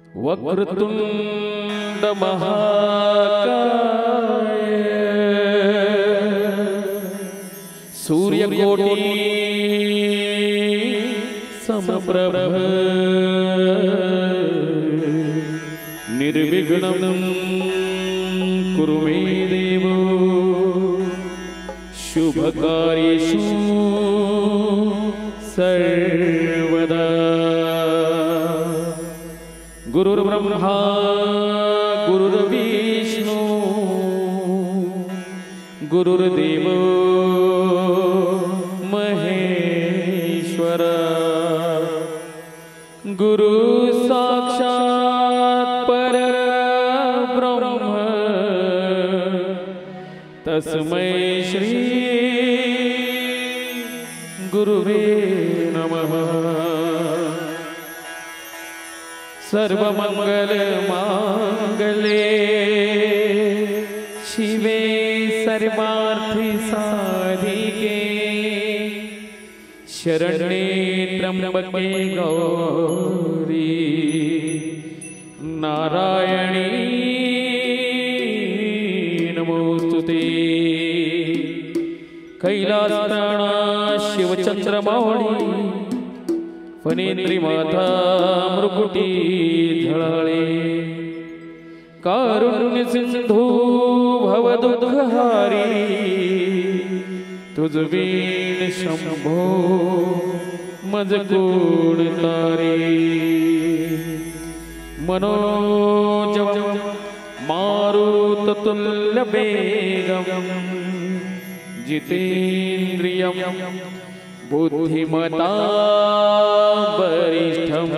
वक्रतुंड महाकाय सूर्यकोटि समप्रभ निर्विघ्नं कुरु मे देव शुभकार्येषु सर्वदा। गुरुर्ब्रह्मा गुरुर्विष्णु गुरुर्देवो महेश्वर गुरु साक्षात् परब्रह्म तस्मै श्री गुरुवे नमः। सर्वमंगल मांगल्ये शिवे सर्वार्थ साधिके शरण्ये त्र्यंबके गौरी नारायणी नमोस्तुते। कैलासनाना शिवचंद्रमौळी फणेन्द्री माता मृकुटी झळाळे कारुण्य सिंधू भवदुःखहारी तुझ वीण शंभो मज कोण तारे। मनोजव मारुततुल्य वेगं जितेन्द्रियं बुद्धिमता वरिष्ठं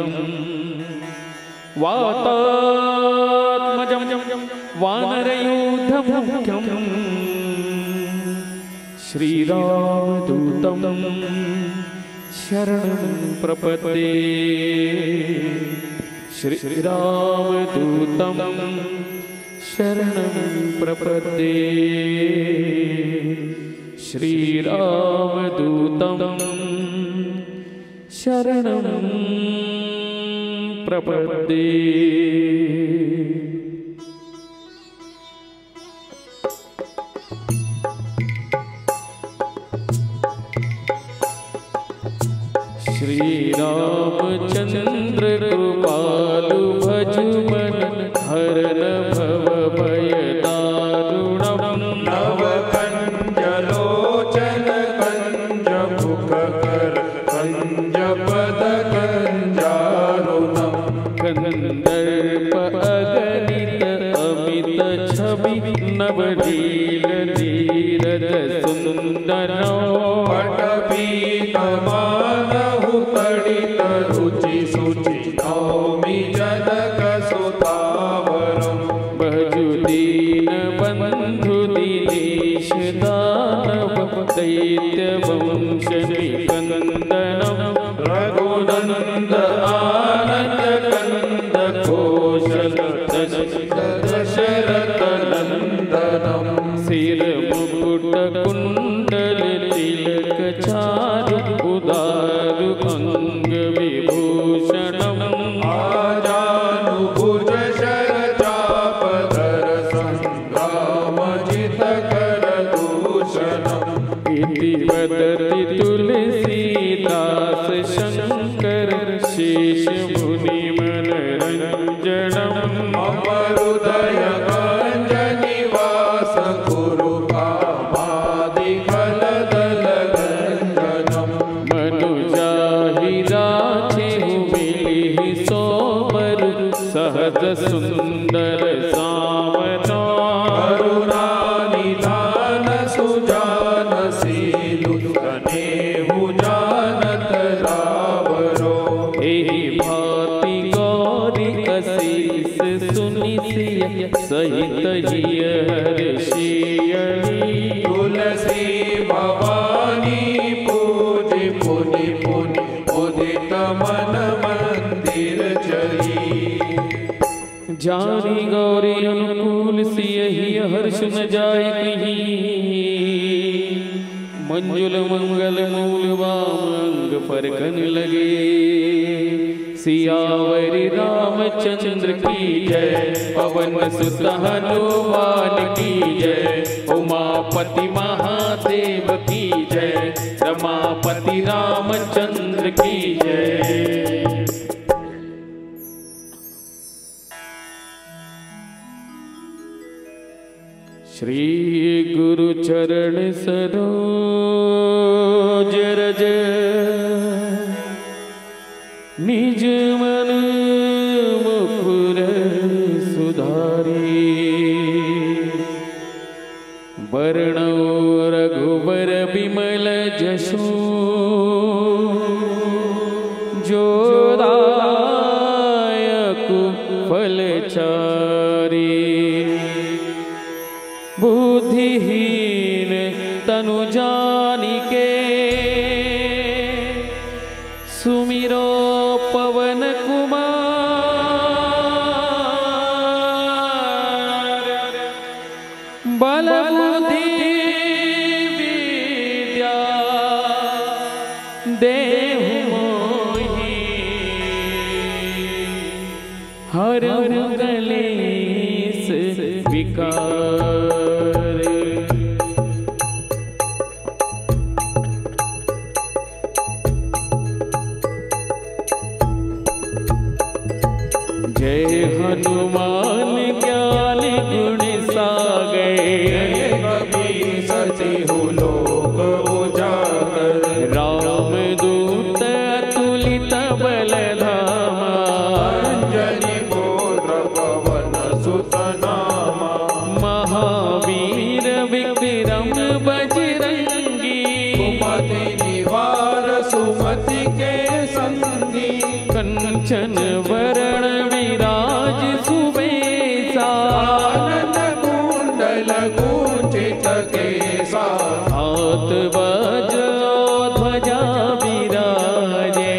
वातात्मजं वानरयूथमुख्यं श्रीरामदूतं शरणं प्रपद्ये। श्रीरामदूतं शरणं प्रपद्ये। श्रीरामदूतं शरणं प्रपद्ये। श्रीरामचंद्र कृपालु भजुमन हरन भव भय दारुणं नवकंजलोचन कंज मुखकर कंज पद कंजारुणं कंदर्प अगणित अमित छवि नवनील नीरद सुंदरो पटपीत मानहु तडित रुचि शुचि नौमि जनक सुतावरं भजु दीन बंधु दिनेश दानव दैत्य वंश निकंदनं रघुनंद आनंद कंद कौशल दशरथ नंदनं सिर मुकुट कुंडल तिलक चारु उदारु अंग विभूषणम् आजानुभुज शर चाप धर संग्रामजित कर दूषणम् इति वदति तुलसीदास शंकर शेष मुनि मनरंजनम् मम हृदय गंज निवास कुरु कामादि फलदल गंजनम् मनुजाहि राचेहु मिलिहि सोबर सहज सुंदर सावना करुणा निधान सुजान सीलु कनेहु जानत रावरो एहि भांति गौरी असीस सुनि सिय सहित हिय हर्षियली तुलसी भवानी पूजि पुनि पुनि उदित मन मंदिर चली। जानी गौरी अनुकूल सिय हिय हर्ष न जाय कहीं मंजुल मंगल मूल वाम अंग फरकन लगे सियावरी रामचंद्र की जय, पवन सुत हनुमान की जय, उमापति महादेव की जय, रमापति रामचंद्र की जय। श्री गुरु चरण सरोज रज, निज मन मुकुर सुधारी, वर्णो रघुबर बिमल जसु, जो दायक फलचारी, बुद्धिहीन तनु जानिके, सुमिरो पवन कुमार, बल बुद्धि विद्या देहु मोहि, हरहु कलेश विकार। जय हनुमान ज्ञान गुण सागर, कपि सति हो लोक उजागर, राम दूत अतुलित बल धामा, अंजनी पुत्र पवन सुत नामा, महावीर विक्रम बजरंगी, सुमति निवार सुमति के संगी, कंचन वरण विराज सुबेसा, आनंद कुंडल कुंचित केसा, हाथ वज्र ध्वजा विराजे,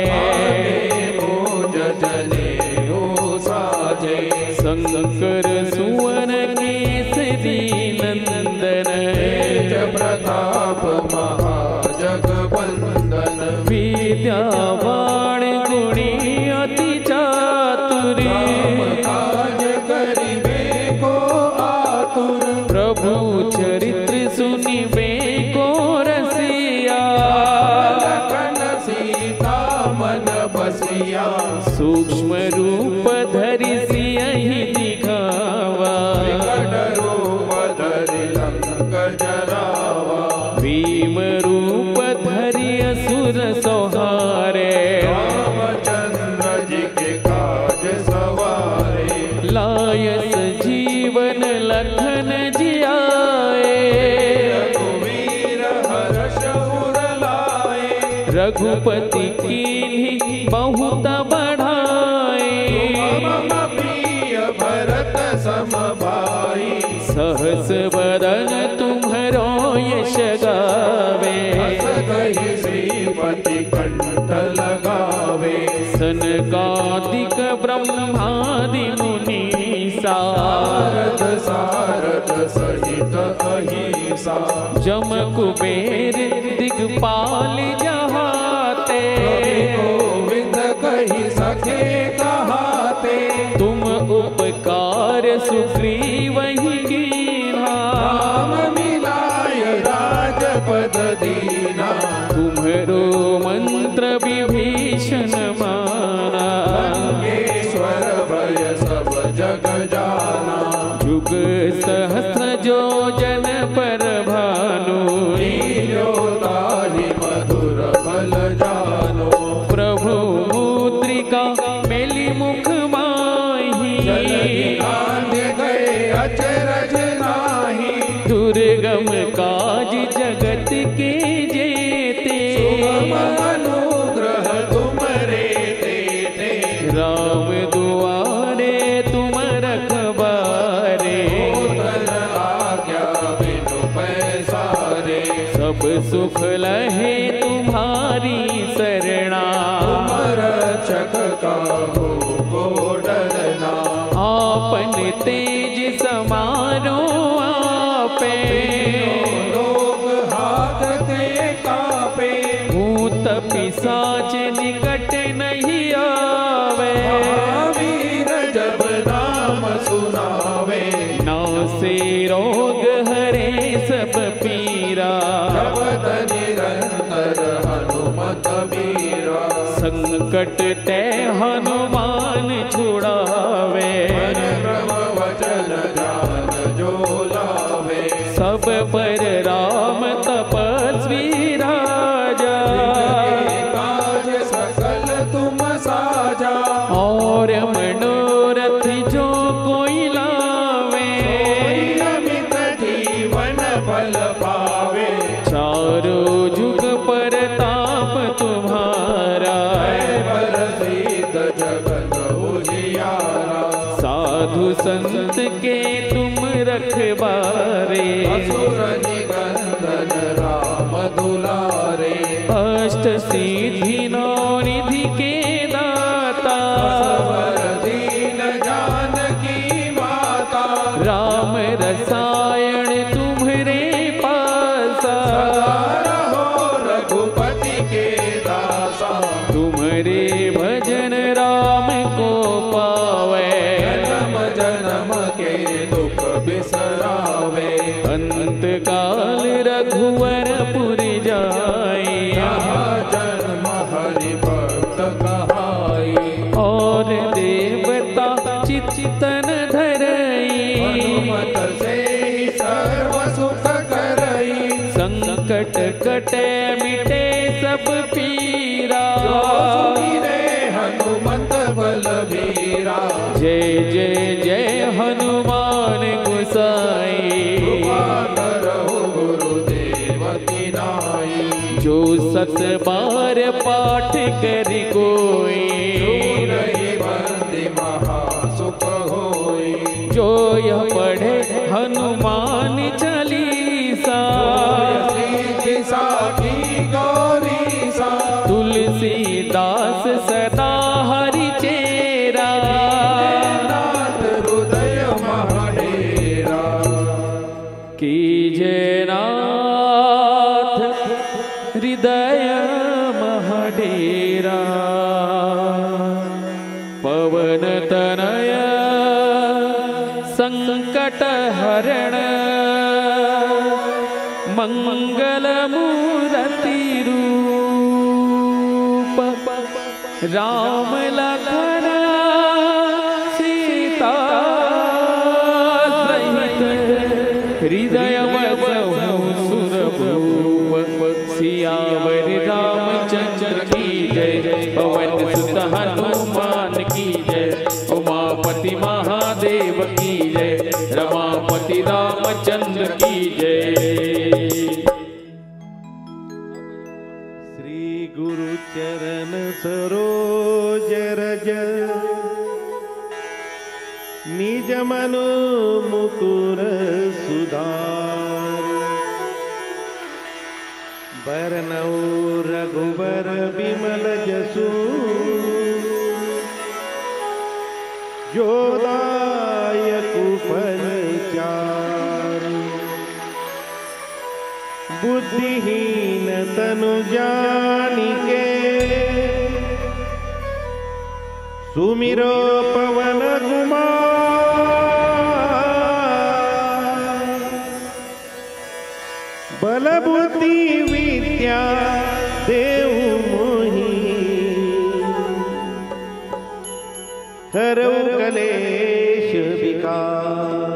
भोज जनेऊ साजे, शंकर सुवन केसरी नंदन, तेज प्रताप महाजगवंदन, विद्यावान गुणी अति चातुर, काज करिबे को आतुर, प्रभु चरित्र सुनिबे को रसिया, लखन सीता मन बसिया, सूक्ष्म रूप धरि सियहि दिखावा, विकट रूप धरि लंक जरावा, भीम रूप धरि असुर संहारे, रामचंद्र जी के काज सवारे, लायस जीवन लखन जियाए, रघुवीर हर्ष उर लाए, रघुपति कीन्ही बहुत बढ़ाए, मम प्रिय भरत सम भाई, सहस बदन तुम्हरो यश गावे, हस कहि श्रीपति कंठ लगावे, सनकादिक ब्रह्मादि मुनीसा, सारद सारद सहित अहिसा, जम कुबेर दिगपाल जहाते, गोविंद कहि सखे कहाते, तुम उपकार सुग्रीव ही कीन्हा, राम मिलाय राजपद दीना, तुम्हरो मंत्र विभीषण माना, ईश्वर भय सब जग जाना, जुग सहस्र जो जन पर भानु, लील्यो ताहि मधुर फल जानो, प्रभु मुद्रिका मेली मुख माही, जलधि गए अचरज नाही, दुर्गम काज जगत के जेते, सुगम अनुग्रह तुमरे तेते, राम दुआरे तुम रखबारे, होतन आज्ञा बिनु पैसारे, सब सुख लहे तुम्हारी शरणा, तुम रक्षक काहू को डरना, आपन तेज समारो आपे, लोग हाथ ते कापे, भूत पिशाच निकट नहीं आवे, सुनावे, नासे रोग हरे सब पीरा, जपत निरंतर हनुमत बीरा, संकट ते हनुमान छुड़ावे, मन क्रम वचन ध्यान जो लावे, सब पर राम तपस्वी राजा, काज सकल तुम साजा, और मनोरथ जो कोई लावे, अमित जीवन फल पावे, चारों जुग पर ताप तुम्हारा, प्रसिद्ध जगत उजियारा, साधु संत के तुम रखवारे, असुर निकंदन राम दुलारे, अष्ट सिद्धि नौ निधि के दाता, सबर दीन जानकी माता, राम रसायन तुम्हारे पासा, रहो रघुपति के दासा, तुम्हारे भजन राम को पावे, जन्म जन्म के दुख बिसरावे, अंत काल रघुवर पुर जाए, यहाँ जन्म हरि भक्त कहाई, और देवता चित्तन धरई, हनुमत से सर्व सुख करई, संकट कटे मिटे सब पीरा, रे हनुमत बलबीरा, जय जय जय हनुमान गोसाई, करहु गुरुदेव की नाई, जो सत बार पाठ कर कोई, रही बंदी महासुख होई, जो यह पढ़े हनुमान चालीसा, सिद्धि साखी गौरी सा, तुलसीदास सदा हरि चेरा, नाथ हृदय महाडेरा, की जय नाथ हृदय महडेरा, पवन तनय संकट हरण, मंगल मूर्ति रूप, राम लखन सीता सहित, हृदय बसहु सुरभूप, सियावर रामचंद्र की जय, पवन सुत हनुमान की जय, उमापति महादेव की जय, रमापति रामचंद्र की जय। श्री गुरु चरण सरोज रज, निज मनु मुकुर सुधार, बरनौ रघुबर बिमल जसु, जो दायकु फल चारु, बुद्धिहीन तनु जानिके, सुमिरो पवन कुमार, बल बुद्धि विद्या देहु मोहि, हरौ कलेश विकार।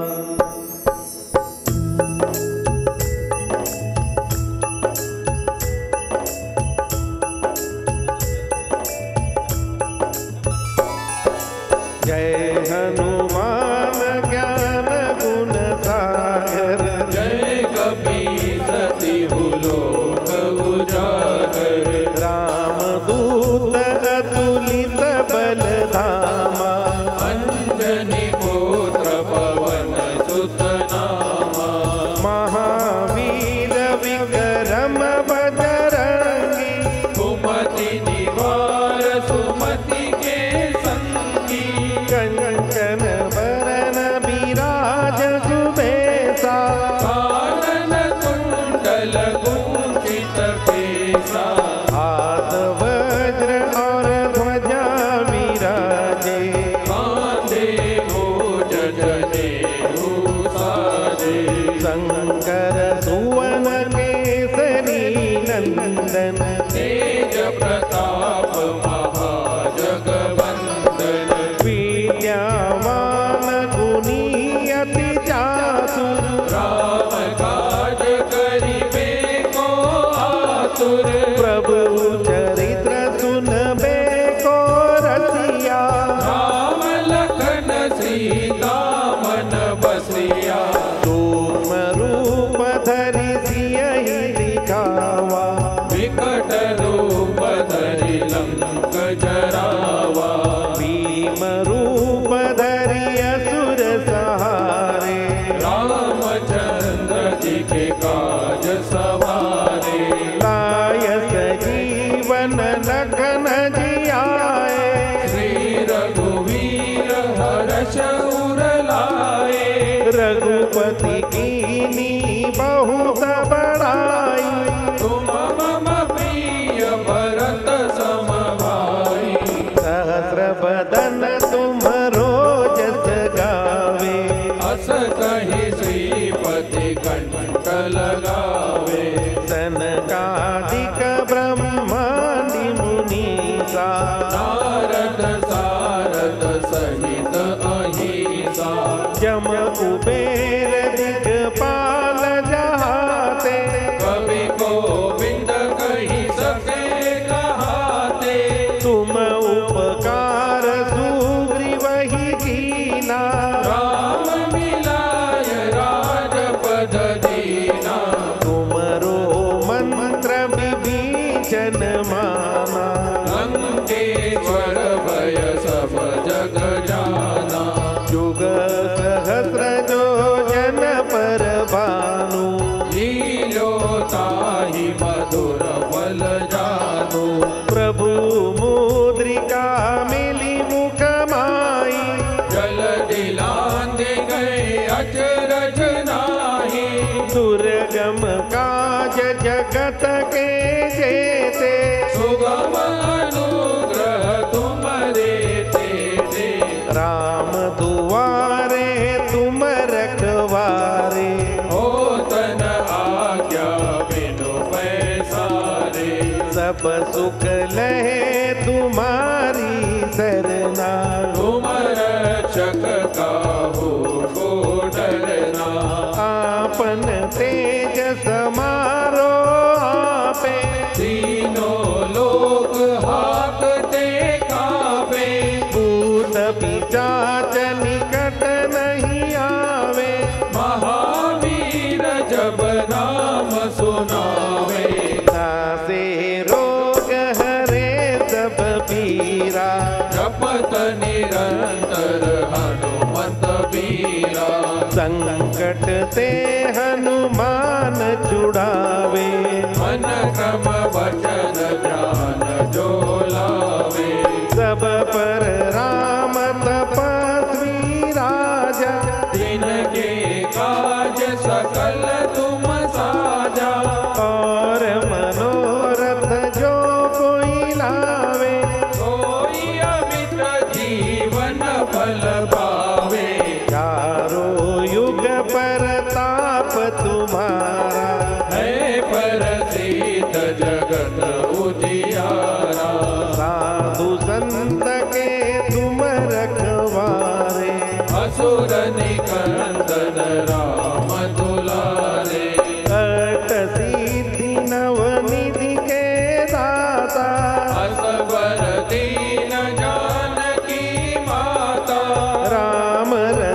जय हनुमान ज्ञान गुण सागर, जय कपीस तिहु लोक उजागर, रामदूत अतुलित बल धामा, अंजनी पुत्र पवन सुत नामा, महावीर विक्रम बजरंगी, सुमति निवार सुमति के संगी, कंचन वर सीता मन बसिया तुम रूप धरि सियहि दिखावा विकट रूप धरि लंक जरावा भीम रूप धरि असुर सहारे रामचंद्र जी के काज सवारे लायस जीवन लखन जियाए श्री रघुवीर हर्ष उर लाए रघुपति कीनी बहुत बड़ाई तुम मम प्रिय भरत सम भाई सहस्र बदन तुम्हरो जस गावे अस कहि श्रीपति कंठ लगावे सनकादिक ब्रह्मादि मुनीसा नारद सारद सहित अहिसा जम कुबेर दिगपाल जहाते कवि गोविंद कहि सके कहाते तुम उपकार सुग्रीवहि कीना राम मिलाय राजपद दीना तुमरो मंत्र विभीषण माना लंकेश्वर भय सब जग जाना युग सहस्र जो जन पर भानु लीलो ताहि मधुर फल जानु प्रभु मुद्रिका मिली मुख माई जल दिलांद गए अचरज नाही दुर्गम काज जगत के जेते सुगम अनुग्रह तुमरे तेते राम दुआरे तुम रखवारे हो तन आज्ञा बिनु पैसारे सब सुख लहे तुम्हारी सरना तुम रक्षक काहू को डरना आपन तेज समारो आपे तीनों लोक हाकते कापे भूत पिशाच निकट नहीं आवे महावीर जब नाम सुनावे नासे रोग हरे सब पीरा जपत निरंतर हनुमत बीरा संकट ते हनुमान छुड़ावे मन क्रम वचन ध्यान जो लावे सब पर राम तपस्वी राजा जिनके काज सकल तुम साजा और मनोरथ जो कोई लावे कोई अमित जीवन फल पावे चारों युग परताप तुम्हारा है प्रसिद्ध जगत उजियारा साधु संत के तुम रखवारे असुर निकंदन राम दुलारे अष्ट सिद्धि नवनिधि के दाता असबर दीन जानकी माता राम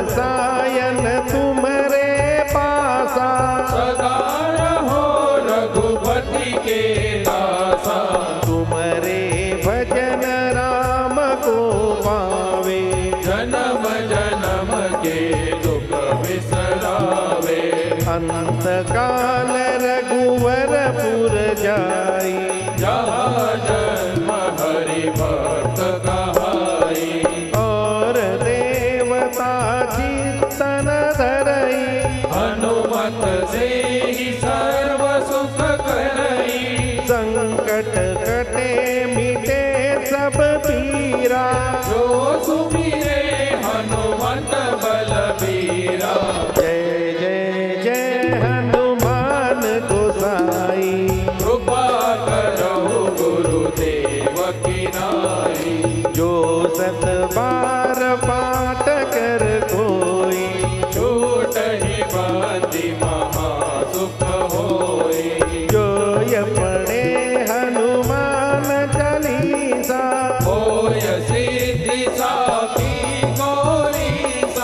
रसायन तुम्हारे पासा सदा रहो रघुपति के दासा तुम्हारे भजन राम को पावे जन्म जन्म के दुख बिसरावे अंत काल रघुवरपुर जाई जहाँ जन्म हरि भक्त कहाई और देवता चित्तन धरई हनुमत से ही सर्व सुख करई संकट कटे मिटे सब पीरा जो सुमिरे हनुमत बलबीरा जय जय जय हनुमान गोसाई कृपा करो गुरुदेव की नाई जो सत बार पाठ कर कोई छूट ही बंदी महा सुख होई जो ये पढ़े हनुमान चालीसा होय सिद्धि साखी गौरी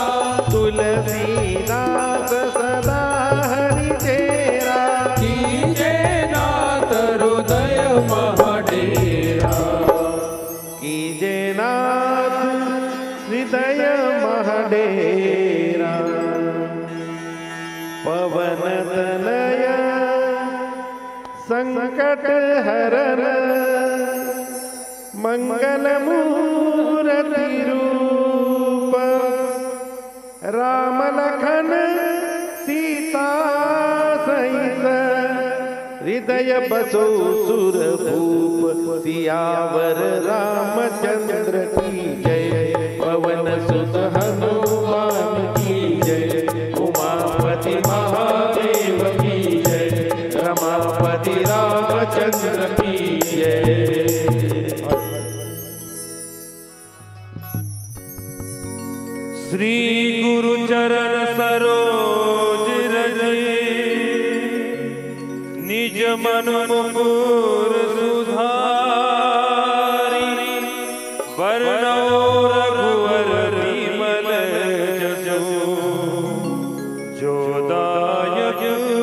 डेरा। पवन तनय संकट हरन मंगल मूर्ति रूप। राम लखन सीता सहित हृदय बसो सुर भूप। सियावर रामचंद्र की जय। पवन सुत हनुमान की जय। उमापति महादेव की जय। रमापति रामचंद्र की जय। श्री गुरु चरण सरोज रज निज मन मुकुर सुधारी। वरणो रघुवर विमल जसु जो दायक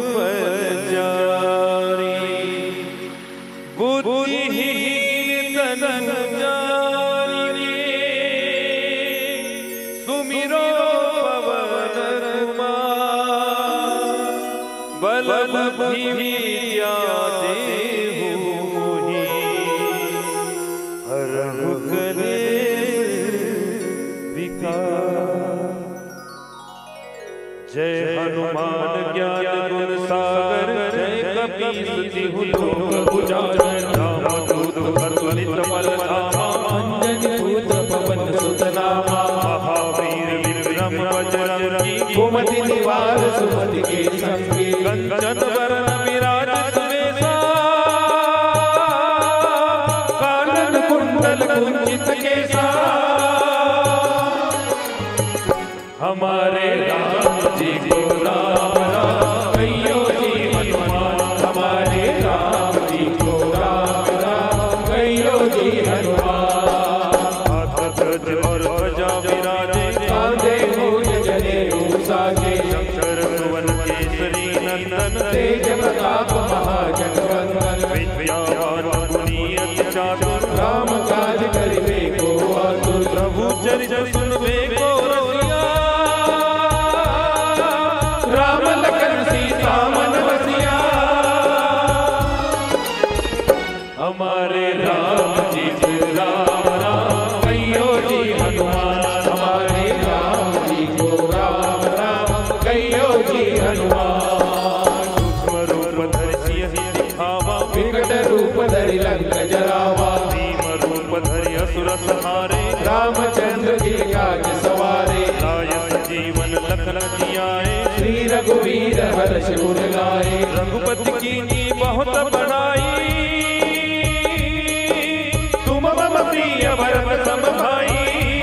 फलचारी। बुद्धिहीन तन जानी सुमिरो पवन कुमार। बल बुद्धि विद्या देहु मोहि हरहु कलेश विकार। जय हनुमान ज्ञान गुण सागर। जय कपीस तिहु लोक उजागर। रामदूत अतुलित बल धामा। अंजनी पुत्र पवन सुत नामा। महावीर विक्रम बजरंगी। कुमति निवार सुमति के संगी। कंचन वरण विराजित वेसा। कानन कुंडल कुंचित केसा। हमारे राम जी को राम राम कहियो जी हनुमान। हमारे राम जी को राम राम कहियो जी हनुमान। हाथ ध्वज और ध्वजा विराजे। कांधे मूल जनेऊ साजे। शंकर सुवन केसरी नंदन। तेज प्रताप महाजगवंदन। विद्यावान गुणी अति चातुर। राम काज करिबे को आतुर। प्रभु चरित सुनबे को रसिया। राम लखन सीता मन बसिया। हमारे राम जी को राम राम कहियो जी हनुमान। हमारे राम जी को राम राम कहियो जी हनुमान। सूक्ष्म रूप धरि सियहि दिखावा। विकट रूप धरि लंक जरावा। भीम रूप धरि असुर संहारे। रामचंद्र जी काज सवारे। लाय जीवन लखन जियाए। श्री रघुवीर हर्ष उर लाए। रघुपति कीन्ही बहुत बड़ाई। तुम मम प्रिय भरत सम भाई।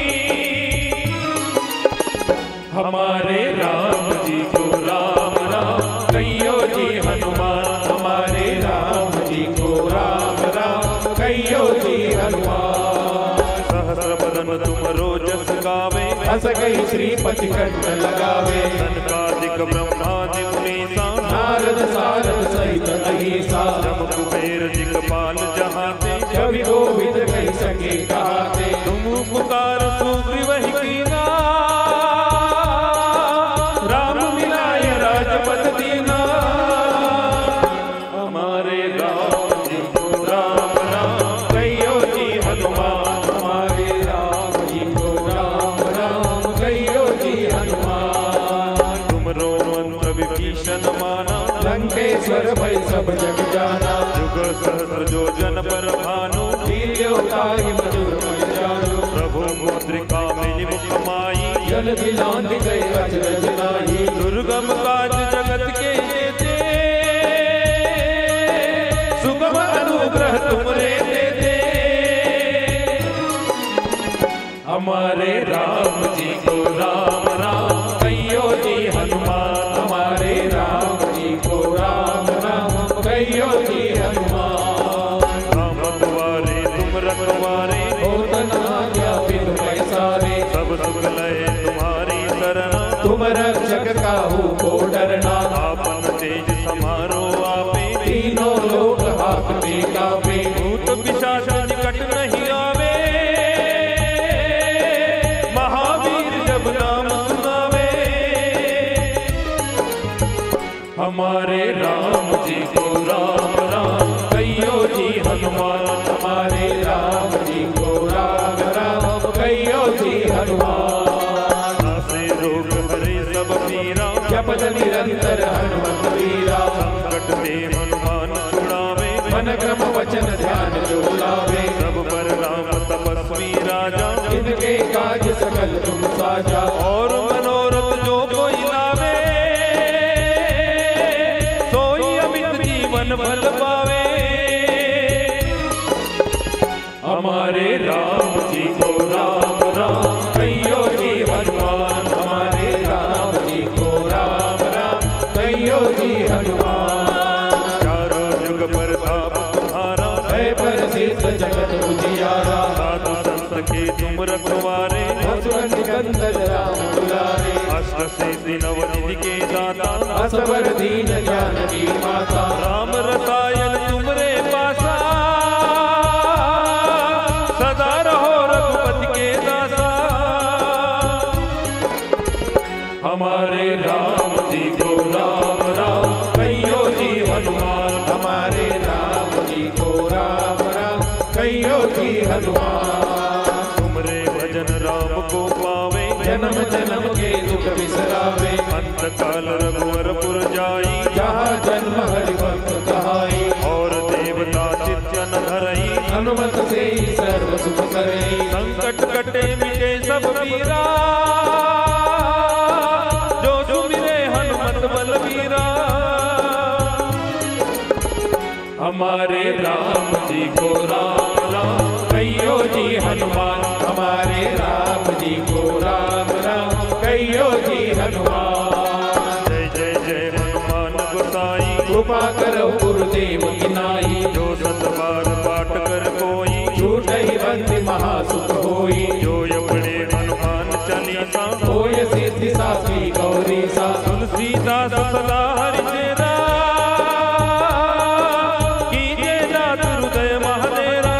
हमारे राम जी को राम राम कहियो जी हनुमान। हमारे राम जी को राम राम कहियो जी हनुमान। सहस्र बदन तुम रोजस गावे। हस गई श्रीपति कंठ लगावे। सनकादिक ब्रह्मादि मुनीसा। नारद सारद सहित अहिसा। जम कुबेर दिक्पाल जहाते। कवि गोविंद कहि सके कहाते। तुम पुकार सुग्रीवहि कीना। राम मिलाय राजपद दीना। हमारे राम जी को राम राम कहियो जी हनुमान। हमारे राम जी को राम राम कहियो जी हनुमान। तुमरो मंत्र विभीषण माना। लंकेश्वर भय सब जग जाना। जुग सहस्र जो जन पर भानु। लील्यो ताहि मधुर फल जानु। प्रभु मुद्रिका मिलि मुख माई। जल दिलांत गए अचरज नाहि। दुर्गम काज जगत के जेते। सुगम अनुग्रह तुमरे देते। हमारे राम जी को राम राम कहियो जी हनुमान। हमारे राम जी को राम राम कहियो जी हनुमान। राम दुआरे तुम रखवारे। होत न आज्ञा बिनु पैसारे। सब सुख लय तुम्हारी शरण। तुम रक्षक काहू को डरना। आपन तेज समारो आपे। तीनों लोक हाकते कापे। भूत पिशाच निकट नहीं आवे। महावीर जब नाम हमारे राम जी को राम राम कहियो जी हनुमान। हमारे राम जी को राम राम कहियो जी हनुमान। नासे रोग हरे सब पीरा जपत निरंतर हनुमत वीरा। संकट ते हनुमान छुड़ावे मन क्रम वचन ध्यान जो लावे। सब पर राम तपस्वी राजा इनके काज सकल तुम साजा। और मनोरथ जो कोई लावे सोई अमित जीवन फल पावे। हमारे राम जी को राम राम कहियो जी हनुमान। हमारे राम जी को राम राम कहियो जी हनुमान। चारों जुग पर ताप तुम्हारा है प्रसिद्ध जगत उजियारा। साधु संत के तुम रखवारे असुर निकंदन राम दुलारे। अष्ट सिद्धि नवनिधि के दाता असवर दीन जानकी माता। राम रसायन तुमरे पासा सदा रहो रघुपति के दासा। हमारे राम जी को राम राम कहियो जी हनुमान। हमारे राम जी को राम राम कहियो जी हनुमान। तुमरे भजन राम को पावे जन्म जन्म के दुख बिसरावे। अंत काल रघुवरपुर जाई जहाँ जन्म हरि भक्त कहाई। और देवता चित्तन धरई हनुमत से ही सर्व सुख करई। संकट कटे मिटे सब पीरा जो सुमिरे हनुमत बलवीरा। हमारे राम जी को राम राम कहियो जी हनुमान। हमारे राम जी को राम राम कहियो जी हनुमान। जय जय जय हनुमान गोसाई कृपा करो गुरुदेव की नाई। जो सत बार पाठ कर कोई छूटहि बंदी महासुख होई। जो पढ़े हनुमान चालीसा होय सिद्धि साखी गौरी सा। तुलसीदास सदा हरि तेरा कीजे जात हृदय महादेरा।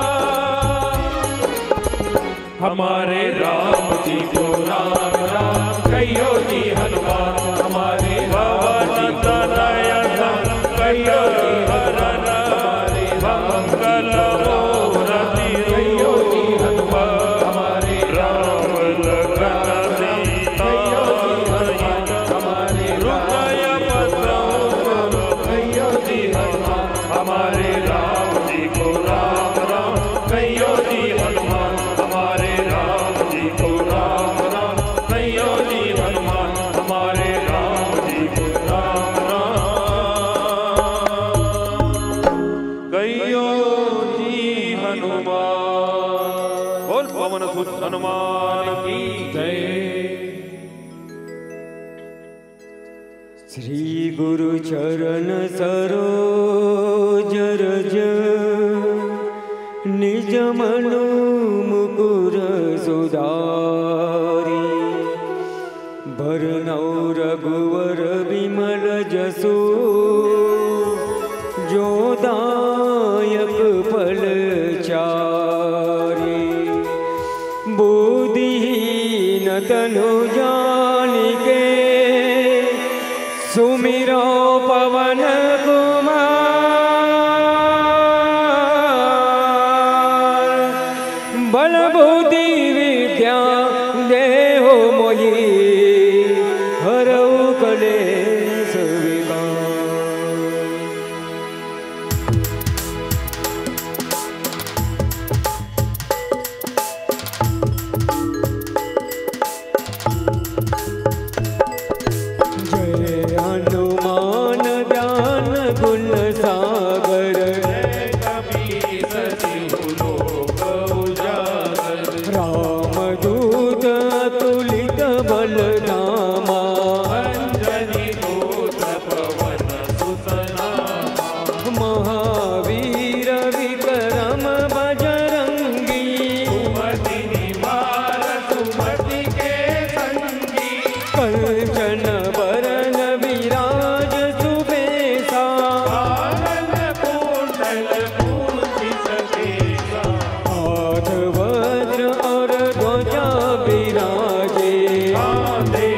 हमारे राम जी को राम राम कहियो जी हनुमान। हमारे राम जी को राम राम कहियो जी हनुमान। हमारे राम मंगल मूर्ति कहियो जी हनुमान। हमारे राम लखन सीता हमारे हृदय बसहु कहियो जी हनुमान। हमारे राम जी को राम राम कहियो जी हनुमान। हमारे राम जी को राम राम कहियो जी हनुमान। हमारे राम जी को राम राम कहियो जी हनुमान। बोल पवन सुत हनुमान की जय। श्री गुरु चरण सरोज रज निज मनु मुकुर सुधारी। भरनौ रघुवर विमल जसु जो दायक फल चारि। बुद्धिहीन तनु जानिके सुमिरो पवन कुमार। बल बुद्धि विद्या देहो मोहि हरऊ कलेश विकार। जय हनुमान ज्ञान गुण सागर। कबीर सचिव लोक उजागर। रामदूत अतुलित बल धामा। अंजनी पुत्र पवन सुत नामा। महावीर विक्रम बजरंगी। सुमति निवार सुमति के संगी। कंचन बरन विराज सुबेसा। कानन कुंडल कुंचित केसा। हाथ वज्र और ध्वजा विराजे। कांधे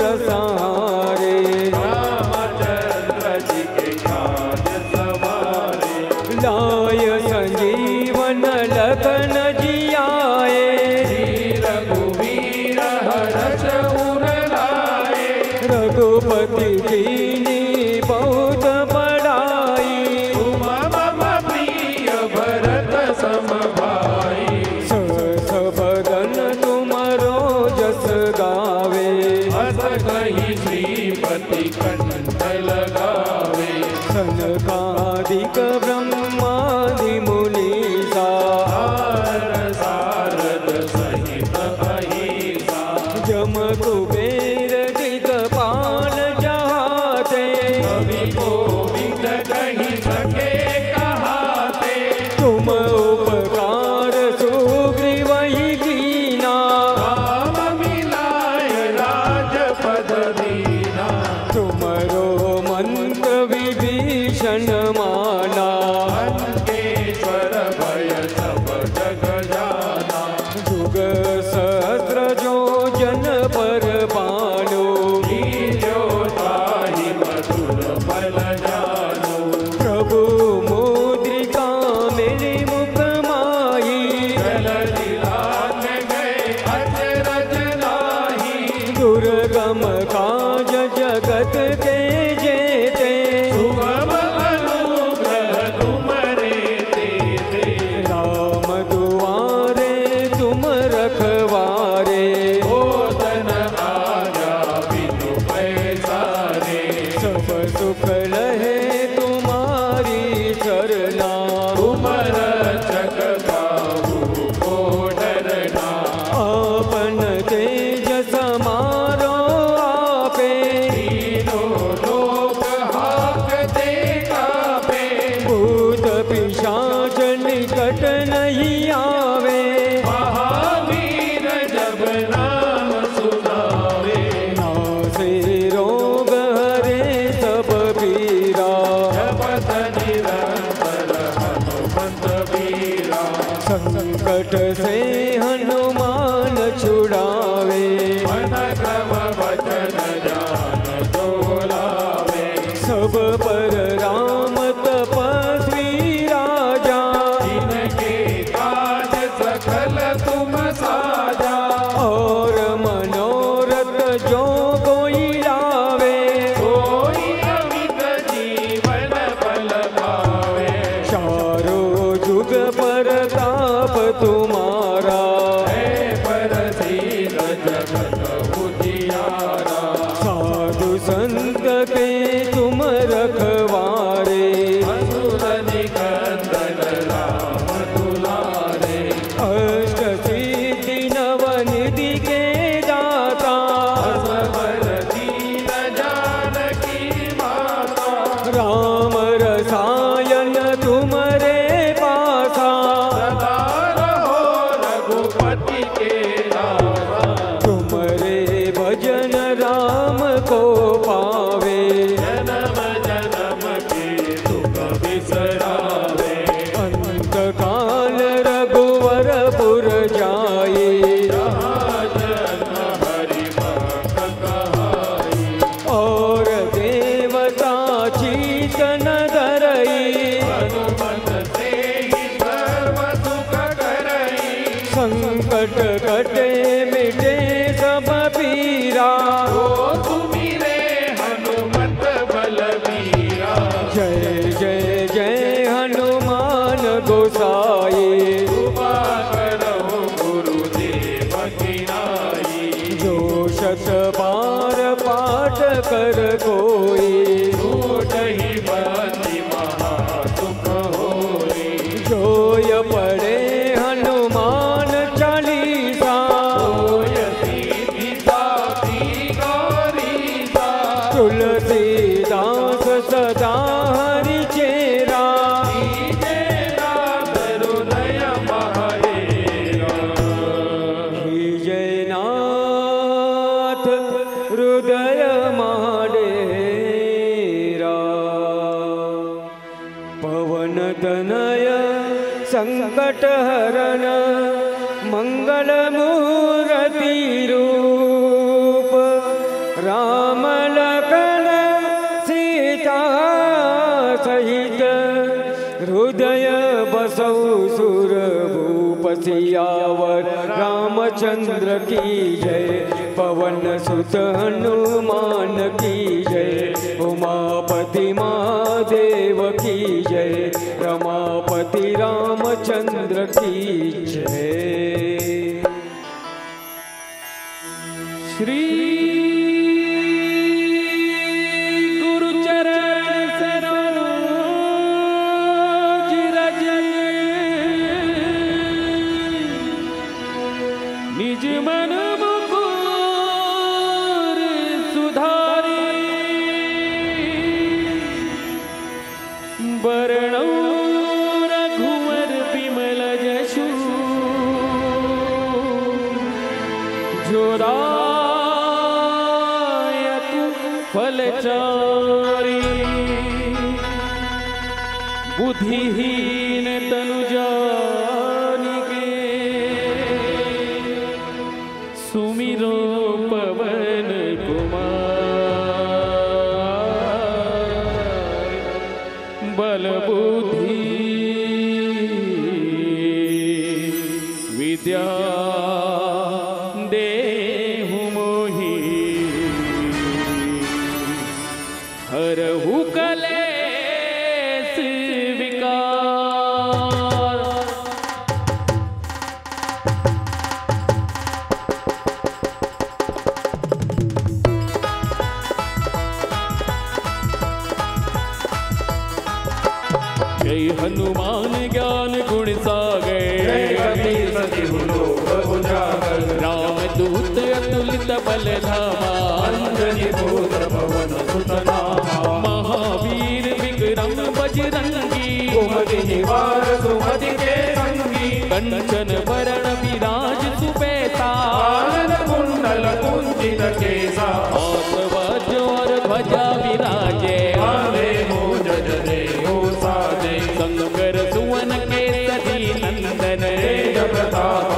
सहारे। रामचंद्र जी के काज सवारे। लाय संजीवन लखन जियाए। रघुवीर हर्ष उर लाए। रघुपति कीनी बहुत बड़ाई। तुम मम प्रिय भरत सम भाई। सस बदन तुमरो जस गावे। हस कही श्रीपति कंठ लगावे। सनकादिक ब्रह्मादि मुनीसा। सारद सहित अहिसा। जम कुबेर दिगपाल जहाते। कवि गोविंद कही सके कहाते। तुम उपकार सुग्रीव ही कीना। राम मिलाय राजपद दीना। तुमरो मंत्र विभीषण माना। लंकेश्वर भय सब जग जाना। जुग सहस्र जो जन पर बानो। लील्यो ताहि मधुर फल जानो। प्रभु मुद्रिका मेरे मुख माही। जलधि लांघ गए अचरज लाही। दुर्गम काज जगत के जेते। सुगम अनुग्रह तुम्हारे तेते। राम दुआरे तुम रखवारे। भोजन आजा बिनु पैसारे। सब सुख लहे तुम्हारी सरना। तुम रक्षक काहू को डरना। आपन तेज समारो आपे। तीनों लोक हांकते कापे। भूत पिशाच निकट नहीं आवे। महावीर जब नाम सुनावे। नासे रोग हरे सब पीरा। जपत निरंतर हनुमंत वीरा। संकट से हनुमान छुड़ावे। मन क्रम वचन जान जो लावे। सब पर राम तपस्वी राजा। जिनके काज सकल तुम साजा। और मनोरथ जो कोई लावे। कोई अमित जीवन फल पावे। चारों जुग परताप तुम्हारा। है परसीद जगत उजियारा। साधु संत के तुम रखवारे। असुर निकंदन राम दुलारे। अष्ट सिद्धि नवनिधि के दाता। असबर दीन जानकी माता। राम रसायन तुम्हारे पासा। सदा रहो रघुपति के दासा। तुम्हारे भजन राम को पावे। जन्म जन्म के दुख बिसरावे। अंत काल रघुवर पुर जाए। जहाँ जन्म हरि भक्त कहाई। और देवता चीतन धरई। हनुमत से ही सर्व सुख करई। संकट कटे मिटे सब पीरा। जो सुमिरे हनुमत बलवीरा। जय जय जय हनुमान गोसाई। कृपा करो गुरुदेव की नाई। जो शत बार पाठ कर कोई। छूट ही बंदी महासुख होई। जोय पढ़े हनुमान चालीसा। होय सीधी साथी गौरीसा। तुलसीदास सदा हरि चेरा। कीजे नाथ हृदय महाडेरा। जय नाथ हृदय महाडेरा। पवन तनय संकट हरण मंगल मूर्ति रूप। राम राम लखन सीता सहित हृदय बसौ सुर भूप सियावर रामचंद्र की जय। पवन सुत हनुमान की जय। उमापति महादेव की जय। रमापति रामचंद्र की जय। श्री गुरुचरण सरोज रज निज मन मुकुर सुधारी। बरणौ रघुवर विमल जशु जोरा फलचारी। बुद्धिहीन तनु जानिके सुमिरो पवन कुमार। बल बुद्धि विद्या देहु मोहि। हरहु कलेश विकार। जय हनुमान ज्ञान गुण सागर। राम दूत अतुलित बल धामा। महावीर विक्रम बजरंगी। कुमति निवार सुमति के संगी। कंचन वरण विराज सुबेसा। कानन कुंडल कुंचित केसा। हाथ वज्र और ध्वजा विराजे। कांधे मूंज जनेऊ साजे। शंकर सुवन केसरी नंदन। तेज प्रताप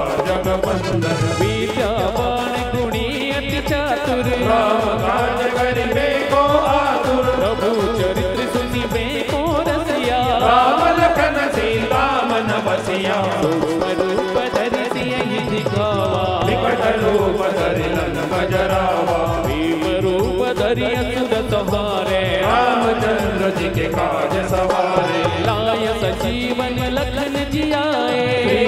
महाजगवंदन। विद्यावान गुणी अति चातुर। राम काज करिबे को आतुर। प्रभु चरित्र सुनिबे को रसिया। राम लखन सीता मन बसिया। सूक्ष्म रूप धरि सियहि दिखावा। विकट रूप धरि लन गजरावा। भीम रूप धरि असुर संहारे। रामचंद्र जी के काज सवारे। लाय सजीवन लखन जियाए।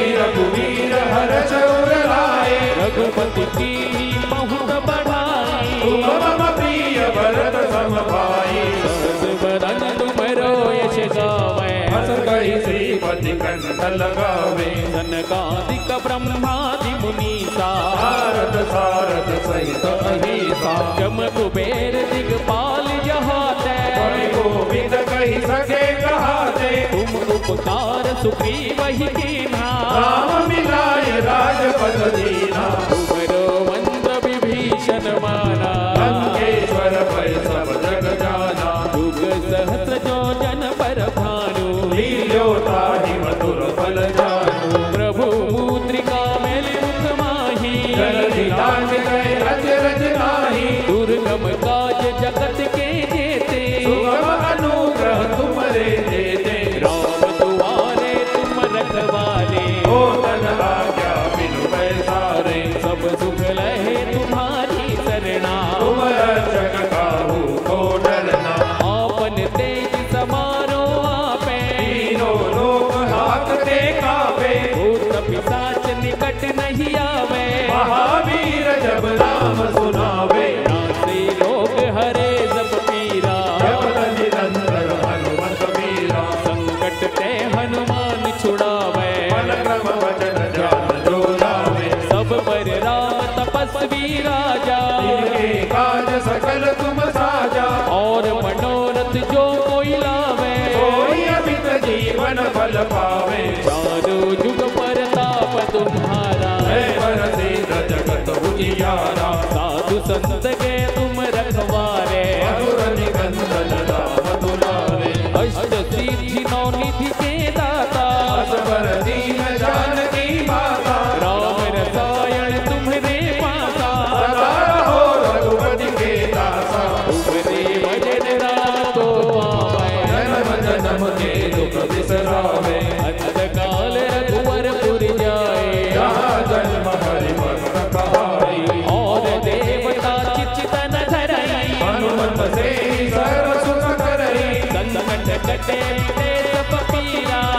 रघुवीर हर्ष उर लाए। रघुपति की बहुत बढ़ाई। तुम मम प्रिय भरत सम भाई। सहस बदन तुमरो यश गावै। हस कहि श्रीपति कंठ लगावे। सनकादिक ब्रह्मादि मुनीसा। भारत सारथ सहित अहिसा। जम कुबेर दिगपाल जहाते। कवि गोविंद कहि सके कहाते। तुम उपकार सुग्रीव ही कीन्हा। राम मिलाय राजपद दीना। तुमरो मंत्र विभीषण माना। लंकेश्वर भय सब जग जाना। युग सहस्र जो जन पर भानु। लील्यो ताहि मधुर फल जानू। प्रभु मुद्रिका मेलि मुख माही। जलधि लांघ गए अचरज नाही। दुर्गम काज जगत के जेते। सुगम अनुग्रह तुमरे देते। राम दुआरे तुम रखवारे। हो तन आज्ञा बिनु पैसारे। सब सुख लहे तुम्हारी शरणा। तुम रक्षक काहू को डरना। आपन तेज समारो आपे। तीनों लोक हाकते कापे। भूत पिशाच निकट नहीं आवे। महावीर जब नाम सुनावे। नासे रोग हरे सब पीरा। जब निरंतर हनुमत वीरा। संकट ते हनुमान छुड़ावे। मन क्रम वचन ध्यान जो लावे। सब पर राम तपस्वी राजा। जिनके काज सकल तुम साजा। और मनोरथ जो कोई लावे। सोई अमित जीवन फल पावे। चारों जुग परताप तुम्हारा। है बरसित जगत उजियारा। साधु संत के तुम रखवारे। मधुर निकंदन राम दुलारे। अष्ट सिद्धि नौ निधि के दाता। असबर दीन जानकी माता। राम रसायन तुम्हारे पासा। सदा रहो रघुपति के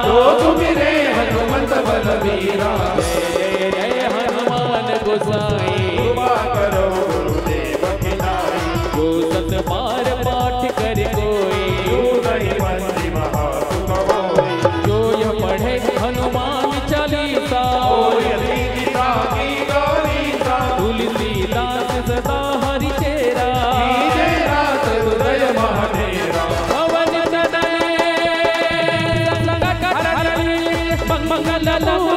जो तुमिरे हनुमत बलबीरा। जय जय हनुमान गोसाई कृपा करो गुरुदेव की नाई। जो सत बार पाठ कर कोई जो नहीं बंदी महासुख होई। जो यह पढ़े हनुमान चालीसा होय सीता की गौरीसा। तुलसीदास सदा हरि तेरा कीजे रात हृदय महानेरा। पवन तनय संग करई मंगल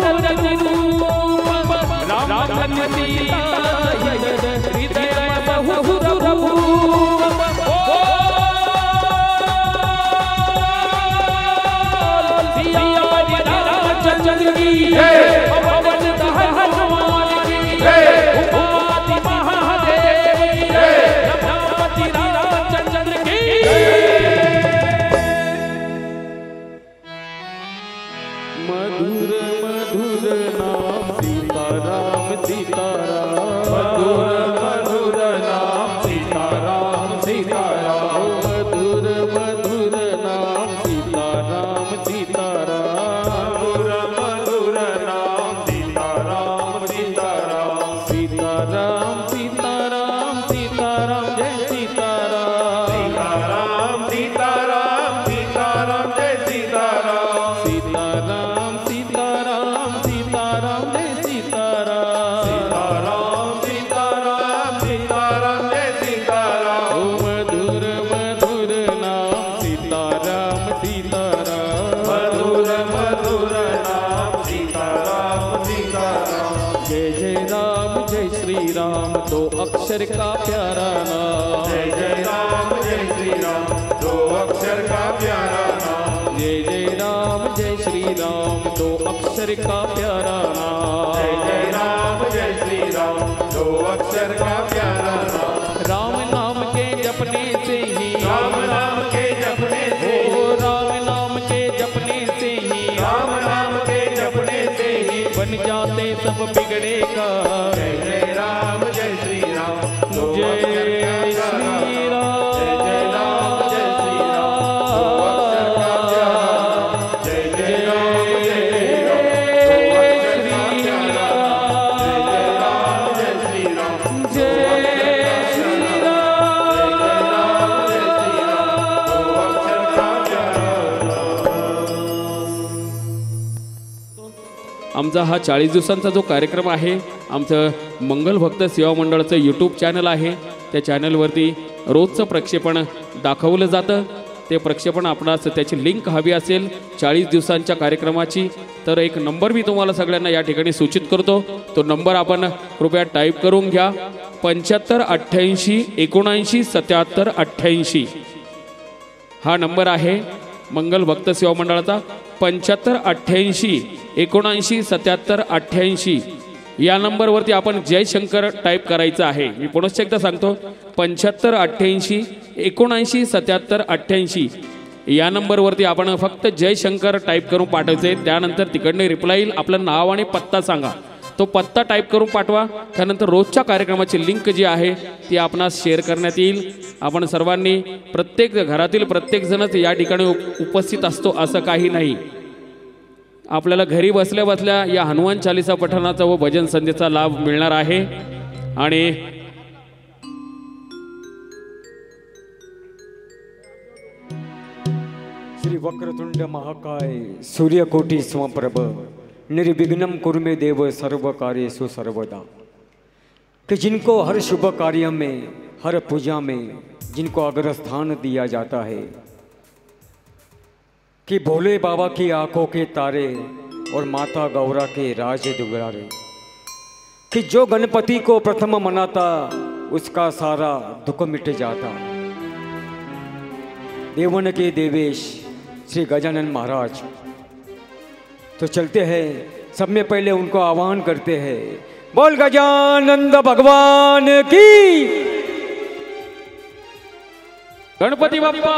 मूरति राम सीता हृदय बहु प्रभु। चंद्र की पवन दहन हनुमान की उमापति महादेव की रमापति रामचंद्र की। मधुर मधुर नाम सीताराम सीताराम। मधुर मधुर नाम सीताराम सीताराम। मधुर मधुर नाम सीताराम सीताराम। मधुर मधुर नाम सीताराम सीताराम। सीताराम सीताराम सीताराम जय सीताराम। सीताराम सीताराम सीताराम जय सीताराम। सीताराम सीताराम सीताराम जय सीताराम। सीताराम सीताराम सीताराम जय सीताराम। ओ मधुर मधुर नाम सीताराम सीताराम। मधुर मधुर नाम सीताराम सीताराम। जय जय राम जय श्री राम दो अक्षर का प्यारा नाम। जय जय राम जय श्री राम दो अक्षर का प्यारा नाम। जय जय राम जय श्री राम दो अक्षर का प्यारा नाम। जय जय राम जय श्री राम दो अक्षर का प्यारा नाम। राम नाम के जपने से ही राम नाम के जपने से ओ राम नाम के जपने से ही राम नाम के जपने से ही बन जाते सब बिगड़े का। जय जय राम जय श्री राम दो जय अक्षर का प्यारा नाम। जय जय राम जय श्री राम दो अक्षर का प्यारा नाम। जय जय राम जय श्री राम दो अक्षर का प्यारा नाम। जय जय राम जय श्री राम जय श्री आमचा हा 40 दिवसांचा जो कार्यक्रम आहे, आमचं मंगल भक्त सेवा मंडळाचं यूट्यूब चॅनल आहे. त्या चॅनलवरती रोजचं प्रक्षेपण दाखवलं जातं. ते प्रक्षेपण आपणास त्याची लिंक हवी असेल 40 दिवसांच्या कार्यक्रमाची तर एक नंबर मी तुम्हाला सगळ्यांना या ठिकाणी सूचित करतो. तो नंबर आपण कृपया टाईप करून घ्या. 75 88 79 77 88 हा नंबर आहे मंगल भक्त सेवा मंडळाचा. 75 88 79 77 88 या नंबरवरती आपण जयशंकर टाईप करायचं आहे. मी पुनश्च एकदा सांगतो 75 88 79 77 88 या नंबरवरती आपण फक्त जयशंकर टाईप करून पाठवायचे. त्यानंतर तिकडने रिप्लाय येईल. आपलं नाव आणि पत्ता सांगा. तो पत्ता टाईप करून पाठवा. त्यानंतर रोजच्या कार्यक्रमाची लिंक जी आहे ती आपणास शेअर करण्यात येईल. आपण सर्वांनी प्रत्येक घरातील प्रत्येकजणच या ठिकाणी उपस्थित असतो असं काही नाही. आपल्याला घरी बसल्या बसल्या या हनुमान चालीसा पठणाचा व भजन संध्येचा लाभ मिळणार आहे. आणि श्री वक्रतुंड महाकाय सूर्यकोटि समप्रभ निर्विघ्नं कुरु मे देव सर्व कार्येषु सर्वदा। कि जिनको हर शुभ कार्य में हर पूजा में जिनको अग्रस्थान दिया जाता है कि भोले बाबा की आंखों के तारे और माता गौरा के राज दुलारे, कि जो गणपति को प्रथम मनाता उसका सारा दुख मिट जाता। देवन के देवेश श्री गजानन महाराज। तो चलते हैं, सब में पहले उनको आह्वान करते हैं। बोल गजानंद भगवान की। गणपती बाप्पा.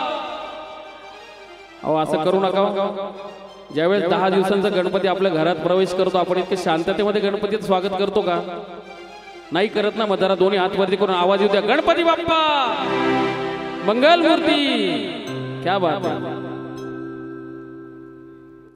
अहो असं करू नका. ज्यावेळेस 10 दिवसांचा गणपती आपल्या घरात प्रवेश करतो आपण इतके शांततेमध्ये गणपतीचं स्वागत करतो का? नाही करत ना. मग जरा दोन्ही हात वरती करून आवाज येऊ द्या. गणपती बाप्पा मंगल मूर्ती. क्या बात है.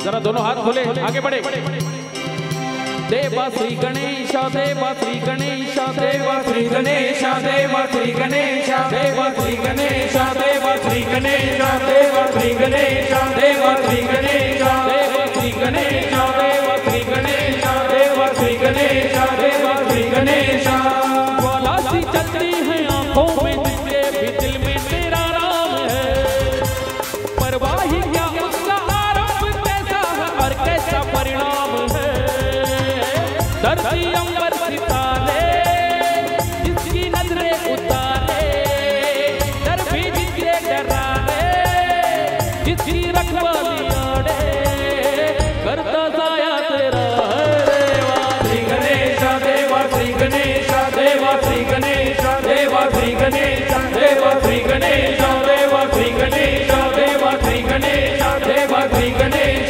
जरा दोनों हाथ खोले, आगे बढ़े। देवा श्री गणेश, देवा श्री गणेश, देवा श्री गणेश, देवा श्री गणेश, देवा श्री गणेश, देवा श्री गणेश, देवा श्री गणेश, देवा श्री गणेश, देवा श्री गणेश, देवा श्री गणेश, देवा श्री गणेश, देवा श्री गणेश। ज्वाला सी चलती है आंखों में जिसके भी दिल में तेरा नाम है, परवाही क्या उसका आरंभ कैसा है और कैसा परिणाम है। धरती अंबर सितारे जिसकी नजरें उतारे, डर भी जिसके डराने, जिसकी रखवाली आड़े, करता साया तेरा देवा श्री गणेश, देवा श्री गणेश, देवा श्री गणेश, देवा श्री गणेश, देवा श्री गणेश, देवा श्री गणेश, देवा श्री गणेश, देवा श्री गणेश।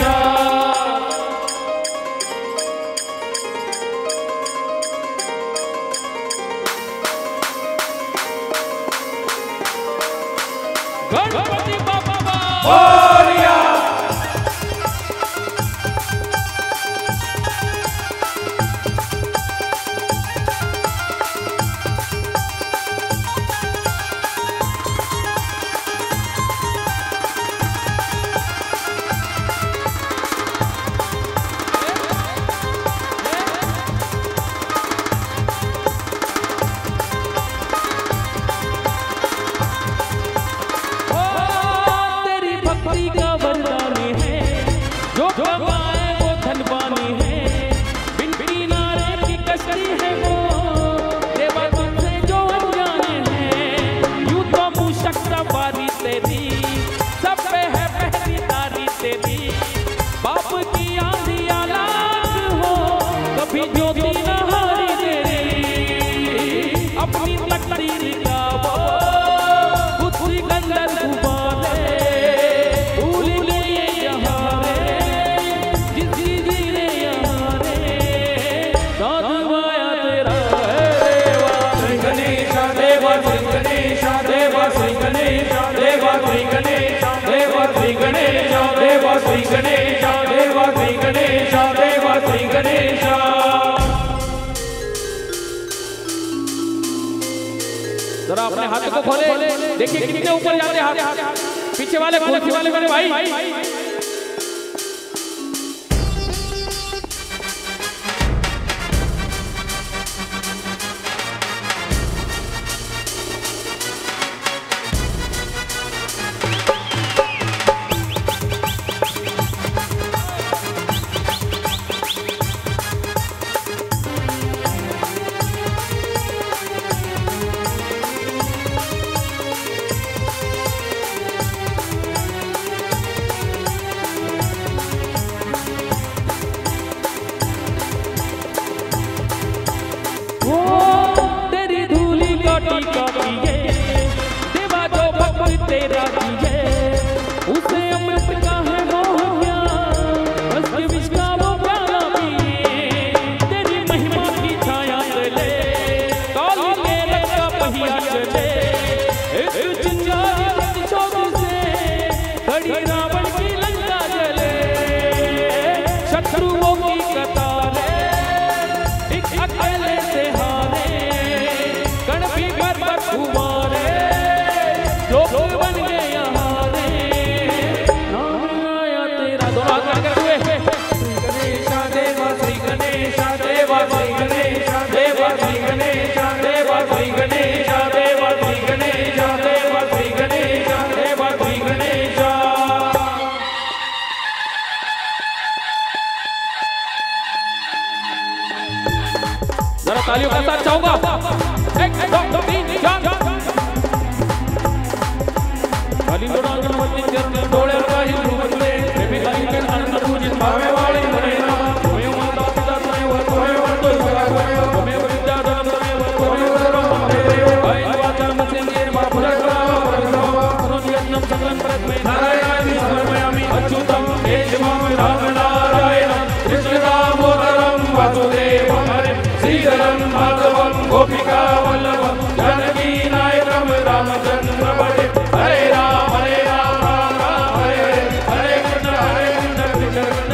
गणपति बाप्पा बोलिया। तेरी भक्ति का वरदान है, जो कमाए वो धनवानी है, बिन किनारे की कश्ती है वो, देवा तुझसे जो अनजाने हैं। यूं तो मूषक सवारी तेरी, सब पे है पहरेदारी तेरी, बाप की आंधी आलाक हो, कभी ज्योति न हारी तेरी, अपनी तकदीर का वो बुद्धि गंदर घुमाले, भूल गए यहाँ रे, जिसकी जीने यहाँ रे, साधु आया तेरा है देवा श्री गणेश, देवा श्री गणेश, देवा श्री गणेश, देवा श्री गणेश, देवा श्री गणेश, देवा श्री गणेश, देवा श्री गणेश, देवा श्री गणेश। जरा अपने हाथ को खोले, देखिए कितने ऊपर जाते हाथ, पीछे वाले कुर्सी वाले मेरे भाई। तेरी धूली काटी काटी है, देवा जो भक्त तेरा दिए, उसे अमृत का है मोह क्या, बस के विष का वो प्याला पिए। तेरी महिमा की छाया चले, काली के रथ का पहिया चले, एक चिंगारी प्रतिशोध से खड़ी रावण की लंका जले, शत्रुओं की कतारें एक अकेले से हारे, कण भी पर्वत घुमारे, जो बन गए यहाँ रे, नाम आया तेरा। दोनों हाथ करके हुए श्री गणेश, देवा श्री गणेश, देवा श्री गणेश, देवा श्री गणेश, देवा श्री गणेश, देवा श्री गणेश, देवा श्री गणेश, देवा श्री गणेश। जरा तालियों का साथ चाहूंगा। 1 2 3 4 काली लोड़ा गणपति चरण डोले राही रूपले, प्रेमी काली के आनंद पूजित भावे वाली बने ना, तुम्हें माता पिता तुम्हें वर तुम्हें वर तो सगा करो, तुम्हें विद्या धन तुम्हें वर तुम्हें वर हमारे भाई वाचन मुझे मेरे बापुरा का परमात्मा करोनि यज्ञम सकलन प्रत में नारायण समर्पयामि अच्युतम केशवम राम नारायण कृष्ण दामोदरम वासुदेवम श्रीधरम माधवम गोपिका वल्लभम जानकी नायकम रामचंद्र भजे। हरे राम राम राम हरे हरे, हरे कृष्ण कृष्ण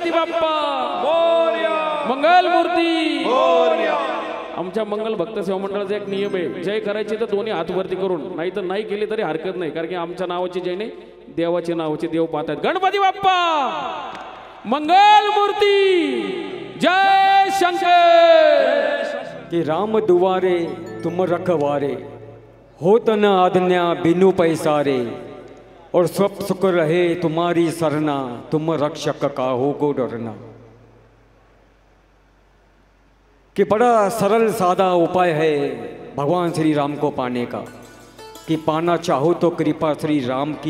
गणपती बाप्पा मंगल मूर्ती आमच्या मंगल भक्त सेवा मंडळाचा एक नियम आहे, जय करायचे तर दोन्ही हात वरती करून, नाही तर नाही केली तरी हरकत नाही, कारण की आमच्या नावाची जय नाही, देवाच्या नावाची देव पाहतात. गणपती बाप्पा मंगल मूर्ती जय शंकर. कि राम दुआरे तुम रखवारे, होत न आज्ञा बिनु पैसारे, और सब सुख रहे तुम्हारी सरना, तुम रक्षक काहू को डरना. कि बड़ा सरल सादा उपाय है भगवान श्री राम को पाने का, कि पाना चाहो तो कृपा श्री राम की,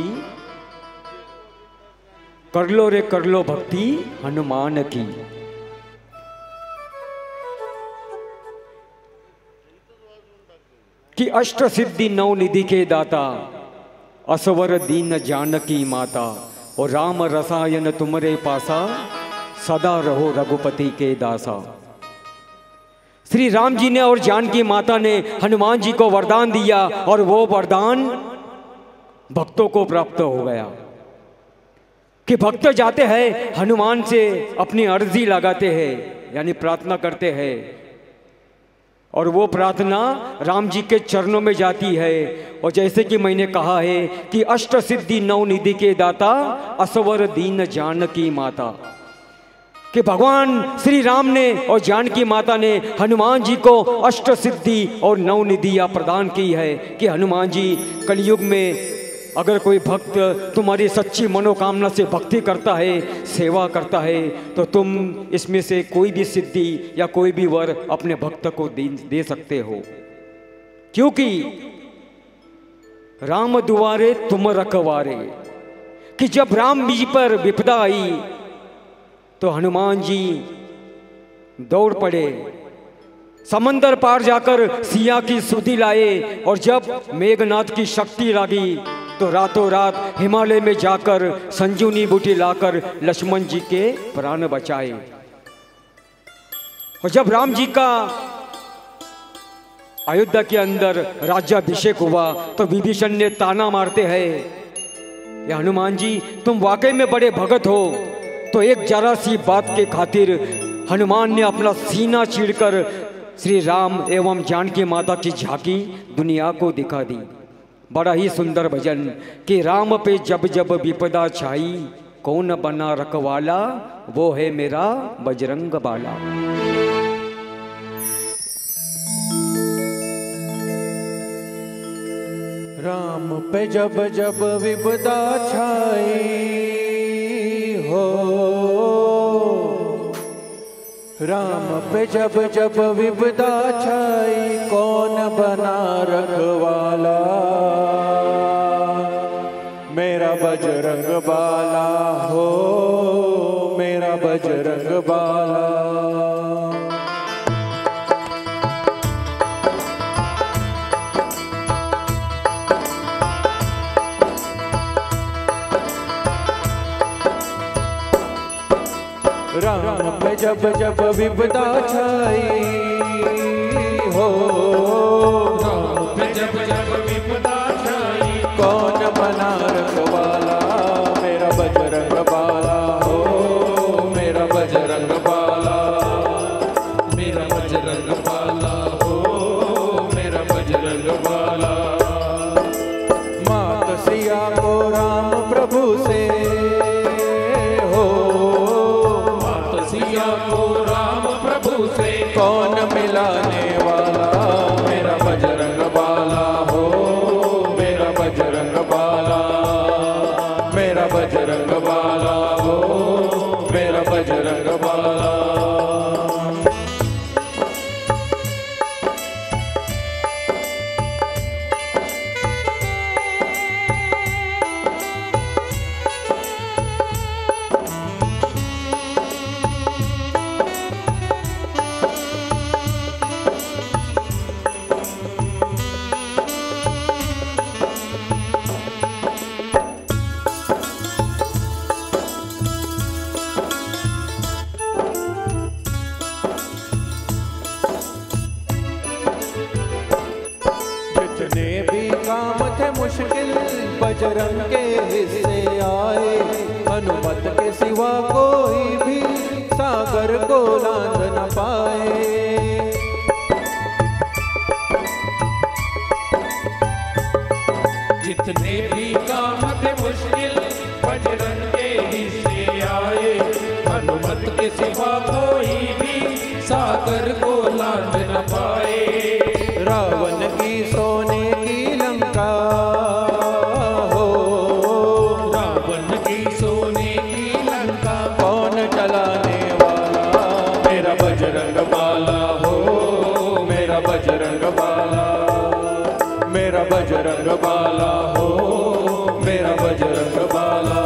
कर लो रे कर लो भक्ति हनुमान की. कि अष्ट सिद्धि नौ निधि के दाता, असवर दीन जानकी माता, और राम रसायन तुमरे पासा, सदा रहो रघुपति के दासा. श्री राम जी ने और जानकी माता ने हनुमान जी को वरदान दिया, और वो वरदान भक्तों को प्राप्त हो गया. कि भक्त जाते हैं हनुमान से अपनी अर्जी लगाते हैं, यानी प्रार्थना करते हैं, और वो प्रार्थना राम जी के चरणों में जाती है. और जैसे कि मैंने कहा है कि अष्ट सिद्धि नौ निधि के दाता, असवर दीन जानकी माता, कि भगवान श्री राम ने और जानकी माता ने हनुमान जी को अष्ट सिद्धि और नौ निधियाँ प्रदान की है. कि हनुमान जी कलयुग में अगर कोई भक्त तुम्हारी सच्ची मनोकामना से भक्ति करता है, सेवा करता है, तो तुम इसमें से कोई भी सिद्धि या कोई भी वर अपने भक्त को दे सकते हो. क्योंकि राम दुआरे तुम रखवारे, कि जब राम जी पर विपदा आई तो हनुमान जी दौड़ पड़े, समंदर पार जाकर सिया की सुधि लाए, और जब मेघनाथ की शक्ति लगी तो रातों रात हिमालय में जाकर संजीवनी बूटी लाकर लक्ष्मण जी के प्राण बचाए. और जब राम जी का अयोध्या के अंदर राज्याभिषेक हुआ तो विभीषण ने ताना मारते हैं, या हनुमान जी तुम वाकई में बड़े भगत हो. तो एक जरा सी बात के खातिर हनुमान ने अपना सीना चीरकर श्री राम एवं जानकी माता की झांकी दुनिया को दिखा दी. बड़ा ही सुंदर भजन कि राम पे जब जब विपदा छाई, कौन बना रखवाला, वो है मेरा बजरंग बाला. राम पे जब जब विपदा छाई हो, राम पे जब जब विपदा छाई, कौन बना रखवाला, मेरा बजरंग बाला हो, मेरा बजरंग बाला. राम पे जब जब विपदा छाई हो, राम पे जब जब विपदा छाई, कौन बना रखवाला, मेरा बजरंग बाला हो, मेरा बजरंग बाला, मेरा बजरंग बाला हो, मेरा बजरंग बाला. मात सिया को राम प्रभु से को राम प्रभु से, कौन मिलाने वाला, मेरा बजरंग बाला हो, मेरा बजरंग बाला, मेरा बजरंग बाला हो, मेरा बजरंग बाला. मुश्किल बजरंग के हिस्से आए, हनुमत के सिवा कोई भी जितने भी काम थे मुश्किल बजरंग के ही से आए। हनुमत के सिवा कोई भी सागर को लांघ न पाए। रावण की सोने की लंका हो, रावण की सोने की लंका कौन चलाने वाला? मेरा बजरंग बाला हो, मेरा बजरंग बाला, मेरा बजरंग बाला हो, मेरा बजरंग बाला।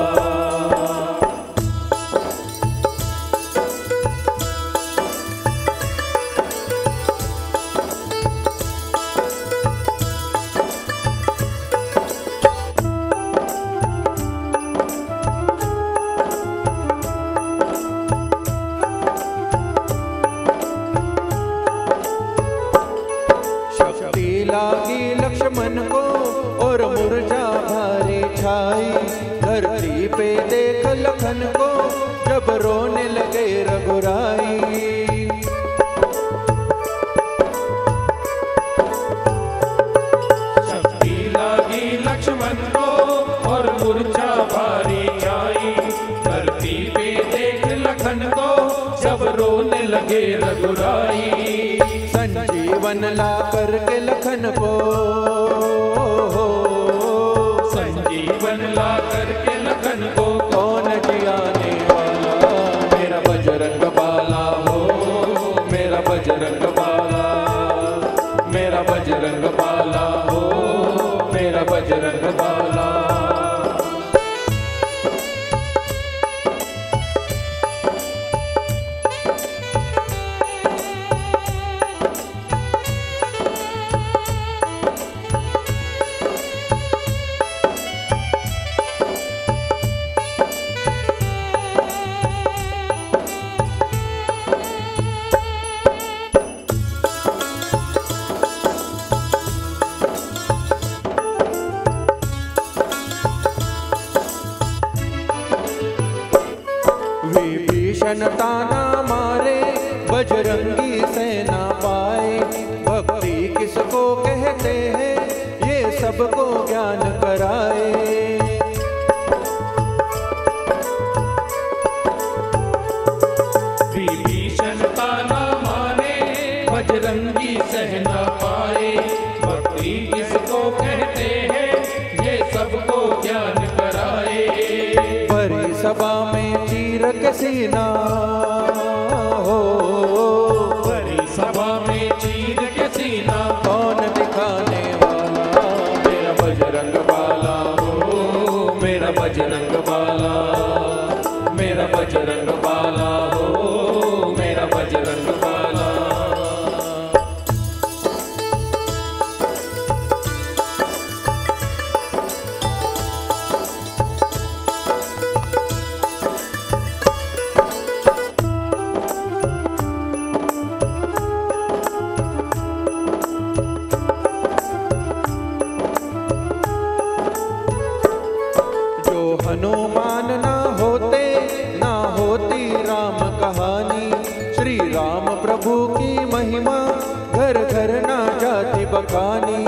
लागी लक्ष्मण को और मुरझा भारी छाई। धरती पे देख लखन को जब रोने लगे रघुराई। शक्ति लागी लक्ष्मण को और मूर्छा भारी छाई। धरती पे देख लखन को जब रोने लगे रघुराई। संजीवन ला करके लखन को, संजीवन ला करके लखन को कौन जियाने वाला? मेरा बजरंग बाला हो, मेरा बजरंग बाला, मेरा बजरंग बाला हो, मेरा बजरंग बाला। विभीषण ताना मारे बजरंगी सेना पाए। भक्ति किसको कहते हैं ये सबको ज्ञान कराए। विभीषण ताना मारे बजरंगी सहना पाए। भक्ति किसको कहते हैं ये सबको ज्ञान कराए। भरी सभा में चीर के सीना हो, भरी सभा में चीर के सीना कौन दिखाने वाला? मेरा बजरंग बाला हो, मेरा बजरंग बाला, मेरा बजरंग बाला हो, मेरा बजरंग बाला। हनुमान ना होते ना होती राम कहानी। श्री राम प्रभु की महिमा घर घर ना जाती बखानी।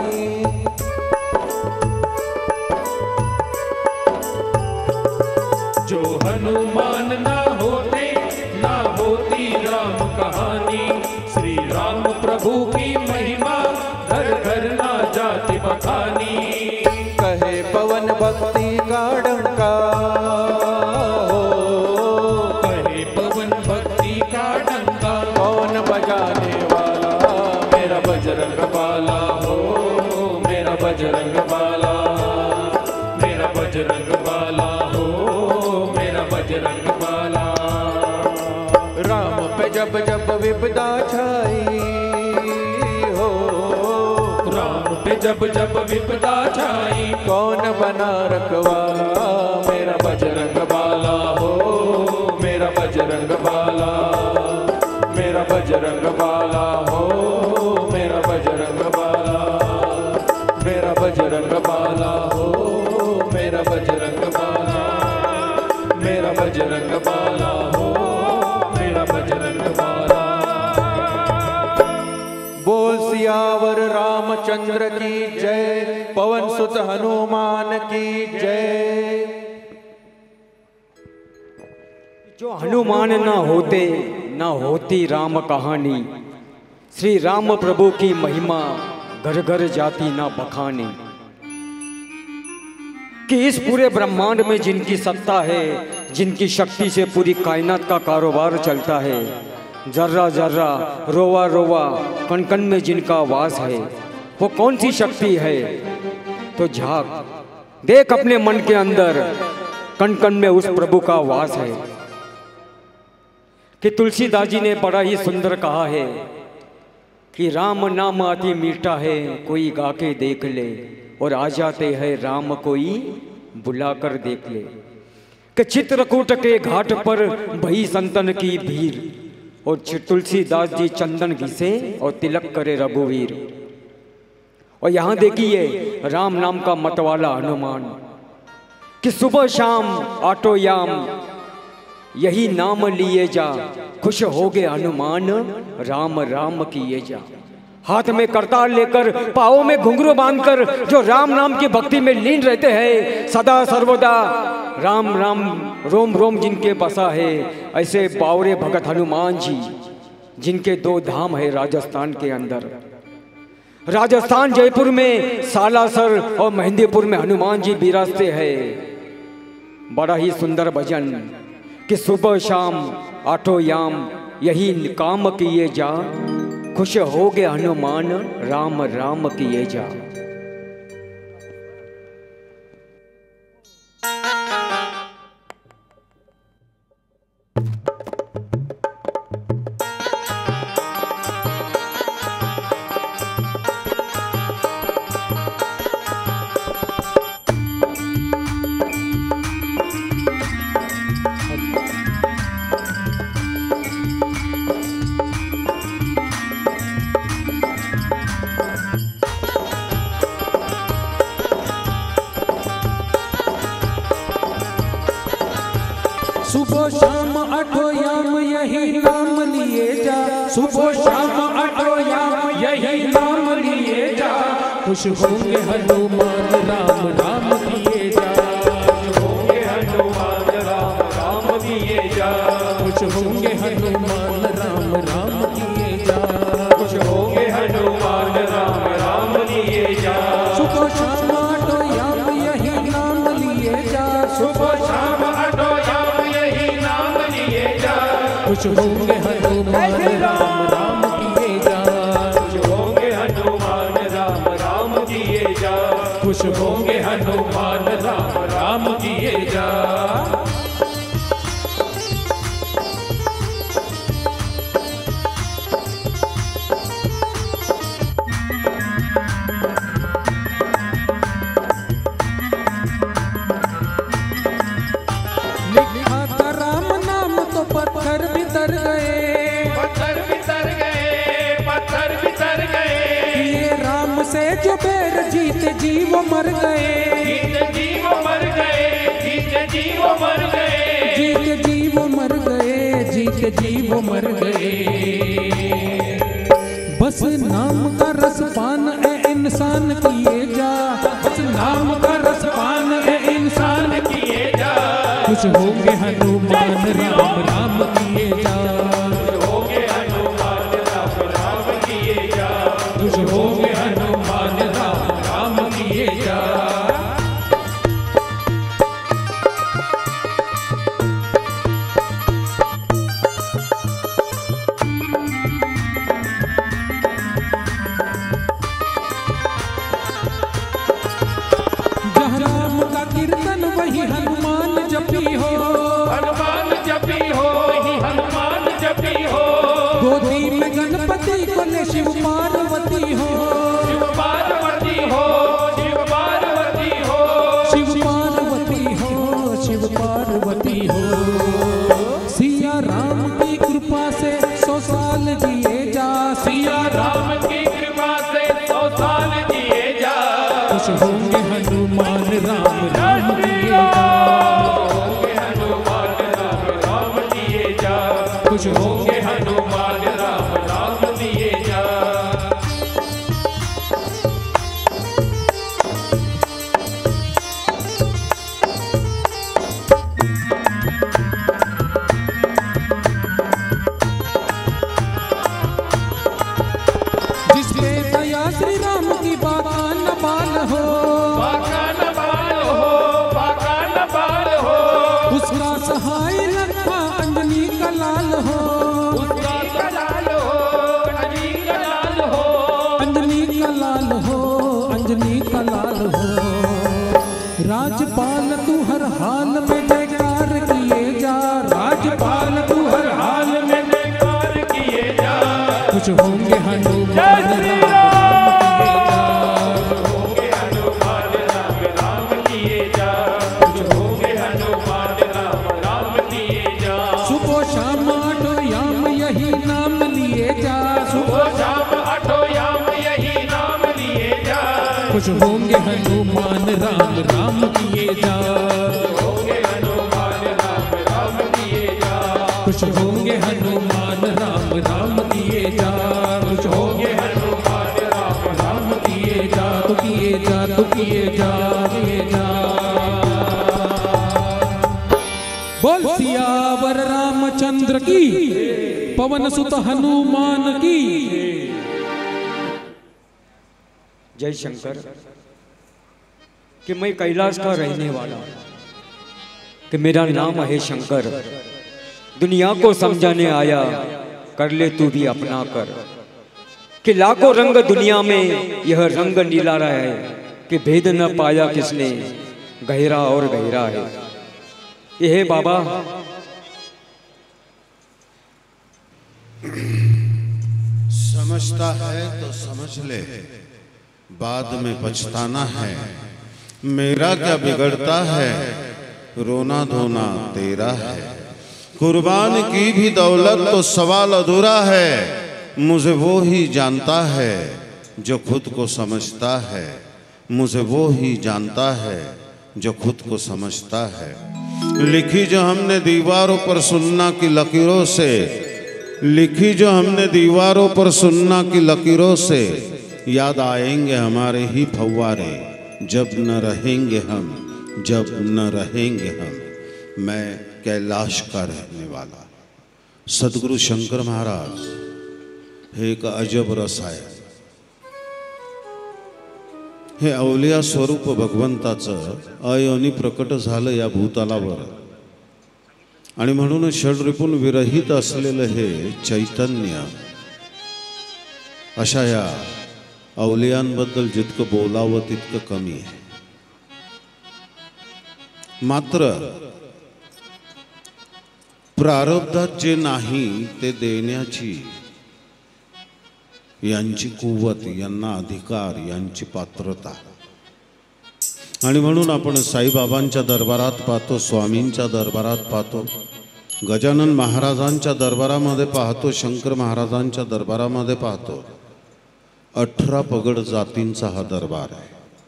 जो हनुमान ना होते ना होती राम कहानी। श्री राम प्रभु की महिमा घर घर ना जाती बखानी। कहे पवन भक्ति का डंका हो, कहे पवन भक्ति का डंका कौन बजाने वाला? मेरा बजरंग बाला हो, मेरा बजरंग बाला, मेरा बजरंग बाला हो, मेरा बजरंग बाला। राम पे जब जब विपदा छाई हो, राम पे जब जब विपदा छाई कौन बना रखवाला? मेरा बजरंग बाला हो, मेरा बजरंग बाला, मेरा बजरंग बाला हो, मेरा बजरंग बाला, मेरा बजरंग बाला हो, मेरा बजरंग बाला, मेरा बजरंग बाला हो, मेरा बजरंग बाला। बोल सियावर रामचंद्र रामचंद्र की जय, पवन सुत हनुमान की जय। जो हनुमान ना होते ना होती राम कहानी, श्री राम प्रभु की महिमा घर घर जाती ना बखानी। कि इस पूरे ब्रह्मांड में जिनकी सत्ता है, जिनकी शक्ति से पूरी कायनात का कारोबार चलता है, जर्रा जर्रा रोवा रोवा कण कण में जिनका वास है, वो कौन सी शक्ति है? तो झांक देख अपने मन के अंदर, कण कण में उस प्रभु का वास है। कि तुलसीदास जी ने बड़ा ही सुंदर कहा है कि राम नाम अति मीठा है, कोई गा के देख ले, और आ जाते हैं राम कोई बुलाकर देख ले। कि चित्रकूट के घाट पर भई संतन की भीड़, और तुलसीदास जी चंदन घिसे और तिलक करे रघुवीर। और यहाँ देखिए राम नाम का मतवाला हनुमान, कि सुबह शाम आटो याम यही नाम लिए जा, खुश हो गए हनुमान राम राम किए जा। हाथ में करताल लेकर, पाँव में घुंघरू बांधकर जो राम नाम की भक्ति में लीन रहते हैं, सदा सर्वदा राम राम रोम रोम जिनके बसा है, ऐसे बावरे भगत हनुमान जी, जिनके 2 धाम है राजस्थान के अंदर। राजस्थान जयपुर में सालासर और मेहंदीपुर में हनुमान जी विराजते हैं। बड़ा ही सुंदर भजन कि सुबह शाम आठों याम यही काम किए जा, खुश हो गए हनुमान राम राम किए जा। सुबह शाम आठो याम यही नाम लिए जा, सुबह शाम आठो याम यही नाम लिए जा, खुश होंगे हनुमान राम राम किए जा, खुश होंगे हनुमान राम राम किए जा, खुश होंगे हनुमान राम राम किए जा, खुश होंगे हनुमान राम राम किए जा। सुबह शाम आठो याम यही नाम लिए जा, सुबह शाम आठो याम यही नाम लिए जा, खुश होंगे हनुमान राम राम किए जा, खुश होंगे हनुमान राम राम किए जा, खुश होंगे हनुमान राम राम किए जा। लिखा था राम नाम तो पत्थर बितर गए, पत्थर बितर गए, पत्थर बितर गए, ये राम से जो बैर जीते जीव मर गए, जीत जीव मर गए, जीत जीव मर गए, जीत जीव मर गए, जीत जीव मर गए। बस नाम का रसपान ए इंसान किए जा, बस नाम का रसपान ए इंसान किए जा, खुश होंगे हनुमान राम राम किए जा, खुश होंगे हनुमान राम राम किए जा, खुश होंगे हनुमान राम राम किए जा। जहाँ राम का कीर्तन वही हनुमान जपी हो, हनुमान जपी हो, ही हनुमान जपी हो, गोदी में गणपति को ले शिव पार्वती हो, शिव पार्वती हो, शिव पार्वती हो, शिव पार्वती हो, शिव पार्वती हो। सिया राम की कृपा से 100 साल जिए जा, सिया राम राम की कृपा से 100 साल जिए जा, खुश होंगे हनुमान राम राम किए जा, होंगे हनुमान राम राम किए जा, खुश होंगे हनुमान राम राम किए जा। धरनी का लाल हो। राजपाल तू हर हाल में जयकार किए जा, राजपाल तू हर हाल में जयकार किए जा। कुछ होंगे हनुमान राम किए जा, कुछ होंगे हनुमान राम किए जा। सुबह शाम आठों याम यही नाम लिए जा, सुबह शाम आठों याम यही नाम लिए जा। कुछ होंगे हनुमान राम राम किए जा, होंगे हनुमान राम किए जा। कुछ होंगे हनुमान राम किए जा, कुछ होंगे हनुमान राम किए जा। तो किए जा, तो किए जा, किए जा। बोल सियावर रामचंद्र की, पवन सुत हनुमान की। जय शंकर। कि मैं कैलाश का रहने वाला, कि मेरा नाम है शंकर, दुनिया को समझाने आया, कर ले तू भी अपना कर। कि लाखों रंग दुनिया में यह रंग नीला है, कि भेद न पाया किसने, गहरा और गहरा है। यह बाबा समझता है तो समझ ले, बाद में पछताना है। मेरा क्या बिगड़ता है, रोना धोना तेरा है। कुर्बान की भी दौलत तो सवाल अधूरा है। मुझे वो ही जानता है जो खुद को समझता है, मुझे वो ही जानता है जो खुद को समझता है। लिखी जो हमने दीवारों पर सुन्ना की लकीरों से, लिखी जो हमने दीवारों पर सुन्ना की लकीरों से, याद आएंगे हमारे ही फव्वारे जब न रहेंगे हम, जब न रहेंगे हम। मैं कैलाश का रहने वाला। सद्गुरु शंकर महाराज हे एक अजब रस आहे। हे अवलिया स्वरूप भगवंताचं अयोनी प्रकट झालं या भूतलावर, आणि म्हणून षड्रिपून विरहित असलेलं हे चैतन्य अशा या अवलियांबद्दल जितकं बोलावं तितकं कमी आहे। मात्र प्रारब्धात जे नाही ते देण्याची यांची कुवत, यांना अधिकार, यांची पात्रता। आणि म्हणून आपण साईबाबांच्या दरबारात पाहतो, स्वामींच्या दरबारात पाहतो, गजानन महाराजांच्या दरबारामध्ये पाहतो, शंकर महाराजांच्या दरबारामध्ये पाहतो, 18 पगड जातींचा हा दरबार आहे।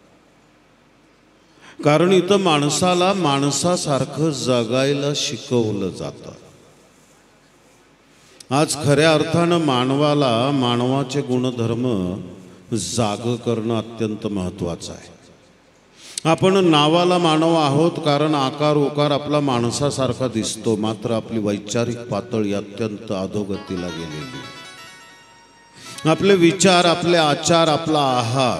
कारण इथं माणसाला माणसासारखं जगायला शिकवलं जातं। आज खऱ्या अर्थानं मानवाला मानवाचे गुणधर्म जाग करणं अत्यंत महत्त्वाचं आहे। आपण नावाला मानव आहोत कारण आकार उकार आपला माणसासारखा दिसतो, मात्र आपली वैचारिक पातळी अत्यंत अधोगतीला गेलेली। आपले विचार, आपले आचार, आपला आहार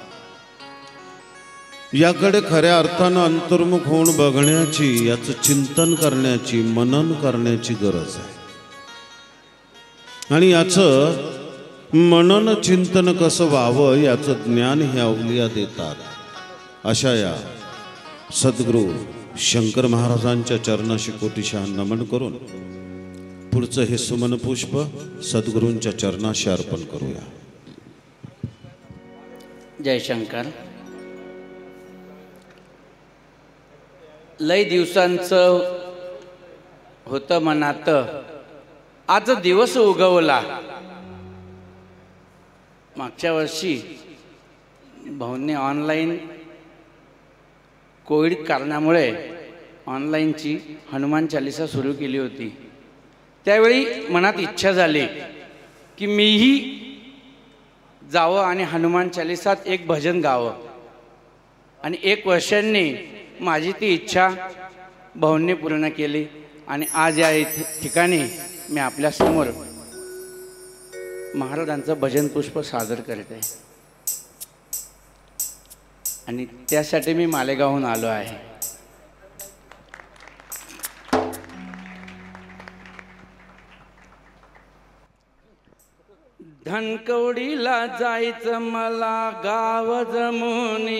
याकडे खऱ्या अर्थानं अंतर्मुख होऊन बघण्याची, याचं चिंतन करण्याची, मनन करण्याची गरज आहे। आणि याचं मनन चिंतन कसं व्हावं याचं ज्ञान हे अवलिया देतात। अशा या सद्गुरू शंकर महाराजांच्या चरणाशी कोटीशः नमन करून पुढचं हे सुमन पुष्प सद्गुरूंच्या चरणाशी अर्पण करूया। जय शंकर। लय दिवसांचं होतं मनात, आज दिवस उगवला। मागच्या वर्षी भाऊंनी ऑनलाईन कोविड कारणामुळे ऑनलाईनची हनुमान चालीसा सुरू केली होती। त्यावेळी मनात इच्छा झाली की मीही जावं आणि हनुमान चालीसात एक भजन गावं। आणि 1 वर्षांनी माझी ती इच्छा भाऊंनी पूर्ण केली आणि आज या ठिकाणी मी आपल्या समोर महाराजांचं भजन पुष्प सादर करत आहे। आणि त्यासाठी मी मालेगावहून आलो आहे। धनकवडीला जायचं मला गाव जमुनी,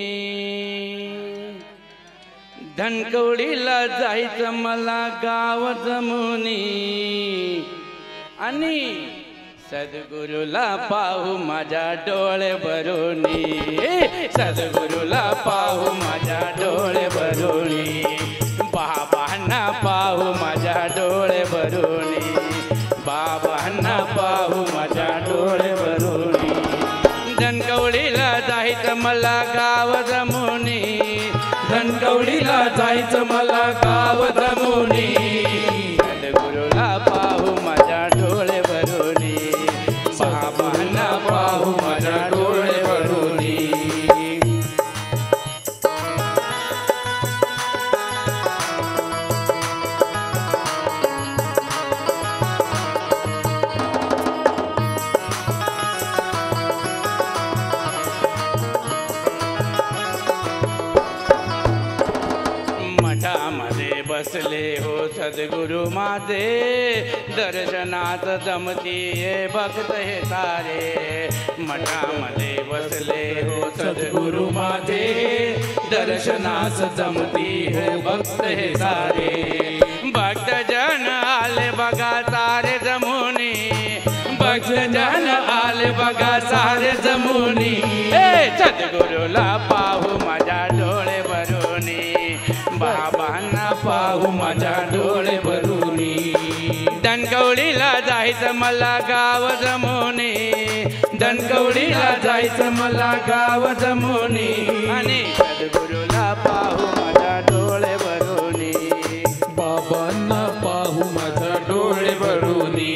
धनकवडीला जायचं मला गाव जमुनी, आणि सद्गुरूला पाहू माझ्या डोळे भरूनी, सद्गुरूला पाहू माझ्या डोळे भरूनी, बाबांना पाहू माझ्या डोळे भरूनी, बाबांना पाहू माझ्या डोळे भरूनी, धनकवडीला जायचं मला गाव जमुनी, धनकवडीला जायचं मला गाव जमुनी, सद्गुरूला पाहू माझ्या डोळे भरूनी, बाबांना पाहू माझ्या डोळे भरूनी. मठामध्ये बसले हो सद्गुरु माझे, दर्शनात जमतीये भक्त हे सारे, मठामध्ये बसले हो सद्गुरु माझे, दर्शनास जमती हो भक्त हे सारे, भक्त जन आले बघा सारे जमुनी, भक्त जन आले बघा सारे जमुनी, सद्गुरूला पाहू माझ्या डोळे भरूनी, बाबांना पाहू माझ्या डोळे भरूनी, धनकवडीला जायचं मला गाव जमुनी, धनकवडीला जायचं मला गाव जमुनी, आणि सद्गुरूला पाहू माझ्या डोळे भरूनी, बाबांना पाहू माझ्या डोळे भरूनी.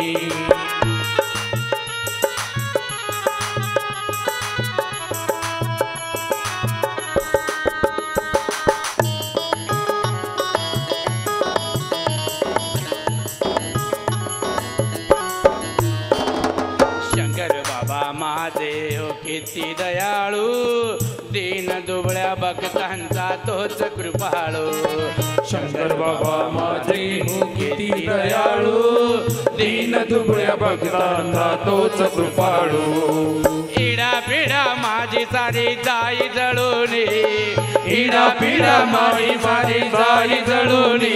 किती दयाळू, दीन दुबळ्या भक्तांचा तोच कृपाळू, शंकर बाबा माझे हो किती दयाळू, दीन दुबळ्या भक्तांचा तोच कृपाळू, इडा पिढा माझी सारी जाई जळूनी, इडा पिढा माझी सारी जाई जळूनी,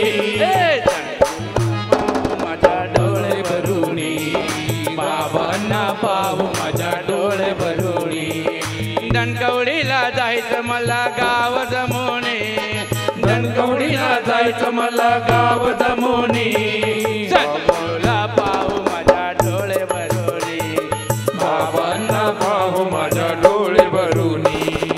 माझ्या डोळे भरूनी, बाबांना पाहू माझ्या डोळे भरूनी, धनकवडीला जायचं मला गाव जमुनी, धनकवडीला जायचं मला गाव जमुनी, सद्गुरूला पाहू माझ्या डोळे भरूनी, बाबांना पाहू माझ्या डोळे भरूनी.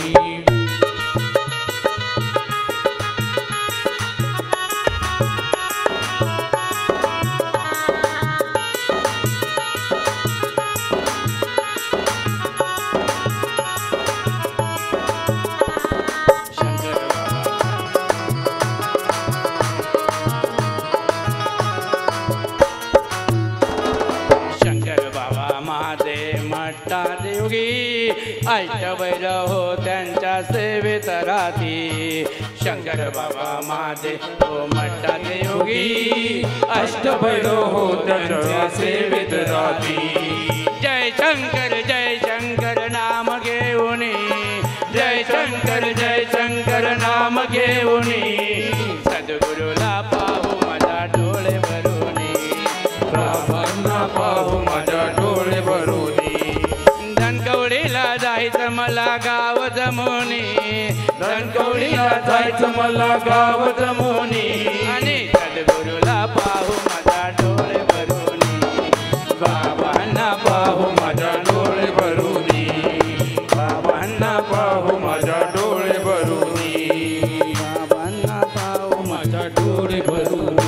अष्टभैर हो त्यांच्या सेवेत राहती, शंकर बाबा माझे हो मठात योगी, अष्टभैर हो त्यांच्या सेवेत राहती, जय शंकर नाम घेऊनी, जय शंकर नाम घेऊनी, सद्गुरूला पाहू माझ्या डोळे भरूनी, बाबांना पाहू माझ्या डोळे भरूनी, धनकवडीला जायचं मला गाव जमुनी, धनकवडीला जायचं मला गाव जमुनी, आणि सद्गुरूला पाहू माझ्या डोळे भरूनी, बाबांना पाहू माझ्या डोळे भरूनी, बाबांना पाहू माझ्या डोळे भरूनी, बाबांना पाहू माझ्या डोळे भरूनी.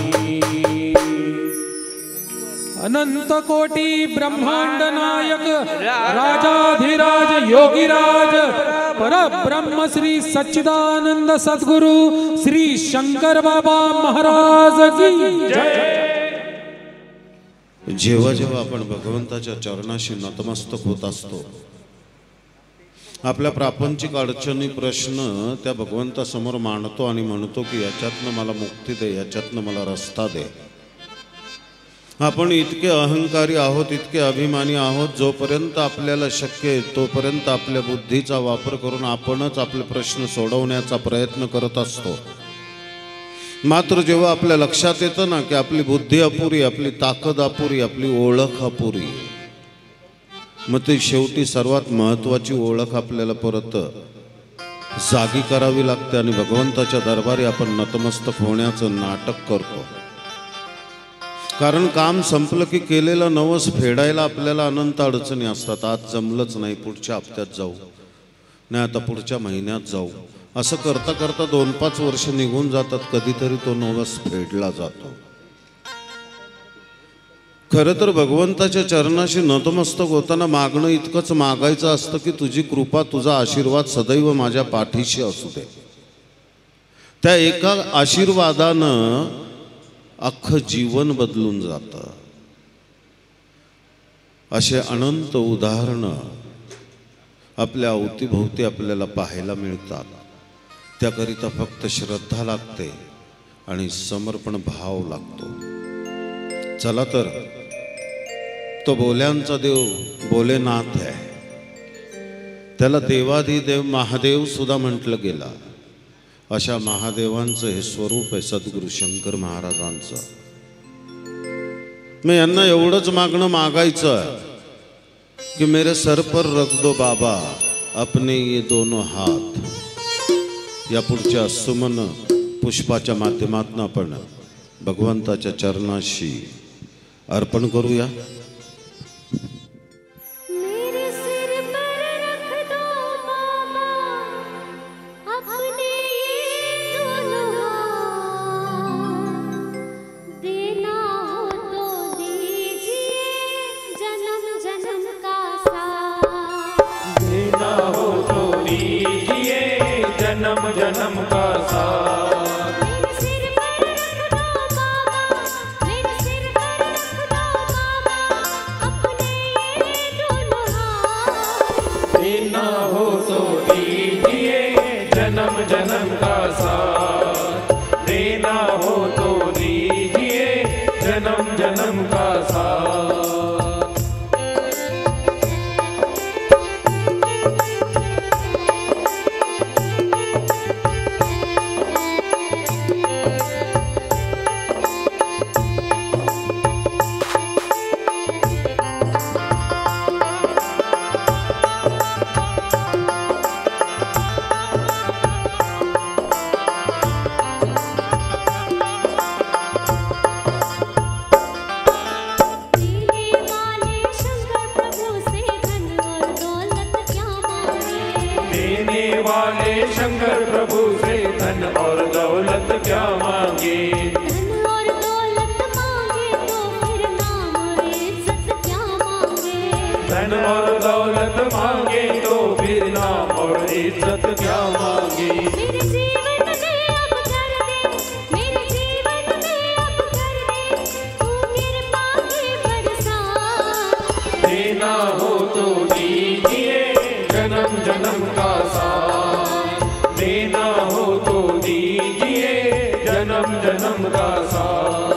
अनंत कोटी ब्रह्मांड नायक राजाधिराज योगीराज परब्रह्म श्री सच्चिदानंद सद्गुरु श्री शंकर बाबा महाराज की जय. जेव्हा जेव्हा आपण भगवंताच्या चरणाशी नतमस्तक होत असतो, आपल्या प्रापंचिक अडचणी प्रश्न त्या भगवंतासमोर मांडतो आणि म्हणतो की याच्यातनं मला मुक्ती दे, याच्यातनं मला रस्ता दे. आपण इतके अहंकारी आहोत, इतके अभिमानी आहोत, जोपर्यंत आपल्याला शक्य आहे तोपर्यंत आपल्या बुद्धीचा वापर करून आपणच आपले प्रश्न सोडवण्याचा प्रयत्न करत असतो. मात्र जेव्हा आपल्या लक्षात येतं ना की आपली बुद्धी अपुरी, आपली ताकद अपुरी, आपली ओळख अपुरी, मग ते शेवटी सर्वात महत्त्वाची ओळख आपल्याला परत जागी करावी लागते आणि भगवंताच्या दरबारी आपण नतमस्तक होण्याचं नाटक करतो. कारण काम संपलं की केलेलं नवस फेडायला आपल्याला अनंत अडचणी असतात. आज जमलंच नाही, पुढच्या हप्त्यात जाऊ, नाही आता पुढच्या महिन्यात जाऊ, असं करता करता 2-5 वर्ष निघून जातात. कधीतरी तो नवस फेडला जातो. खरं तर भगवंताच्या चरणाशी नतमस्तक होताना मागणं इतकंच मागायचं असतं की तुझी कृपा, तुझा आशीर्वाद सदैव माझ्या पाठीशी असू दे. त्या एका आशीर्वादानं अख्खं जीवन बदलून जातं. असे अनंत उदाहरणं आपल्या अवतीभोवती आपल्याला पाहायला मिळतात. त्याकरिता फक्त श्रद्धा लागते आणि समर्पण भाव लागतो. चला तर, तो बोल्यांचा देव भोलेनाथ आहे. त्याला देवाधिदेव महादेव सुद्धा म्हटलं गेलं. अशा महादेवांचं हे स्वरूप आहे सद्गुरु शंकर महाराजांचं. मी यांना एवढंच मागणं मागायचं की मेरे सर पर रख दो बाबा अपने ये दोनों हात. या पुढच्या सुमन पुष्पाच्या माध्यमातून आपण भगवंताच्या चरणाशी अर्पण करूया. जन्म जन्म का साथ देना हो तो दीजिए, जन्म जन्म का साथ देना हो तो दीजिए, जन्म जन्म का साथ. शंकर प्रभु से धन और दौलत क्या मांगे. धन और दौलत मांगे तो फिर नाम और इज्जत क्या मांगे. धन और दौलत मांगे तो फिर नाम और इज्जत क्या मांगे. मेरे जीवन में अब कर दे, मेरे जीवन में अब कर दे तू कृपा की बरसात. देना हो तो दीजिए, जन्म जन्म का साथ देना हो तो दीजिए, जन्म जन्म का साथ.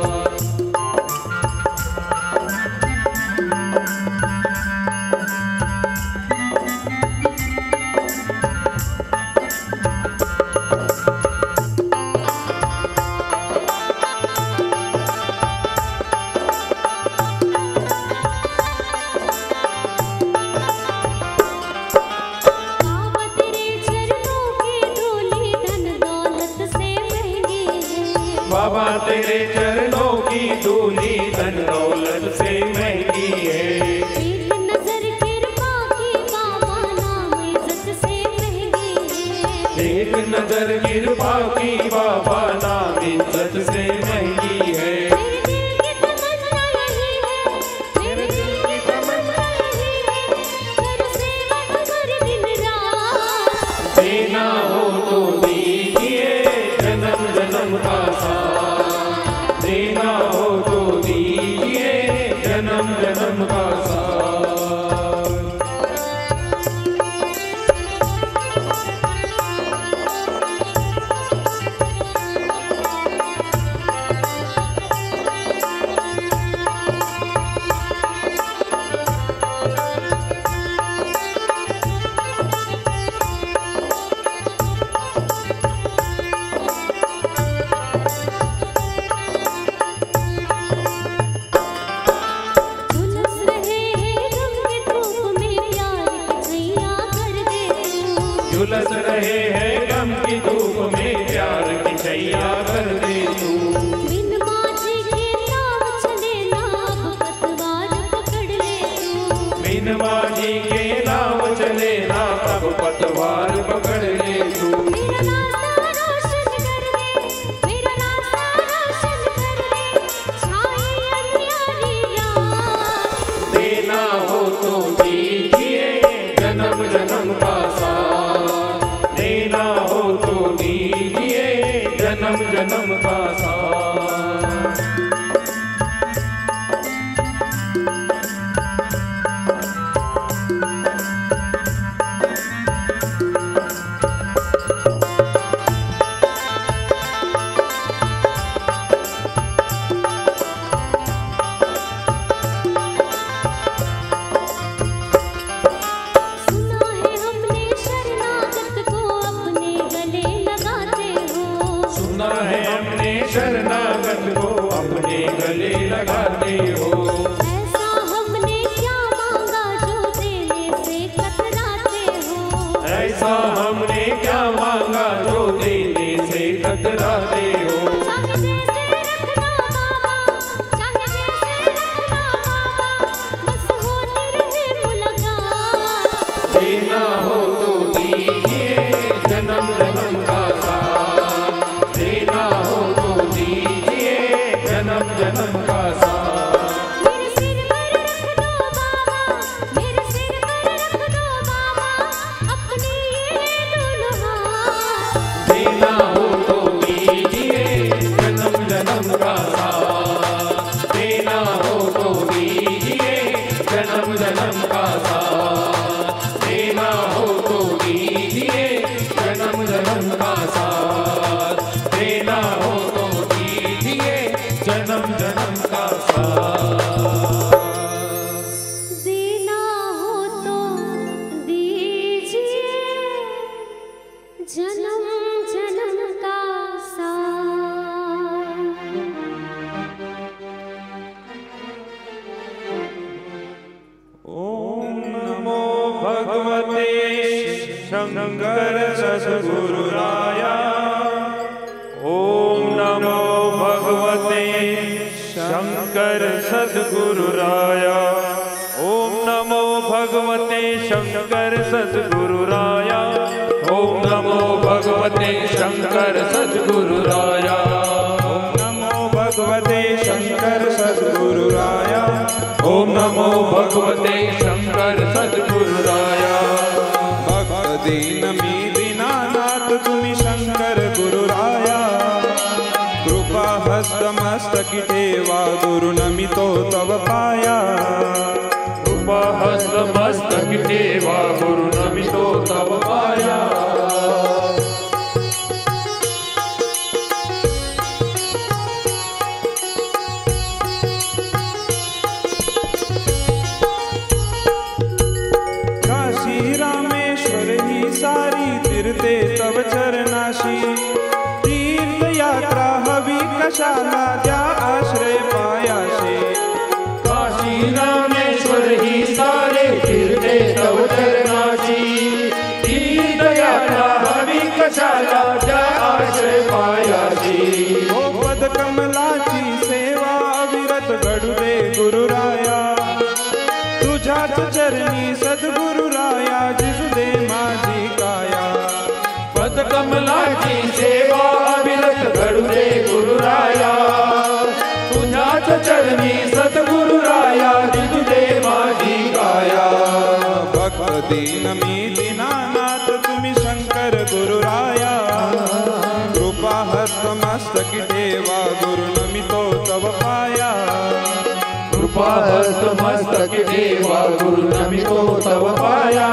बाबा तेरे चरणों की धूली धन दौलत से महंगी है. एक नजर कृपा की बाबा नाम इज्जत से महंगी है. एक नजर कृपा की बाबा नाम इज्जत से महंगी है. मेरे दिल की तमन्ना यही है, कर सेवा कर दिन रात. देना हो तो दीजिए, जन्म जन्म का साथ देना हो तो दीजिए, जन्म जन्म का साथ. झुलस रहे हैं गम की धूप में, प्यार की छैया कर दे तू। बिन माझी के नाव चले ना, अब पतवार पकड़ ले तू। बिन माझी के नाव चले ना, तब पतवार पकड़ ले तू। मेरा रास्ता रोशन कर दे, मेरा रास्ता रोशन कर दे, छाई अंधियारी रात। देना हो तो दीजिए जन्म जन्म का साथ, देना हो तो दीजिए जन्म जन्म का साथ। सुना है हमने शरणागत को अपने गले लगाते हो। सुना है हमने शरणागत को अपने गले लगाते हो। ऐसा हमने क्या मांगा जो देने से कतराते हो। ऐसा हमने क्या मांगा जो देने से कतराते हो। चाहे जैसे रखना बाबा, चाहे जैसे रखना बाबा, बस होती रहे मुलाकात। देना हो तो दीजिए जन्म जन्म का साथ, देना हो तो दीजिए जन्म जन्म का साथ। मेरे सिर पर रख दो बाबा, मेरे सिर पर रख दो बाबा, अपने ये दोनों हाथ। देना हो तो दीजिए जन्म जन्म का साथ, देना हो तो दीजिए जन्म जन्म का साथ, देना हो तो दीजिए जन्म जन्म का साथ, देना हो तो दीजिए जन्म जन्म का साथ। देना हो तो दीजिए जन्म जन्म का साथ। ओम नमो भगवते शंकर सद्गुरुराया। ओम नमो भगवते शंकर सद्गुरुराया। ओम नमो भगवते शंकर सद्गुरुराया। ओम नमो भगवते शंकर सद्गुरुराया। ओम नमो भगवते शंकर सद्गुरुराया। ओम नमो भगवते शंकर सद्गुरुराया। भक्त दीनमी दीनानाथ तुम्ही शंकर गुरुराया। कृपा हस्त मस्तकी ठेवा गुरु नमितो तव पाया। कृपा हस्त मस्तक ठेवा गुरु नमितो तव पाया। काशी रामेश्वर ही सारी तीर्थे तव चरणाशी। तीर्थ यात्रा हवी कशाला द्या आश्रय पायाशी। काशी रामेश्वर ही सारे फिरते तव चरणाची। तीर्थ यात्रा हवी कशाला जा आश्रय पायाची। ओ पद कमलाची सेवा अविरत घडू दे गुरुराया। तुझ्याच चरणी सद्गुरुराया जिजू दे माझी काया। पद कमलाची सेवा अविरत घडू दे गुरुराया। तुझ्याच चरणी सद्गुरुराया जिजू दे माझी काया। भक्त दीनमी दीनानाथ तुम्ही शंकर गुरुराया। कृपा हस्त मस्तकी ठेवा गुरु नमितो तव पाया। कृपा हस्त मस्तक ठेवा गुरु नमितो तव पाया।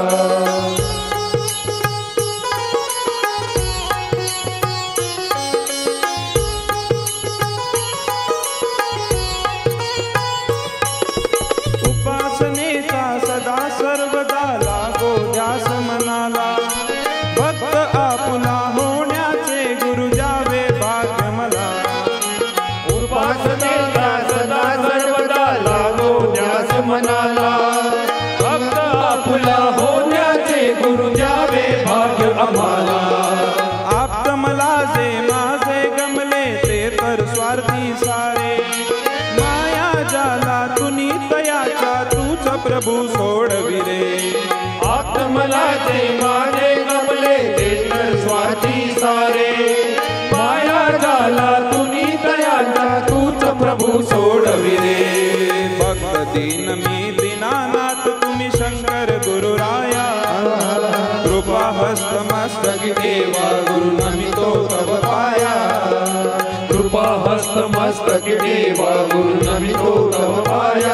उपासनेचा सदा सर्वदा लागो ध्यास मनाला। भक्त आपुला होण्याचे गुरु जावे भाग्य मला। उपासनेचा सदा सर्वदा लागो ध्यास मनाला। भक्त आपुला होण्याचे गुरु जावे भाग्य आम्हाला. आप कमलाचे माझे गमले ते तर स्वार्थी सारे. माया जाला तुनी तयाचा तूच प्रभू सोडविरे. आत्मलाचे माझे गमले ते तर स्वार्थी सारे. माया झाला तुनी दयाचा तूच प्रभू सोडविरे. भक्त दीन मी दीनानाथ तुम्ही शंकर गुरुराया. कृपा हस्त मस्तक देवा गुरु नमितो तव पाया. कृपा हस्त मस्तक देवा गुरु नमितो तव पाया.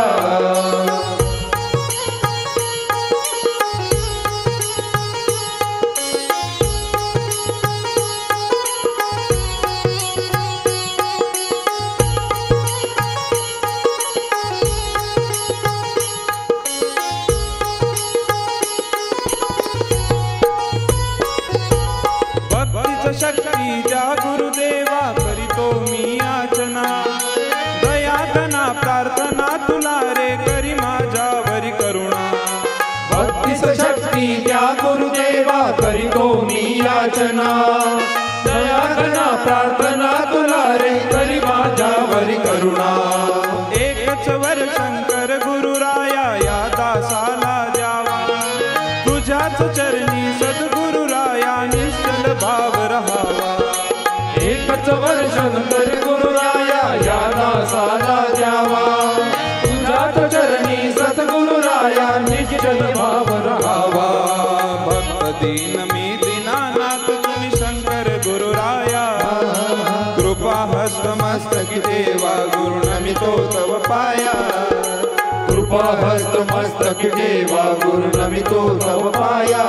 शक्ती ज्या गुरुदेवा करीतो मी याचना. दयाधना प्रार्थना तुला रे करी माझ्यावरी करुणा. भक्तीस शक्ती द्या गुरुदेवा करीतो मी याचना. दयाघना प्रार्थना तुला रे करी माझ्यावरी करुणा. एकच वर शंकर गुरुराया या दासाला द्यावा. तुझ्याच चरणी सद्गुरुराया निश्चल भाव रहावा. एकच वर शंकर गुरुराया या दासाला द्यावा. तुझ्याच चरणी सद्गुरुराया निश्चल भाव रहावा. भक्त दीन मी दीनानाथ तुम्ही शंकर गुरुराया. कृपा हस्त मस्तक देवा गुरु नमितो तव पाया. कृपा हस्त मस्तक देवा गुरु नमितो तव पाया.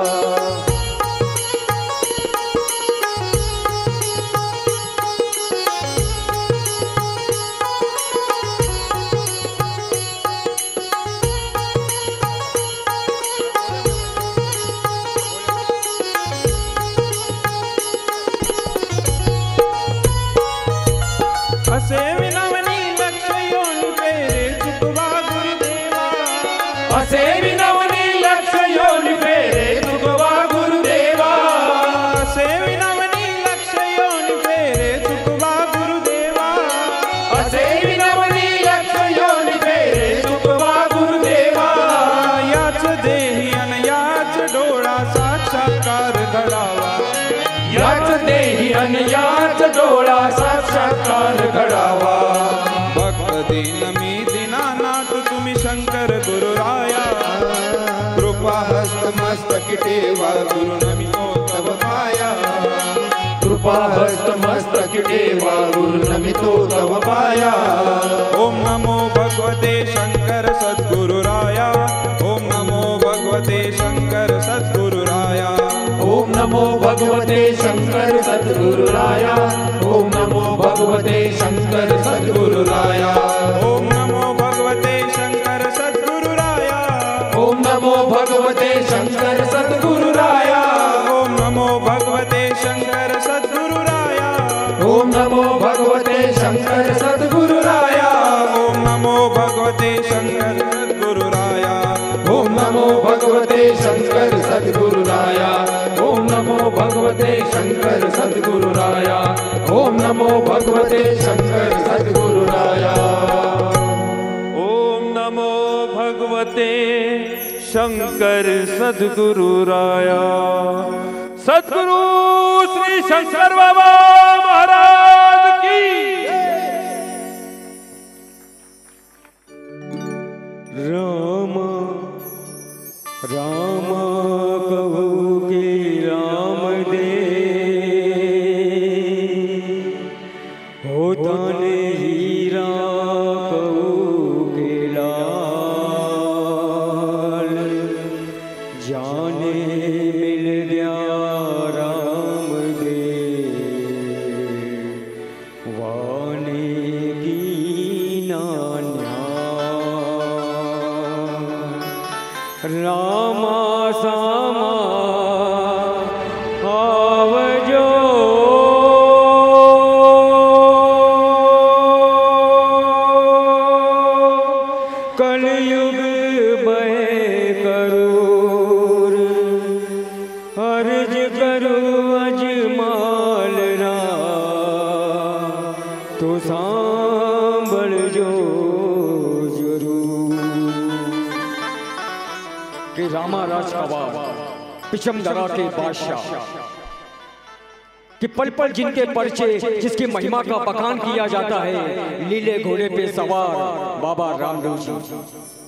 असे विनवनी लक्ष येऊन फेरे चुकवा गुरुदेवा. असे विनवनी लक्ष येऊन फेरे चुकवा गुरुदेवा. असे विनवनी लक्ष येऊन फेरे चुकवा गुरुदेवा. असे विनवनी लक्ष येऊन फेरे चुकवा गुरुदेवा. याच देही अन याच डोळा साक्षात्कार घडावा. याच देही अन याच डोळा साक्षात्कार घडावा. भक्त दीन मी दीनानाथ तुम्ही शंकर गुरुराया. कृपा हस्त मस्तक ठेवा गुरु नमितो तव पाया. कृपा हस्त मस्तक देवा गुरु नमितो तव पाया. ओम नमो भगवते शंकर सद्गुरुराया. ओम नमो भगवते शंकर सद्गुरुराया. ओम नमो भगवते शंकर सद्गुरुराया. ओम नमो भगवते शंकर सद्गुरुराया. ओम नमो भगवते शंकर सद्गुरुराया. ओम नमो भगवते शंकर सद्गुरुराया. ओम नमो भगवते शंकर सद्गुरुराया. ओम नमो भगवते शंकर सद्गुरुराया. ओम नमो भगवते शंकर सद्गुरुराया. ओम नमो भगवते शंकर सद्गुरुराया. ओम नमो भगवते शंकर सद्गुरुराया. ओम नमो भगवते शंकर सद्गुरुराया. ओम नमो भगवते शंकर सद्गुरुराया. सद्गुरु श्री शंकर बाबा महाराज की. राम राम कहू के राम दे. होता ने हीरा कहू के लाल. जाने मिल गया राम दे. अर्ज करूं अजमाल रा तो सांभल जो जरूर कि रामा राज कबाब पिछम दरा के बादशाह कि पल पल जिनके परिचय जिसकी महिमा का बखान किया जाता है, लीले घोड़े पे सवार बाबा रामदेव जी।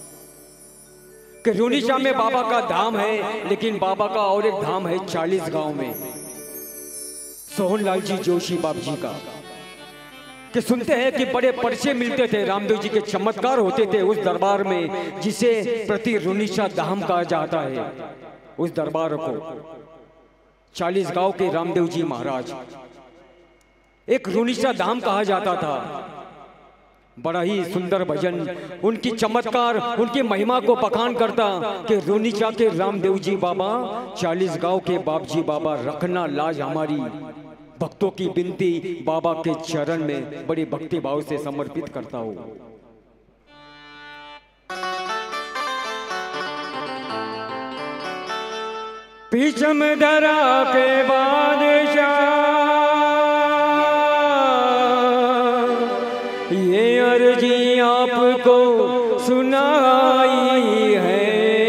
कि रूनीचा में बाबा का धाम है, लेकिन बाबा का और एक धाम है 40 गांव में, सोहनलाल जी जोशी बाप जी का। कि सुनते हैं कि बड़े परिचय मिलते थे, रामदेव जी के चमत्कार होते थे उस दरबार में जिसे प्रति रूनीचा धाम कहा जाता है। उस दरबार को 40 गांव के रामदेव जी महाराज एक रूनीचा धाम कहा जाता था। बड़ा ही सुंदर भजन, उनकी चमत्कार, उनकी महिमा को बखान करता कि रूनीचा के रामदेव जी बाबा, 40 गांव के बाप जी बाबा, रखना लाज हमारी। भक्तों की विनती बाबा के चरण में बड़ी भक्ति भाव से समर्पित करता हूं। पीछम धरा के बादशाह ये अर्जी आपको सुनाई है,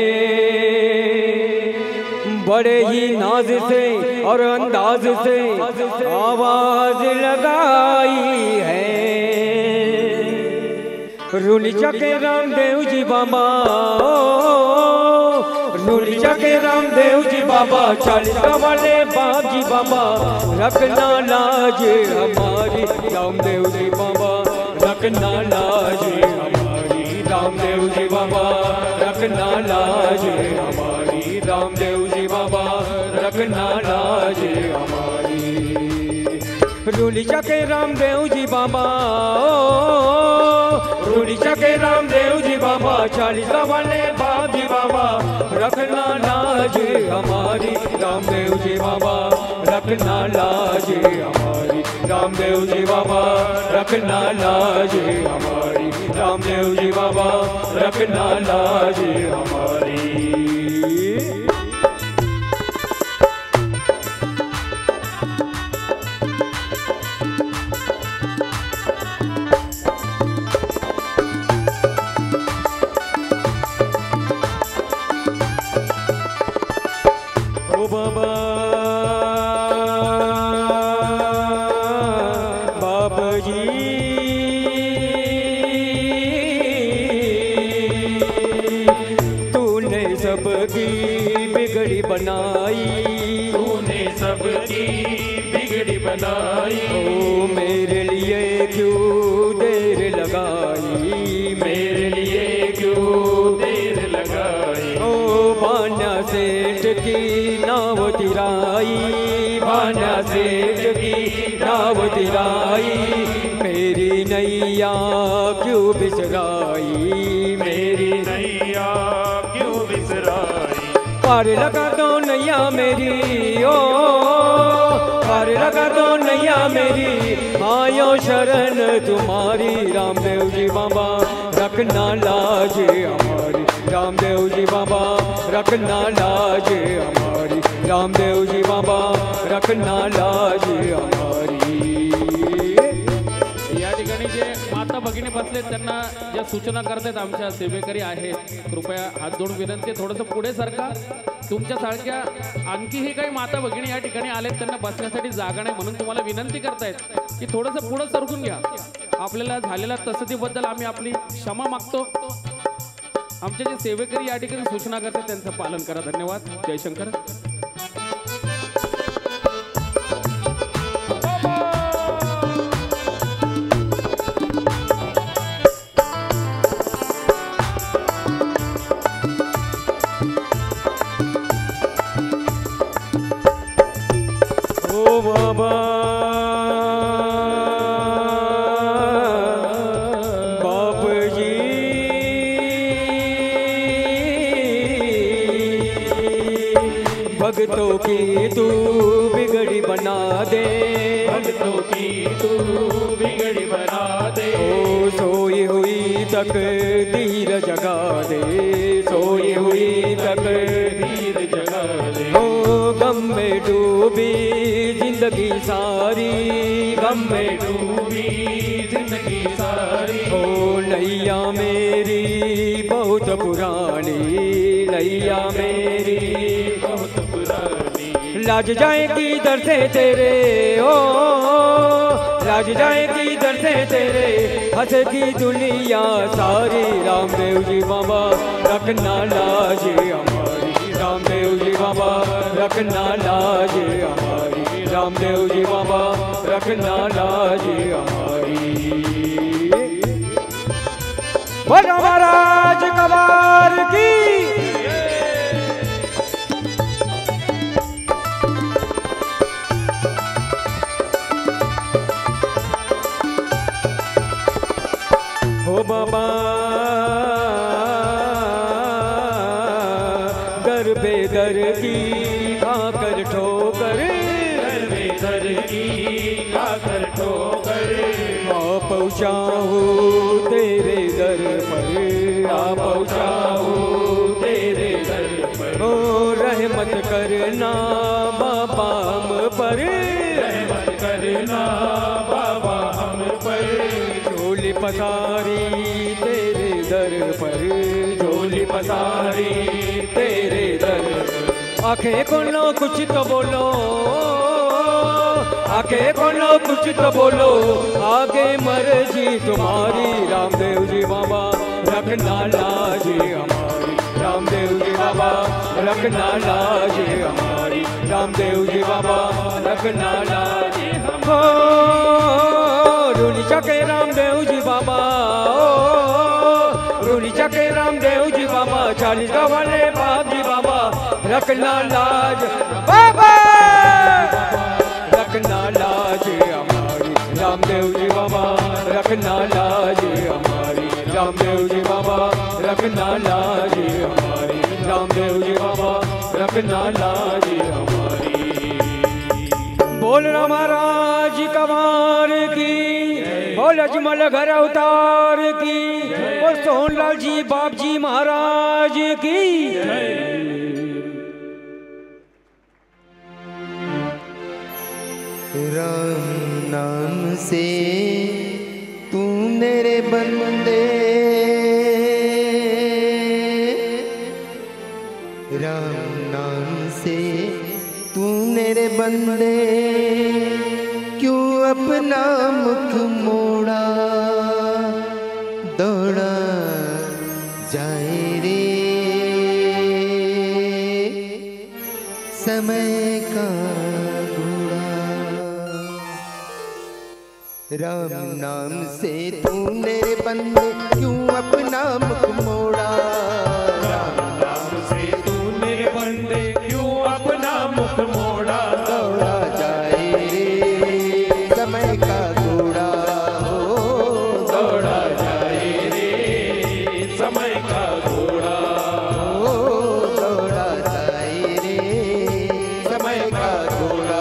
बड़े ही नाज से और अंदाज से आवाज लगाई है। रूनीचा के रामदेव जी बाबा, रूनीचा के रामदेव जी बाबा, 40 वाले बाप जी बाबा, रखना लाज हमारी रामदेव जी बाबा, रखना लाज हमारी रामदेव जी बाबा, रखना लाज हमारी रामदेव जी बाबा, रखना लाज हमारी। रूनीचा के रामदेव जी बाबा, रूनीचा के रामदेव जी बाबा, 40 वाले बाप जी बाबा, रखना लाज हमारी रामदेव जी बाबा, रखना लाज हमारी रामदेव जी बाबा, रखना लाज हमारी रामदेव जी बाबा, रखना लाज हमारी। ओ मेरे लिए क्यों देर लगाई, मेरे लिए क्यों देर लगाई। ओ बान्या सेठ की नाव तिराई, बान्या सेठ की नाव तिराई, मेरी नैया क्यों बिसराई, मेरी नैया क्यों बिसराई। पार लगा दो नैया मेरी, ओ पार लगा दो नैया मेरी, आयो शरण तुम्हारी रामदेव जी बाबा, रखना लाज हमारी रामदेव जी बाबा, रखना लाज हमारी रामदेव जी बाबा, रखना लाज हमारी। या ठिकाणी जे माता भगिनी बसले त्यांना ज्या सूचना करतात आमच्या सेवेकरी आहेत, कृपया हात जोडून विनंती, थोडंसं पुढे सरका। तुमच्यासारख्या आणखीही काही माता भगिनी या ठिकाणी आलेत, त्यांना बसण्यासाठी जागा नाही म्हणून तुम्हाला विनंती करतायत की थोडंसं पुढे सरकून घ्या। आपल्याला झालेल्या तसदीबद्दल आम्ही आपली क्षमा मागतो। आमचे जे सेवेकरी या ठिकाणी सूचना करतात त्यांचं पालन करा। धन्यवाद। जयशंकर। भक्तों की तू बिगड़ी बना दे, भक्तों की तू बिगड़ी बना दे। ओ सोई हुई तक धीर जगा दे, सोई हुई तक धीर जगा दे। ओ गम डूबी जिंदगी सारी, गम में डूबी जिंदगी सारी। ओ नैया मेरी बहुत पुरानी, नैया मेरी बहुत पुरानी। लाज जाएगी दर से तेरे, ओ लाज जाएगी दर से तेरे, हंसेगी दुनिया सारी। रामदेव जी बाबा रखना लाज हमारी, रामदेव जी बाबा रखना लाज हमारी, रामदेव जी बाबा रखना लाज हमारी। बोलो महाराज कबार की। हो बाबा दर बेदर की खाकर ठोकर, दर बेदर की खाकर ठोकर। आ पहुँचाऊँ तेरे दर पर, आ पहुँचाऊँ तेरे दर पर। ओ रहमत करना बाबा हम पर, रहमत करना बाबा हम पर। झोली पसारी तेरे दर पर, झोली पसारी तेरे दर पर। आंखें खोलो कुछ तो बोलो, आंखें खोलो कुछ तो बोलो, आगे मर्जी तुम्हारी। रामदेव जी बाबा रखना लाज हमारी, रामदेव जी बाबा रखना लाज हमारी, रामदेव जी बाबा रखना लाज हमारी। रूली चके रामदेव जी बाबा, रूली चके रामदेव जी बाबा, 40 वाले बाप जी बाबा रखना लाज बाबा, रखना लाज हमारी। रामदेव जी बाबा रखना लाज हमारी, रामदेव जी बाबा रखना लाज हमारी, रामदेव जी बाबा रखना लाज हमारी। बोल महाराज कमार की, बोल अजमल घर अवतार की, और सोहनलाल जी बाप जी महाराज की। राम नाम से तू मेरे बंदे, राम नाम से तू मेरे बंदे, क्यों अपना मुख मोड़ा, दौड़ा जाए रे समय का घोड़ा। राम नाम से तू मेरे बंदे, क्यों अपना मुख मोड़ा, राम नाम से तू मेरे बंदे, क्यों अपना मुख मोड़ा। दौड़ा जाए रे समय का घोड़ा, हो दौड़ा जाए रे समय का घोड़ा, हो दौड़ा जाए रे समय का घोड़ा।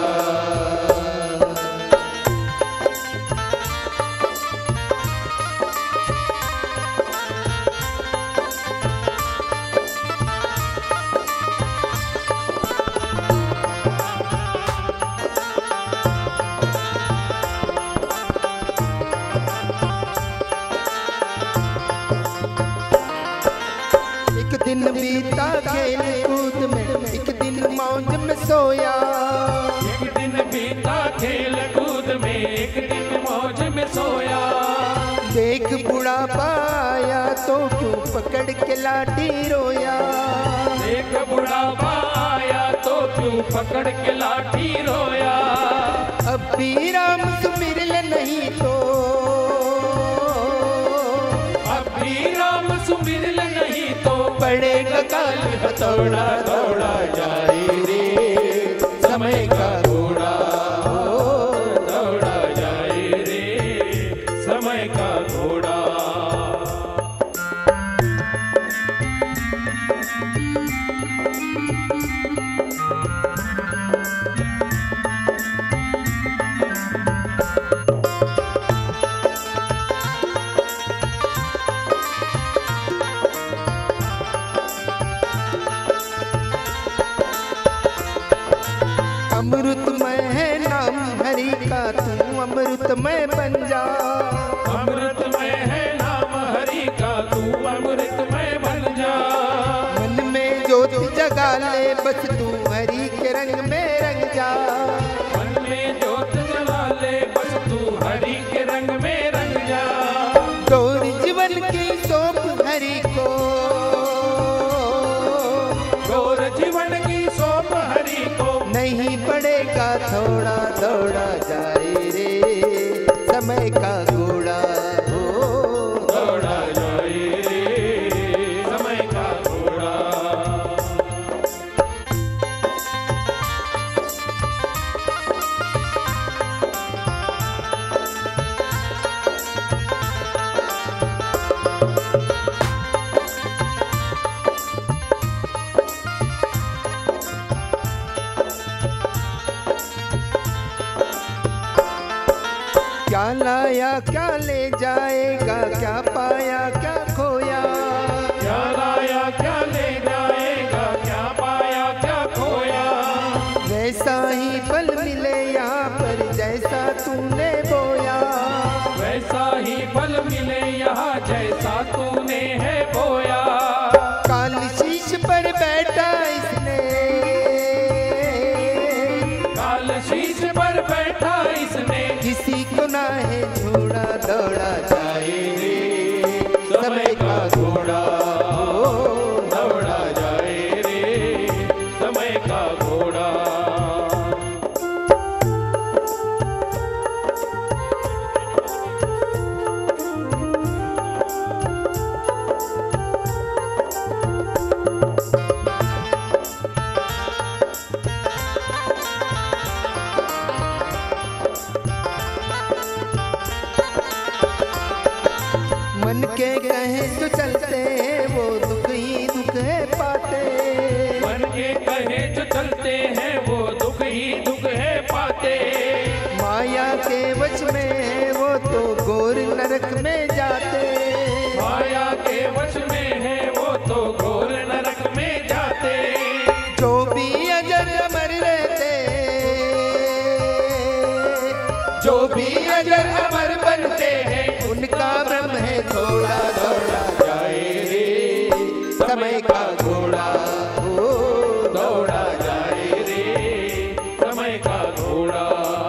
एक दिन बीता खेल कूद में, एक दिन मौज में सोया, एक दिन बीता खेल कूद में, एक दिन मौज में सोया। देख बुढ़ापा आया तो क्यों पकड़ के लाठी रोया, एक बुढ़ापा आया तो क्यों पकड़ के लाठी रोया। अब भी राम सुमिर ले नहीं तो, अब भी राम सुमिर ले नहीं तो, पड़ेगा काल दौड़ा दौड़ा जाए रे समय का घोड़ा, दौड़ा जाए रे समय का घोड़ा। अमृतमय है नाम हरि का, तू अमृतमय बन जा। अमृतमय है नाम हरि का, तू अमृतमय बन जा। मन में ज्योति जगा ले, बस तू हरि के रंग में रंग जा। मन में ज्योत जला ले, बस तू हरि के रंग में रंग जा। तोर जीवन की सौंप हरि को, तोर जीवन की सौंप हरि को। नहीं पड़ेगा थोड़ा, दौड़ा जाए रे समय का घोड़ा हो। दौड़ा जाए रे समय का घोड़ा। क्या लाया क्या ले जाएगा, क्या पाया क्या खोया। क्या लाया क्या ले जाएगा, क्या पाया क्या खोया। वैसा ही फल मिले यहाँ पर जैसा तूने बोया। वैसा ही फल मिले यहाँ जैसा तूने है बोया। काल शीश पर बैठा इसने, काल शीश पर बैठा इसने। किसी को ना है छोड़ा, दौड़ा जाए रे समय का घोड़ा हो। दौड़ा जाए रे समय का घोड़ा। मन के कहे जो चलते हैं वो दुख ही दुख है पाते। मन के कहे जो चलते हैं वो दुख ही दुख है पाते। माया के वश में है वो तो घोर नरक में जाते। माया के वश में है वो तो घोर नरक में जाते। जो भी अजर अमर रहते, जो भी अजर अमर बनते हैं, उनका ब्रह्म है थोड़ा, दौड़ा जाए रे समय का घोड़ा हो। दौड़ा जाए रे समय का घोड़ा।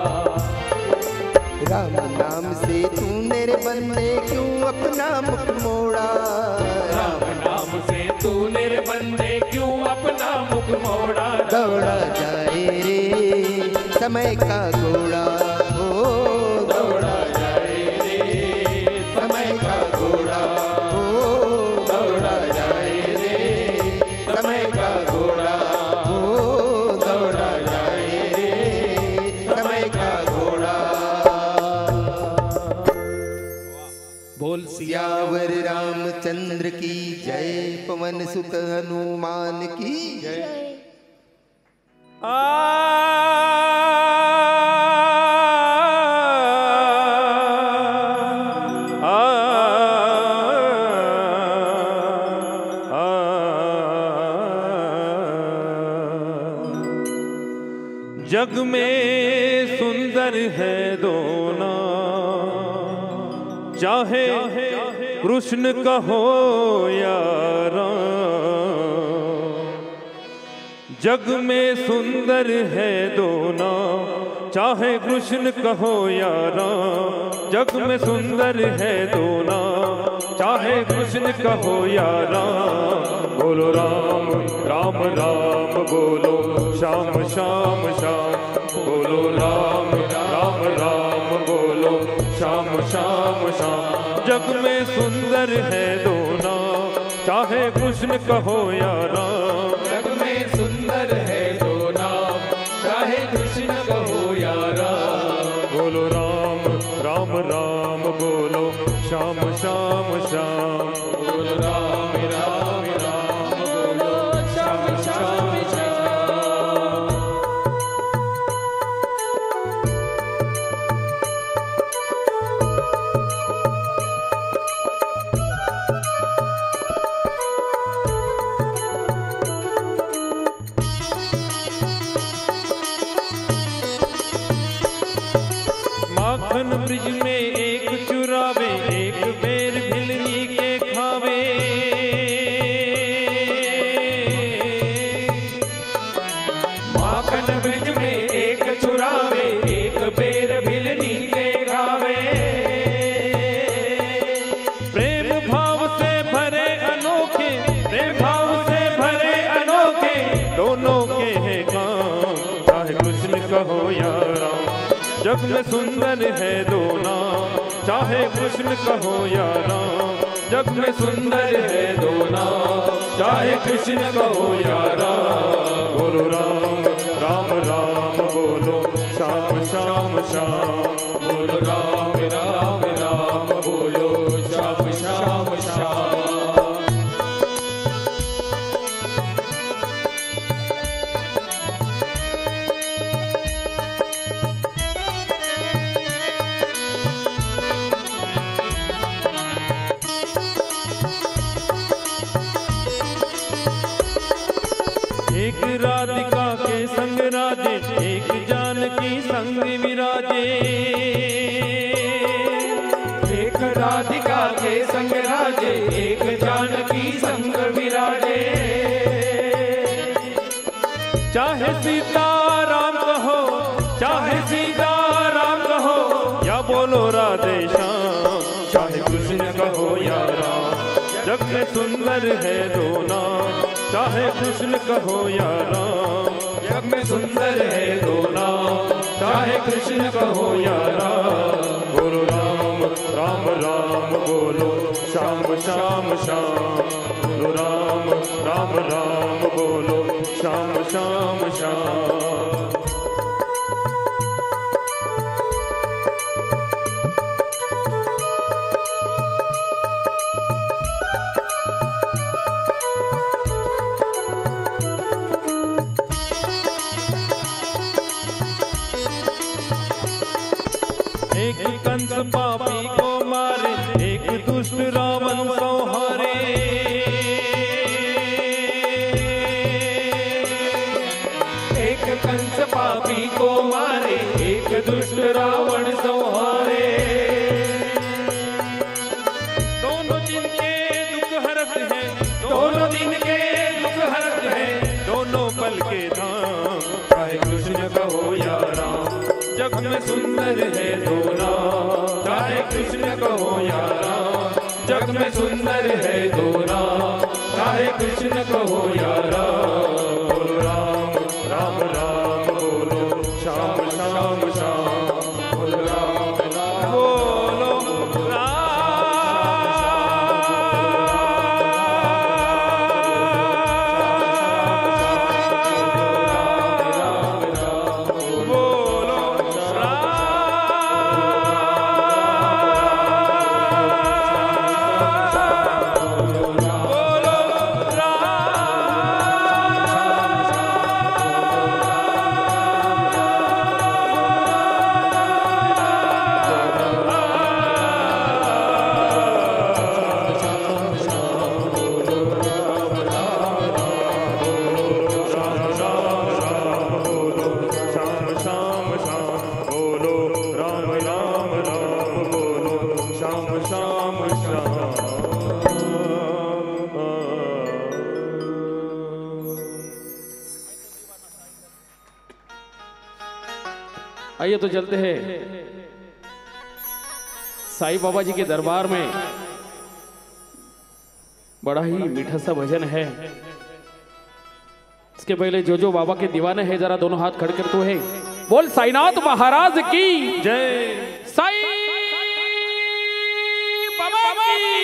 राम नाम से तू मेरे बंदे क्यों अपना मुख मोड़ा। राम नाम से तू मेरे बंदे क्यों अपना मुख मोड़ा। दौड़ा जाए रे समय का घोड़ा हो। दौड़ा जाए रे समय का घोड़ा हो। दौड़ा जाए रे समय का घोड़ा हो। दौड़ा जाए रे समय का घोड़ा। बोल सियावर रामचंद्र की जय, पवन सुत हनुमान की जय। जग में सुंदर है दोना, चाहे कृष्ण कहो या राम। जग में सुंदर है दोना, चाहे कृष्ण कहो या राम। जग में सुंदर है दोना, चाहे कृष्ण कहो या राम। बोलो राम राम राम बोलो, श्याम श्याम श्याम बोलो। राम राम राम बोलो, श्याम श्याम श्याम। जग में सुंदर है दोना, चाहे कृष्ण कहो या राम। जग में सुंदर है दो नाम, चाहे कृष्ण कहो या राम। बोलो राम राम राम बोलो, श्याम श्याम श्याम बोलो राम राम राम बोलो, श्याम श्याम श्याम। माखन ब्रिज में एक चुरावे, एक बेर भिलनी के खावे। माखन ब्रिज में एक चुरावे, एक बेर भिलनी के खावे। प्रेम भाव से भरे अनोखे, प्रेम भाव से भरे अनोखे, दोनों के हैं काम, चाहे कृष्ण कहो या राम। जग में सुंदर है दो नाम, चाहे कृष्ण कहो या राम। जग में सुंदर है दो नाम, चाहे कृष्ण कहो या राम। बोलो राम राम राम बोलो, श्याम श्याम श्याम। बोलो राम राम राम बोलो, श्याम श्याम श्याम। एक राधिका के संग राजे, एक जानकी संग विराजे। एक राधिका के संग राजे, एक जानकी संग विराजे। चाहे सीता राम कहो, चाहे सीता राम कहो, या बोलो राधे श्याम। चाहे कृष्ण कहो या राम, जग में सुंदर है दो नाम, चाहे कृष्ण कहो या राम। जग में सुंदर है दो नाम, चाहे कृष्ण कहो या राम। बोलो राम राम राम बोलो, श्याम श्याम श्याम। बोलो राम राम राम बोलो, श्याम श्याम श्याम। एक कंस पापी को मारे, एक दुष्ट रावण संहारे। एक कंस पापी को मारे, एक दुष्ट रावण संहारे। दोनों दिन के दुख हरत है, दोनों दिन के दुख हरत है, दोनों पल के धाम, चाहे कृष्ण कहो या राम। जग में सुंदर है दो नाम, चाहे कृष्ण कहो या राम। जग में सुंदर है दो नाम, चाहे कृष्ण कहो या राम। बोलो राम राम राम बोलो, श्याम श्याम श्याम। बोलो राम राम बोलो राम आइए तो चलते हैं साईं बाबा जी के दरबार में। बड़ा ही मीठा सा भजन है। इसके पहले जो जो बाबा के दीवाने हैं जरा दोनों हाथ खड़े कर तो है बोल साईनाथ महाराज की जय। साईं बाबा की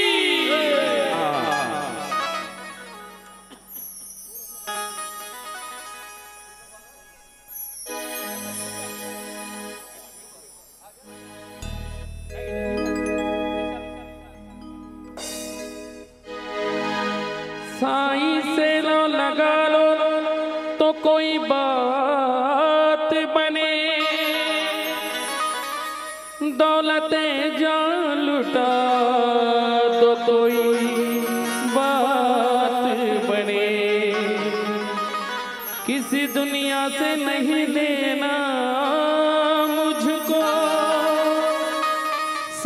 साईं से लो लगा लो तो कोई बात बने, दौलतें जान लुटा तो कोई बात बने। किसी दुनिया से नहीं लेना मुझको,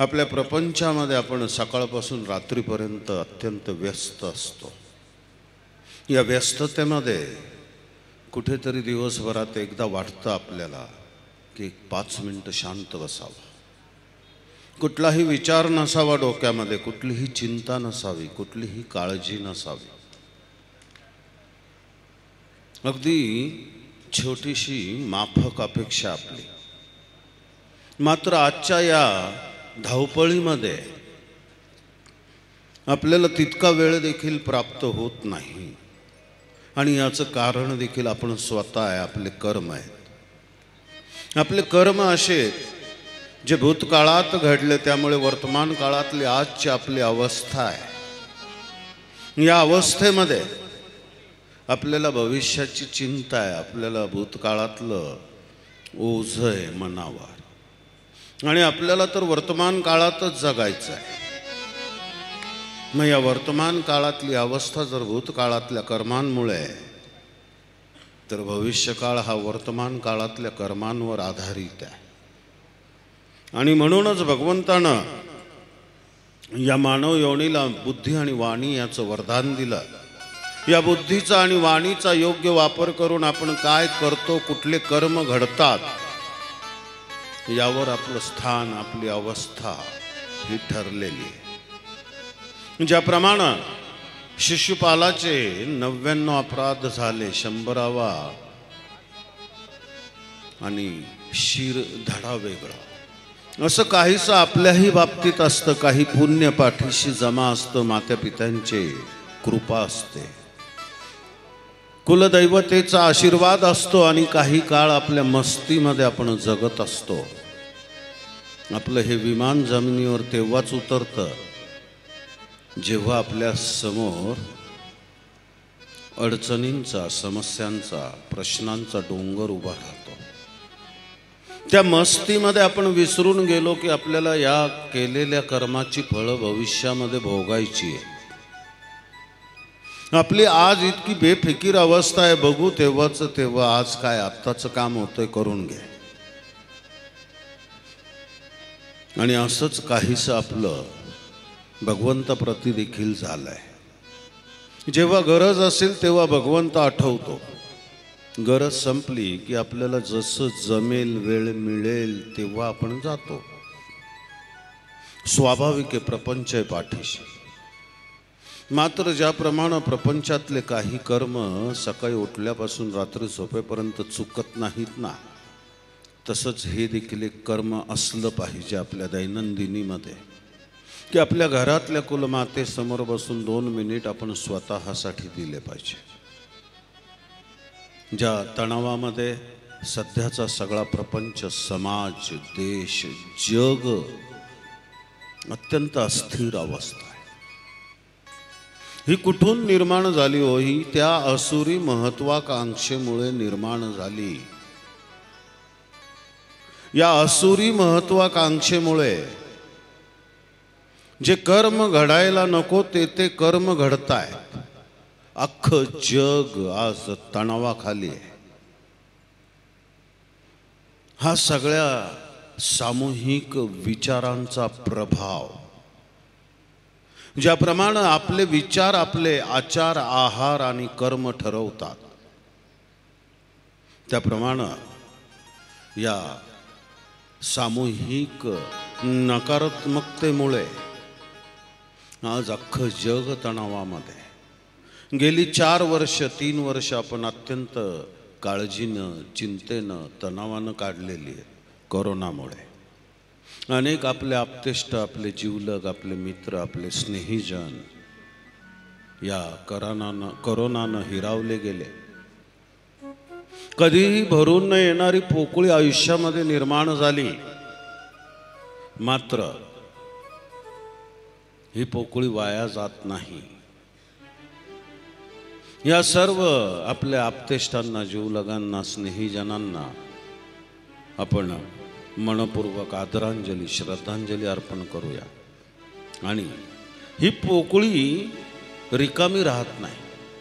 आपल्या प्रपंचामध्ये आपण सकाळपासून रात्रीपर्यंत अत्यंत व्यस्त असतो. या व्यस्ततेमध्ये कुठेतरी दिवसभरात एकदा वाटतं आपल्याला की 5 मिनिटं शांत बसावं. कुठलाही विचार नसावा डोक्यामध्ये, कुठलीही चिंता नसावी, कुठलीही काळजी नसावी. अगदी छोटीशी माफक अपेक्षा आपली. मात्र आजच्या या धावपळीमध्ये आपल्याला तितका वेळ देखील प्राप्त होत नाही. आणि याचं कारण देखील आपण स्वतः आहे, आपले कर्म आहेत. आपले कर्म असे जे भूतकाळात घडले, त्यामुळे वर्तमान काळातली आजची आपली अवस्था आहे. या अवस्थेमध्ये आपल्याला भविष्याची चिंता आहे, आपल्याला भूतकाळातलं ओझं आहे मनावर, आणि आपल्याला तर वर्तमान काळातच जगायचं आहे. मग या वर्तमान काळातली अवस्था जर भूतकाळातल्या कर्मांमुळे, तर भविष्यकाळ हा वर्तमान काळातल्या कर्मांवर आधारित आहे. आणि म्हणूनच भगवंतानं या मानव योनीला बुद्धी आणि वाणी याचं वरदान दिलं. या बुद्धीचा आणि वाणीचा योग्य वापर करून आपण काय करतो, कुठले कर्म घडतात, यावर आपलं स्थान, आपली अवस्था ही ठरलेली आहे. ज्याप्रमाणे शिशुपालाचे 99 अपराध झाले, 100वा आणि शिर धडा वेगळा, असं काहीसं आपल्याही बाबतीत असतं. काही पुण्य पाठीशी जमा असतं, माता पित्यांचे कृपा असते, कुलदैवतेचा आशीर्वाद असतो, आणि काही काळ आपल्या मस्तीमध्ये आपण जगत असतो. आपलं हे विमान जमिनीवर तेव्हाच उतरतं जेव्हा आपल्या समोर अडचणींचा, समस्यांचा, प्रश्नांचा डोंगर उभा राहतो. त्या मस्तीमध्ये आपण विसरून गेलो की आपल्याला या केलेल्या कर्माची फळं भविष्यामध्ये भोगायची आहे. आपली आज इतकी बेफिकीर अवस्था आहे, बघू तेव्हाच तेव्हा, आज काय आत्ताचं काम होतंय करून घे. आणि असंच काहीसं आपलं भगवंताप्रती देखील झालंय. जेव्हा गरज असेल तेव्हा भगवंत आठवतो, गरज संपली की आपल्याला जसं जमेल, वेळ मिळेल तेव्हा आपण जातो. स्वाभाविक आहे, प्रपंच आहे पाठीशी. मात्र ज्याप्रमाणे प्रपंचातले काही कर्म सकाळी उठल्यापासून रात्री झोपेपर्यंत चुकत नाहीत ना, तसंच हे देखील एक कर्म असलं पाहिजे आपल्या दैनंदिनीमध्ये, की आपल्या घरातल्या कुलमातेसमोर बसून 2 मिनिट आपण स्वतःसाठी दिले पाहिजे. ज्या तणावामध्ये सध्याचा सगळा प्रपंच, समाज, देश, जग अत्यंत अस्थिर अवस्था आहे. ही कुठून निर्माण झाली हो? ही त्या असुरी महत्वाकांक्षेमुळे निर्माण झाली. या असुरी महत्वाकांक्षेमुळे जे कर्म घडायला नको ते कर्म घडतायत. अख्खं जग आज तणावाखाली आहे. हा सगळ्या सामूहिक विचारांचा प्रभाव. ज्याप्रमाणे आपले विचार आपले आचार, आहार आणि कर्म ठरवतात, त्याप्रमाणे या सामूहिक नकारात्मकतेमुळे आज अख्खं जग तणावामध्ये. गेली 4 वर्ष 3 वर्ष आपण अत्यंत काळजीनं, चिंतेनं, तणावानं काढलेली आहे कोरोनामुळे. अनेक आपले आप्तेष्ट, आपले जीवलग, आपले मित्र, आपले स्नेहीजन या कोरोनानं हिरावले गेले. कधीही भरून न येणारी पोकळी आयुष्यामध्ये निर्माण झाली. मात्र ही पोकळी वाया जात नाही. या सर्व आपल्या आप्तेष्टांना, जीवलगांना, स्नेहीजनांना आपण मनपूर्वक आदरांजली, श्रद्धांजली अर्पण करूया. आणि ही पोकळी रिकामी राहत नाही,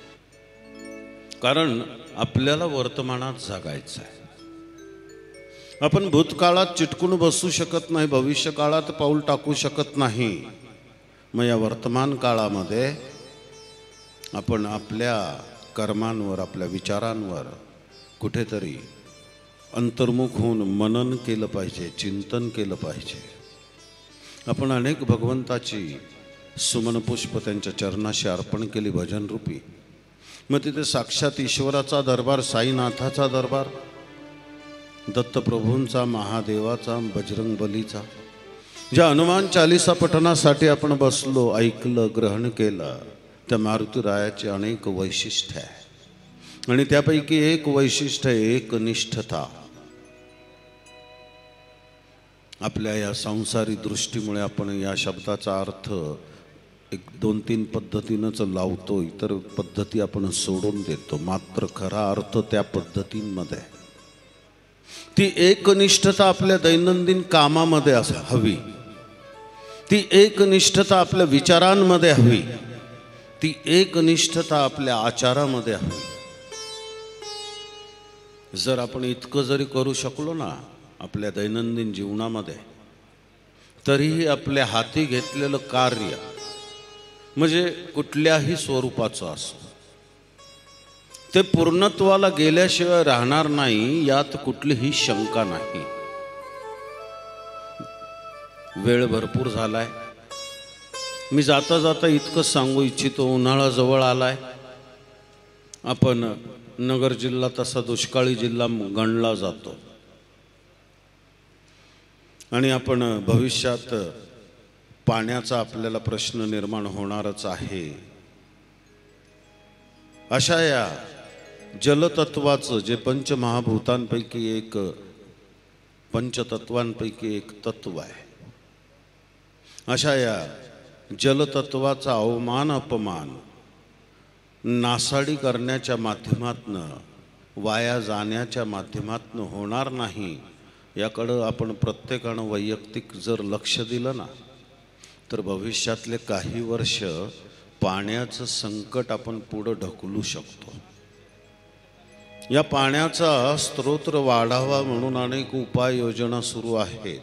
कारण आपल्याला वर्तमानात जगायचं आहे. आपण भूतकाळात चिटकून बसू शकत नाही, भविष्य काळात पाऊल टाकू शकत नाही. मग या वर्तमान काळामध्ये आपण आपल्या कर्मांवर, आपल्या विचारांवर कुठेतरी अंतर्मुख होऊन मनन केलं पाहिजे, चिंतन केलं पाहिजे. आपण अनेक भगवंताची सुमनपुष्प त्यांच्या चरणाशी अर्पण केली भजन रूपी. मग तिथे साक्षात ईश्वराचा दरबार, साईनाथाचा दरबार, दत्तप्रभूंचा, महादेवाचा, बजरंग बलीचा, ज्या हनुमान चालीसा पठणासाठी आपण बसलो, ऐकलं, ग्रहण केलं, त्या मारुतीरायाची अनेक वैशिष्ट्य आहे. आणि त्यापैकी एक वैशिष्ट्य आहे एकनिष्ठता. आपल्या या संसारी दृष्टीमुळे आपण या शब्दाचा अर्थ एक 2-3 पद्धतीनंच लावतो, इतर पद्धती आपण सोडून देतो. मात्र खरा अर्थ त्या पद्धतींमध्ये, ती एकनिष्ठता आपल्या दैनंदिन कामामध्ये हवी, ती एकनिष्ठता आपल्या विचारांमध्ये हवी, ती एकनिष्ठता आपल्या आचारामध्ये हवी. जर आपण इतकं जरी करू शकलो ना आपल्या दैनंदिन जीवनामध्ये, तरीही आपल्या हाती घेतलेलं कार्य म्हणजे कुठल्याही स्वरूपाचं असो, ते पूर्णत्वाला गेल्याशिवाय राहणार नाही, यात कुठलीही शंका नाही. वेळ भरपूर झालाय. मी जाता जाता इतकं सांगू इच्छितो, उन्हाळा जवळ आलाय. आपण नगर जिल्हा तसा दुष्काळी जिल्हा गणला जातो आणि आपण भविष्यात पाण्याचा आपल्याला प्रश्न निर्माण होणारच आहे. अशा या जलतत्वाचं, जे पंचमहाभूतांपैकी एक, पंचतत्वांपैकी एक तत्व आहे, अशा या जलतत्वाचा अवमान, अपमान, नासाडी करण्याच्या माध्यमातनं, वाया जाण्याच्या माध्यमातनं होणार नाही, याकडं आपण प्रत्येकानं वैयक्तिक जर लक्ष दिलं ना, तर भविष्यातले काही वर्ष पाण्याचं संकट आपण पुढं ढकलू शकतो. या पाण्याचा स्रोत वाढावा म्हणून अनेक उपाययोजना सुरू आहेत.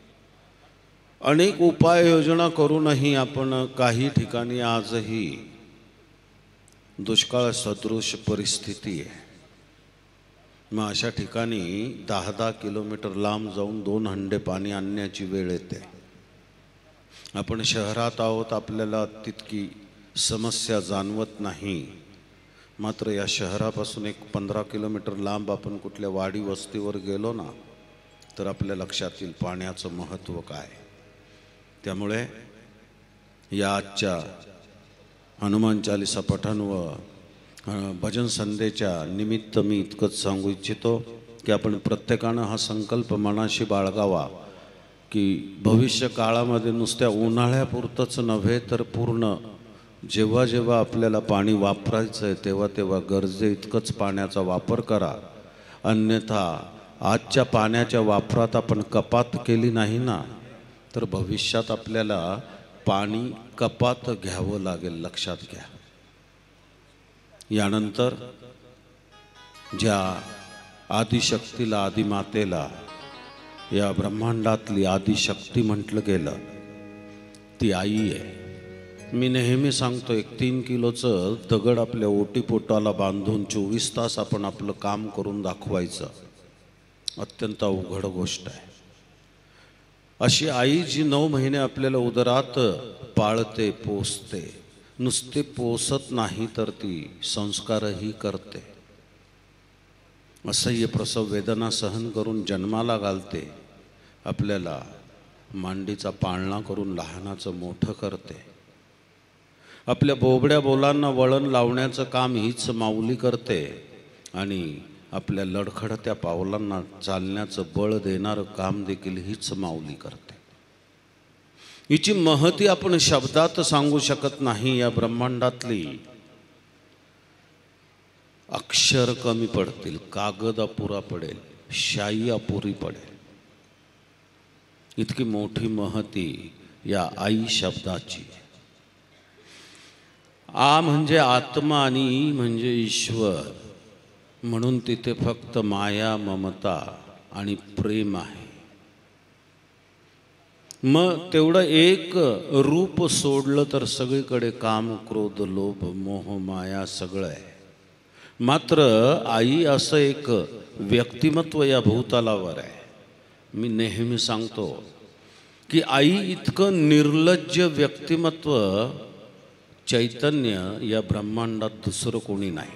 अनेक उपाययोजना करूनही आपण काही ठिकाणी आजही दुष्काळ सदृश परिस्थिती आहे. मग अशा ठिकाणी 10-10 किलोमीटर लांब जाऊन 2 हंडे पाणी आणण्याची वेळ येते. आपण शहरात आहोत, आपल्याला तितकी समस्या जाणवत नाही. मात्र या शहरापासून एक 15 किलोमीटर लांब आपण कुठल्या वाडी वस्तीवर गेलो ना, तर आपल्या लक्षात येईल पाण्याचं महत्त्व काय. त्यामुळे या आजच्या हनुमान चालीसा पठण व भजन संध्येच्या निमित्त मी इतकंच सांगू इच्छितो की आपण प्रत्येकानं हा संकल्प मनाशी बाळगावा की भविष्य काळामध्ये नुसत्या उन्हाळ्यापुरतंच नव्हे, तर पूर्ण जेव्हा जेव्हा आपल्याला पाणी वापरायचं आहे तेव्हा तेव्हा गरजे इतकंच पाण्याचा वापर करा. अन्यथा आजच्या पाण्याच्या वापरात आपण कपात केली नाही ना, तर भविष्यात आपल्याला पाणी कपात घ्यावं लागेल, लक्षात घ्या. यानंतर ज्या आदिशक्तीला, आदिमातेला, या ब्रह्मांडातली आदिशक्ती म्हटलं गेलं, ती आई आहे. मी नेहमी सांगतो, एक 3 किलोचं दगड आपल्या ओटीपोटाला बांधून 24 तास आपण आपलं काम करून दाखवायचं अत्यंत अवघड गोष्ट आहे. अशी आई जी 9 महिने आपल्याला उदरात पाळते, पोसते, नुसते पोसत नाही तर ती संस्कारही करते. असह्य प्रसव वेदना सहन करून जन्माला घालते, आपल्याला मांडीचा पाळणा करून लहानाचं मोठं करते. आपल्या बोबड्या बोलांना वळण लावण्याचं काम हीच माऊली करते आणि आपल्या लडखडत्या पावलांना चालण्याचं बळ देणारं काम देखील हीच माऊली करते. हिची महती आपण शब्दात सांगू शकत नाही. या ब्रह्मांडातली अक्षर कमी पडतील, कागद अपुरा पडेल, शाई अपुरी पडेल. इतकी मोठी महती या आई शब्दाची. आ म्हणजे आत्मा आणि ई म्हणजे ईश्वर, म्हणून तिथे फक्त माया, ममता आणि प्रेम आहे. मग तेवढं एक रूप सोडलं तर सगळीकडे काम, क्रोध, लोभ, मोह, माया सगळं आहे. मात्र आई असं एक व्यक्तिमत्व या भूतलावर आहे. मी नेहमी सांगतो की आई इतकं निर्लज्ज व्यक्तिमत्व, चैतन्य या ब्रह्मांडात दुसरं कोणी नाही.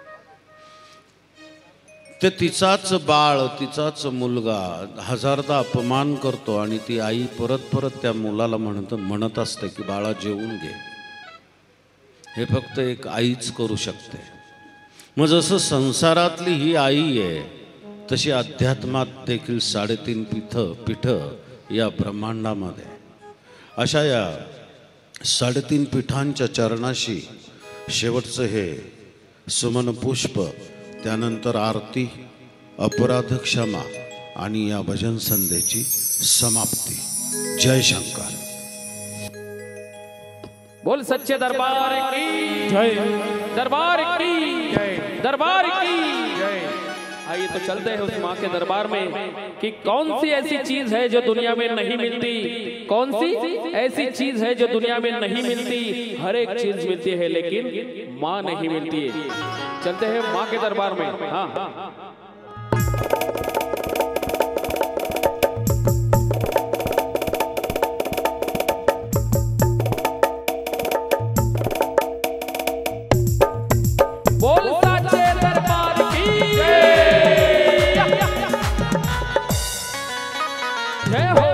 ते तिचाच बाळ, तिचाच मुलगा हजारदा अपमान करतो आणि ती आई परत परत त्या मुलाला म्हणत असते की बाळा जेवून घे. हे फक्त एक आईच करू शकते. मग जसं संसारातली ही आई आहे तशी अध्यात्मात देखील 3.5 पीठ या ब्रह्मांडामध्ये. अशा या 3.5 पीठांच्या चरणाशी शेवटचं हे सुमन पुष्प, त्यानंतर आरती, अपराध क्षमा आणि या भजन संध्येची समाप्ती. जय शंकर. बोल सच्चे दरबार की जय, दरबार की जय, दरबार की जय. आइए तो चलते हैं उस माँ के दरबार में कि कौन सी ऐसी चीज है जो दुनिया में नहीं मिलती, कौन सी ऐसी चीज है जो दुनिया में नहीं मिलती. हर एक चीज मिलती है लेकिन माँ नहीं मिलती है. चलते हैं माँ के दरबार में. हाँ बोल सच्चे दरबार की जय हो,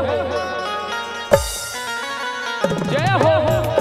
जय हो.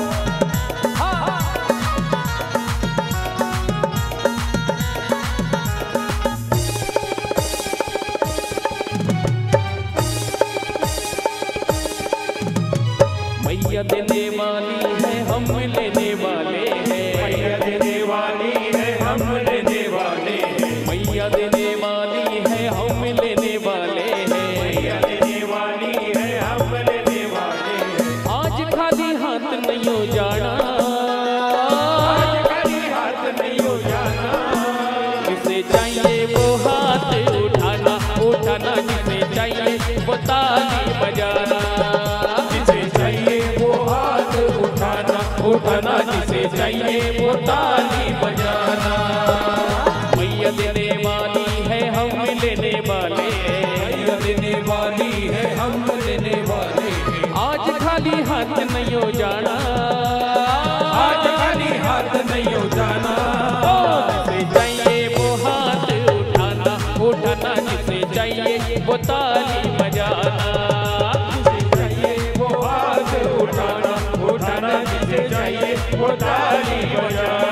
मैया देने वाली है, हम लेने वाले हैं. मैया देने वाली है, हम लेने वाले हैं. मैया देने वाली है, हम लेने वाले हैं. मैया देने वाली है, हम लेने वाले हैं. आज खाली हाथ नहीं हो जाना, आज खाली हाथ नहीं हो जाना. जिसे चाहिए वो हाथ उठाना, उठाना. जिसे चाहिए वो ताली बजाना, उठाना. जिसे चाहिए वो ताली बजाना. मैया देने वाली है, हम लेने वाले हैं. मैया देने वाली है, हम लेने वाले हैं. आज खाली हाथ नहीं हो जाना, आज खाली हाथ नहीं हो जाना. जिसे चाहिए वो हाथ उठाना, उठाना. जिसे चाहिए वो ताली बजाना, जिसे चाहिए वो हाथ उठाना, उठाना. जिसे चाहिए वो ताली बजाना.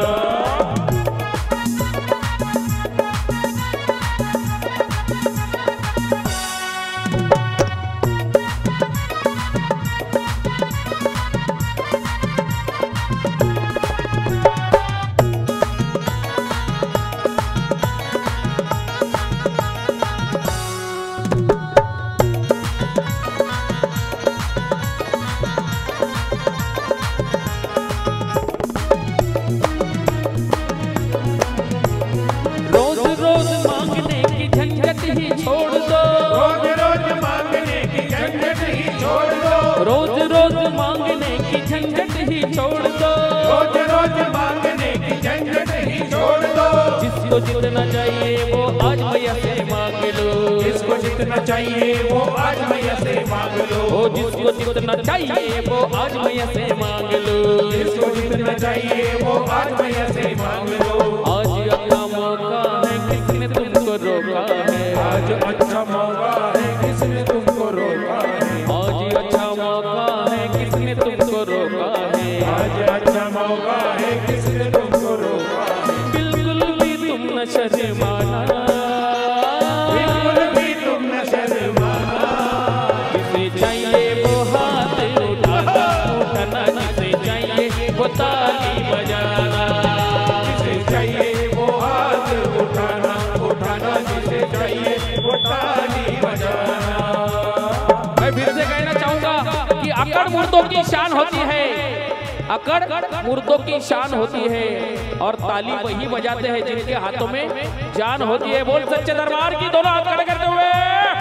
रोज रोज मांगने की झंझट ही छोड़ दो, रोज रोज मांगने की झंझट ही छोड़ दो. जिसको जितना चाहिए वो आज मैया से मांग लो, जिसको जितना चाहिए वो आज मैया से मांग लो. जिसको जितना चाहिए वो आज मैया से मांग लो, जिसको जितना चाहिए वो आज मैया से मांग लो. आज अच्छा मौका है, किसने तुमको रोका है. आज अच्छा मौका है, किसने तुमको रोका है. आज अच्छा मौका है, किसने तुमको रोका है. आज अच्छा मौका है, किसने तुमको रोका है. बिल्कुल भी तुम न शर्माना, बिल्कुल भी तुम न शर्माना. जिसे चाहिए वो हाथ उठाना, उठाना. जिसे चाहिए वो ताली बजाना, जिसे चाहिए वो हाथ उठाना, उठाना. जिसे चाहिए वो ताली बजाना. मैं फिर से कहना चाहूंगा कि अकड़ मुर्दों की शान होती है, अकड़ मुर्दों की शान होती है और ताली वही बजाते हैं जिनके हाथों में जान होती है। बोल सच्चे दरबार की, दोनों हाथ खड़े करते हुए।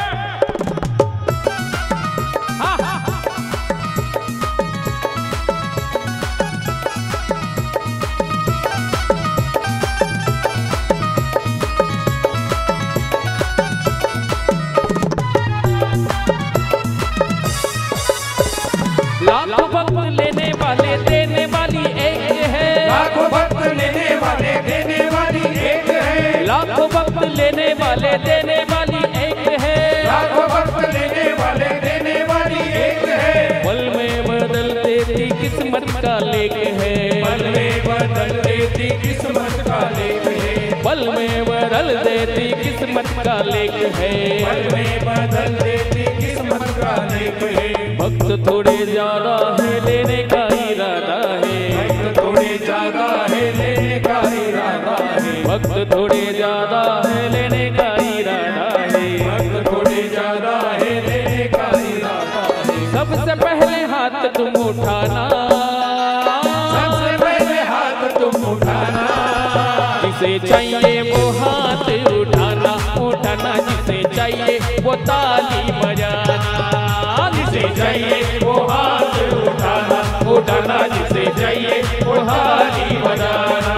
लाखों भक्त लेने वाले देने वाली एक है, लाखों भक्त लेने वाले देने वाली एक है, लाखों भक्त लेने वाले देने वाली एक है, लाखों भक्त लेने वाले देने वाली एक है। पल में बदल देती किस्मत का लेख है, पल में बदल देती किस्मत का लेख है, पल में बदल देती किस्मत का लेख है, पल में बदल देती किस्मत का लेख है। भक्त थोड़े ज्यादा है लेने का इरादा है, भक्त थोड़े ज्यादा है लेने का इरादा है, भक्त थोड़े ज्यादा है लेने का इरादा है, भक्त थोड़े ज्यादा है लेने का इरादा है। सबसे पहले हाथ तुम उठाना, सबसे पहले हाथ तुम उठाना, जिसे चाहिए वो हाथ उठाना, उठाना जिसे चाहिए वो ताली बजाना, जिसे चाहिए वो हाथ उठाना, उठाना जिसे चाहिए वो ताली बजाना।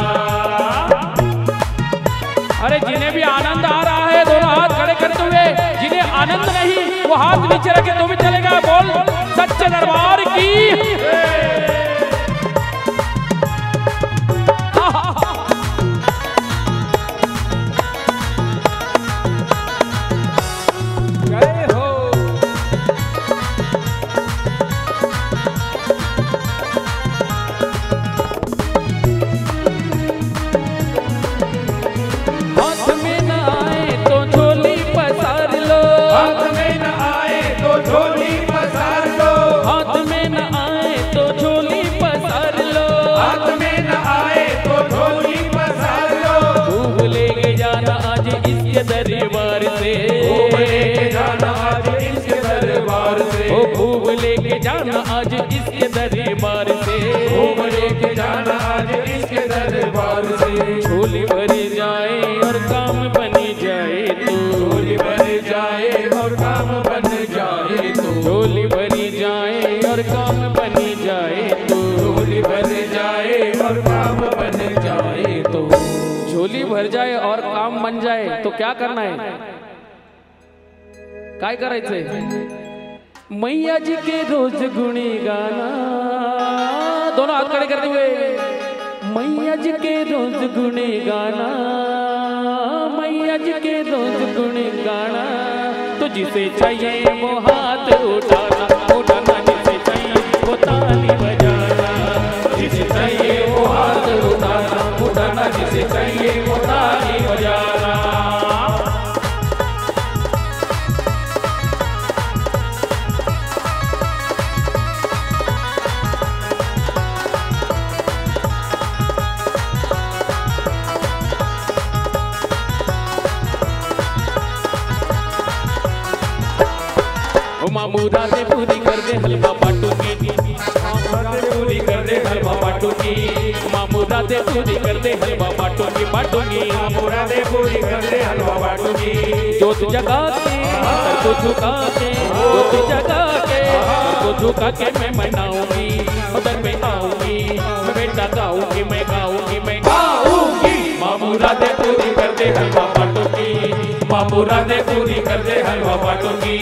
अरे जिन्हें भी आनंद आ रहा है दोनों हाथ खड़े करते हुए, जिन्हें आनंद नहीं वो हाथ नीचे रखे तो भी चलेगा। बोल सच्चे दरबार की। जय हो। हाथ में न आए तो झोली पसार लो, हाथ में न आए तो झोली पसार लो, हाथ में न आए तो झोली पसार लो, हाथ में न आए तो झोली पसार लो। खूब लेके जाना आज इसके दरबार से, खूब लेके जाना आज इसके दरबार से, ओ खूब लेके जाना आज इसके दरबार से, खूब लेके जाना आज इसके दरबार से। झोली भरी जाए और काम बनी जाए तो, झोली भर जाए और काम बन जाए तो, झोली भरी जाए और काम बनी जाए तो, झोली भर जाए और काम बन जाए तो। झोली भर जाए और काम बन जाए तो क्या करना है, काय करायचंय? मैया जी के रोज गुणी गाना, दोनों हाथ खड़े करते हुए। मैया जी के रोज गुणी गाना, मैया जी के रोज गुणी गाना, तो जिसे चाहिए वो हाथ उठाना, उठाना जिसे चाहिए वो ताली बजाना, जिसे चाहिए वो हाथ उठाना, उठाना जिसे चाहिए वो ताली बजाना। मामू राधे पूरी कर दे हलवा बाटूंगी, पूरी कर दे हलवा बाटूंगी, मामू राधे पूरी कर दे हलवा बाटूंगी, बाटूंगी राधे पूरी कर दे हलवा बाटूंगी। जोत जगा के सर को झुका के, जोत जगा के सर को झुका के मैं मनाऊंगी, उधर में आऊंगी, मैं बेटा गाऊंगी, मैं गाऊंगी, मैं गाऊंगी। मामू राधे पूरी कर दे हलवा बाटूंगी, मामू राधे पूरी कर दे हलवा बाटूंगी।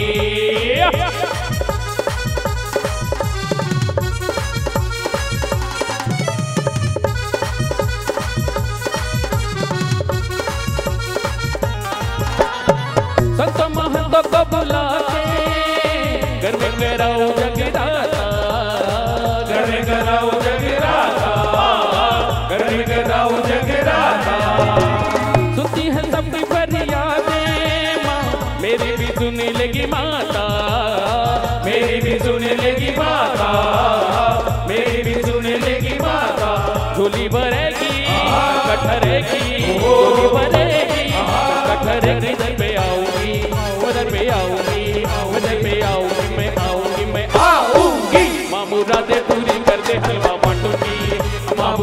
संत महंत को बुला के घर में कराओ जगराता, घर में कराओ जगराता, घर में कराओ जगराता। सुनती है सबकी फरियादें माँ, मेरी भी सुन लेगी माता, मेरी भी सुन लेगी माता, मेरी भी सुन लेगी माता। झोली भरेगी कठरेगी, झोली भरेगी कठरेगी, इधर पे आऊंगी, उधर पे आऊंगी, उधर पे आऊंगी, मैं आऊंगी, मैं आऊंगी। मामू राधे पूरी कर दे हलवा बाटूंगी,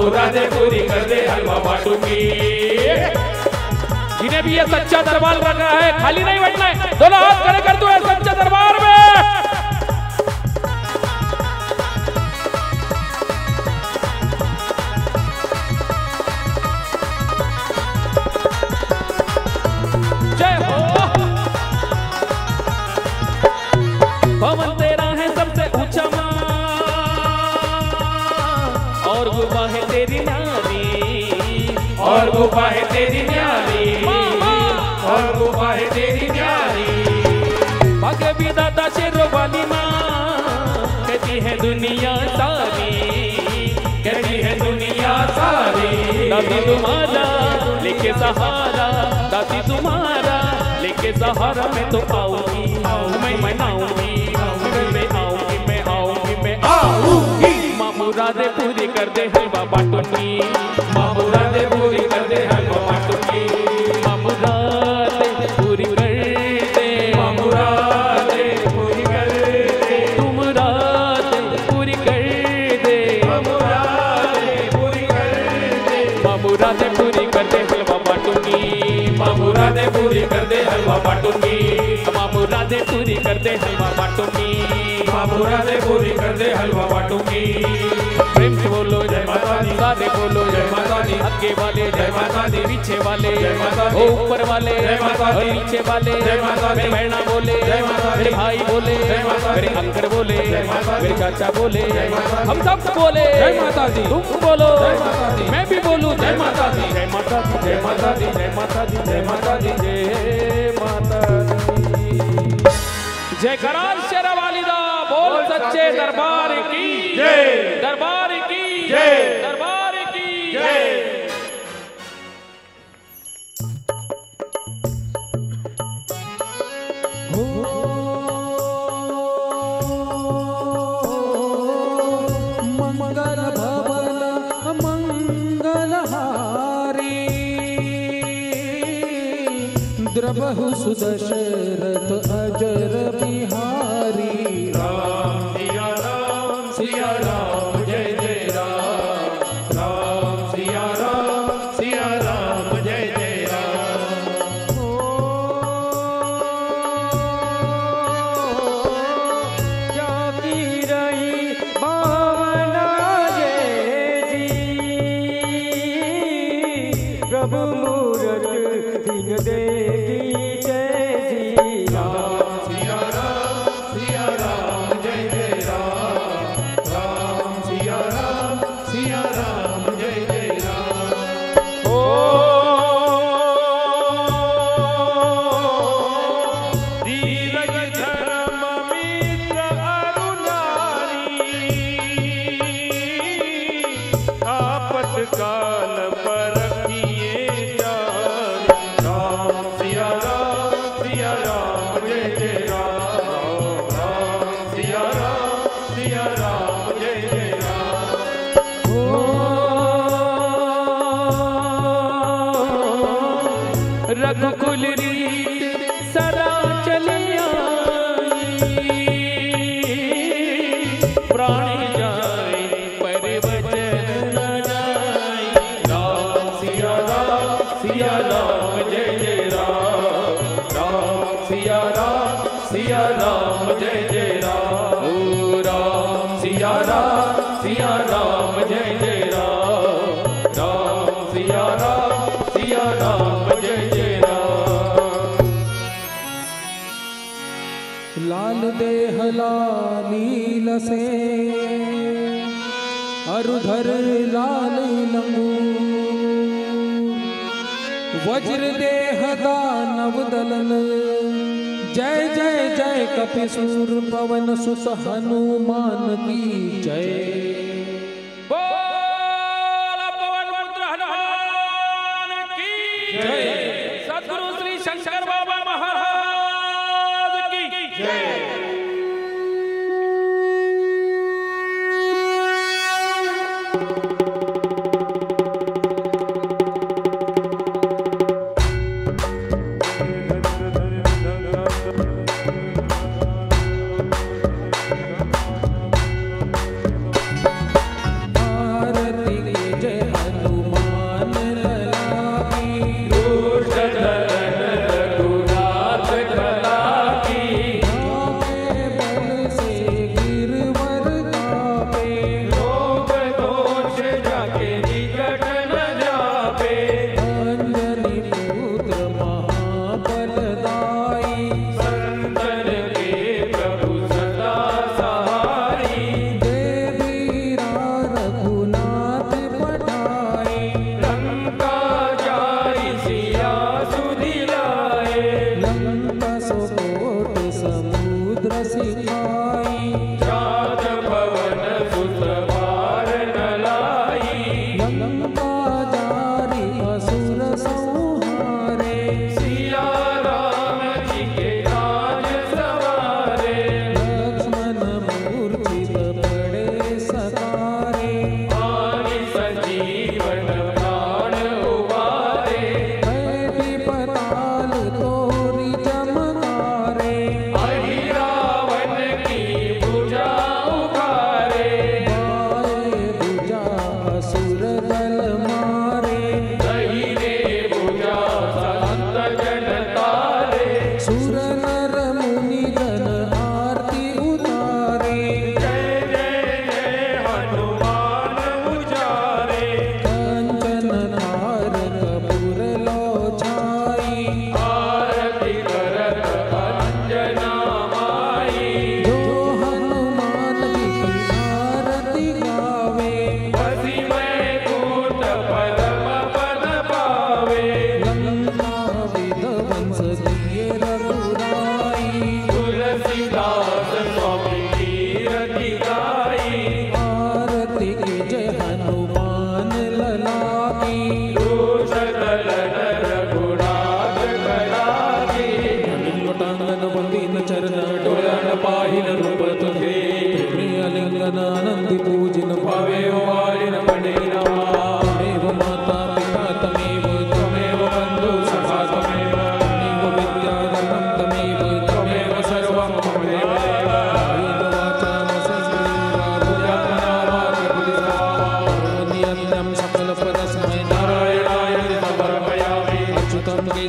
मुरादे पूरी कर दे हलवा बाटूंगी। जिन्हें भी ये सच्चा दरबार रखना है खाली नहीं बैठना है, दोनों हाथ खड़े कर दो सच्चे दरबार में। जय हो। पवन तेरा है सबसे ऊंचा मां और गुफा है तेरी न्यारी, और गुफा है तेरी न्यारी, और गुफा है तेरी न्यारी। भाग्य विधाता शेरों वाली माँ कहती है दुनिया सारी, कहती है दुनिया सारी। दादी तुम्हारा लेके सहारा, दादी तुम्हारा लेके सहारा मैं तो आऊंगी, मैं मनाऊंगी, मैं आऊंगी, मैं आऊंगी, मैं आऊंगी। माँ मुरादे पूरी कर दे हलवा बाटूंगी, माँ मुरादे पूरी कर दे हलवा बाटूंगी। माँ मुरादे पूरी कर दे, माँ मुरादे पूरी कर दे, तुम मुरादे पूरी कर दे, माँ मुरादे पूरी कर दे। माँ मुरादे पूरी कर दे हलवा बाटूंगी, माँ मुरादे पूरी कर दे हलवा बाटूंगी। माँ मुरादे पूरी कर दे हलवा बाटूंगी, माँ मुरादे पूरी कर दे हलवा बाटूंगी। प्रेम से बोलो जय माता दी, सारे बोलो जय माता दी। आगे वाले जय माता दी, पीछे वाले जय माता दी, ऊपर वाले जय माता दी, नीचे वाले जय माता दी। मेरे बहना बोले जय माता दी, मेरे भाई बोले जय माता दी, मेरे अंकल बोले जय माता दी, मेरे चाचा बोले जय माता दी, हम सब बोले जय माता दी। तुम बोलो जय माता दी, मैं भी बोलूं जय माता दी, जय माता दी, जय माता दी, जय माता दी, जय माता दी, जय माता दी। जय करार शेरा वालिदा बोल सच्चे दरबार की जय, दरबार की जय, दरबार की जय। मंगल भवन मंगलहारी, द्रवहु सुदशरथ अजर बिहारी। राम सिया राम जय जय राम, राम सिया राम जय जय राम। जाती रही भावना जैसी, प्रभु मूरत दिन देगी जैसी। राम सिया राम जय जय राम, राम सिया राम जय जय राम। ओ धीरज धर्म मित्र अरुणारी, आपतकाल पर रखिए जान। राम सिया राम जय जय राम, राम सिया राम जय जय राम। रघुकुल रीत सदा चली आई, प्राण जाए पर वचन न जाए। राम सिया राम जय जय राम, राम सिया राम जय जय राम। ओ राम सिया राम जय जय राम, राम सिया राम जय जय राम। लाल देह लालील से अरुधर लाल लंगूर, वज्र देह दानव दलन। जय जय जय कपिसूर पवन सुत हनुमान की जय। बोल पवन पुत्र हनुमान की जय। सद्गुरु श्री शंकर बाबा महाराज की जय। आरती जय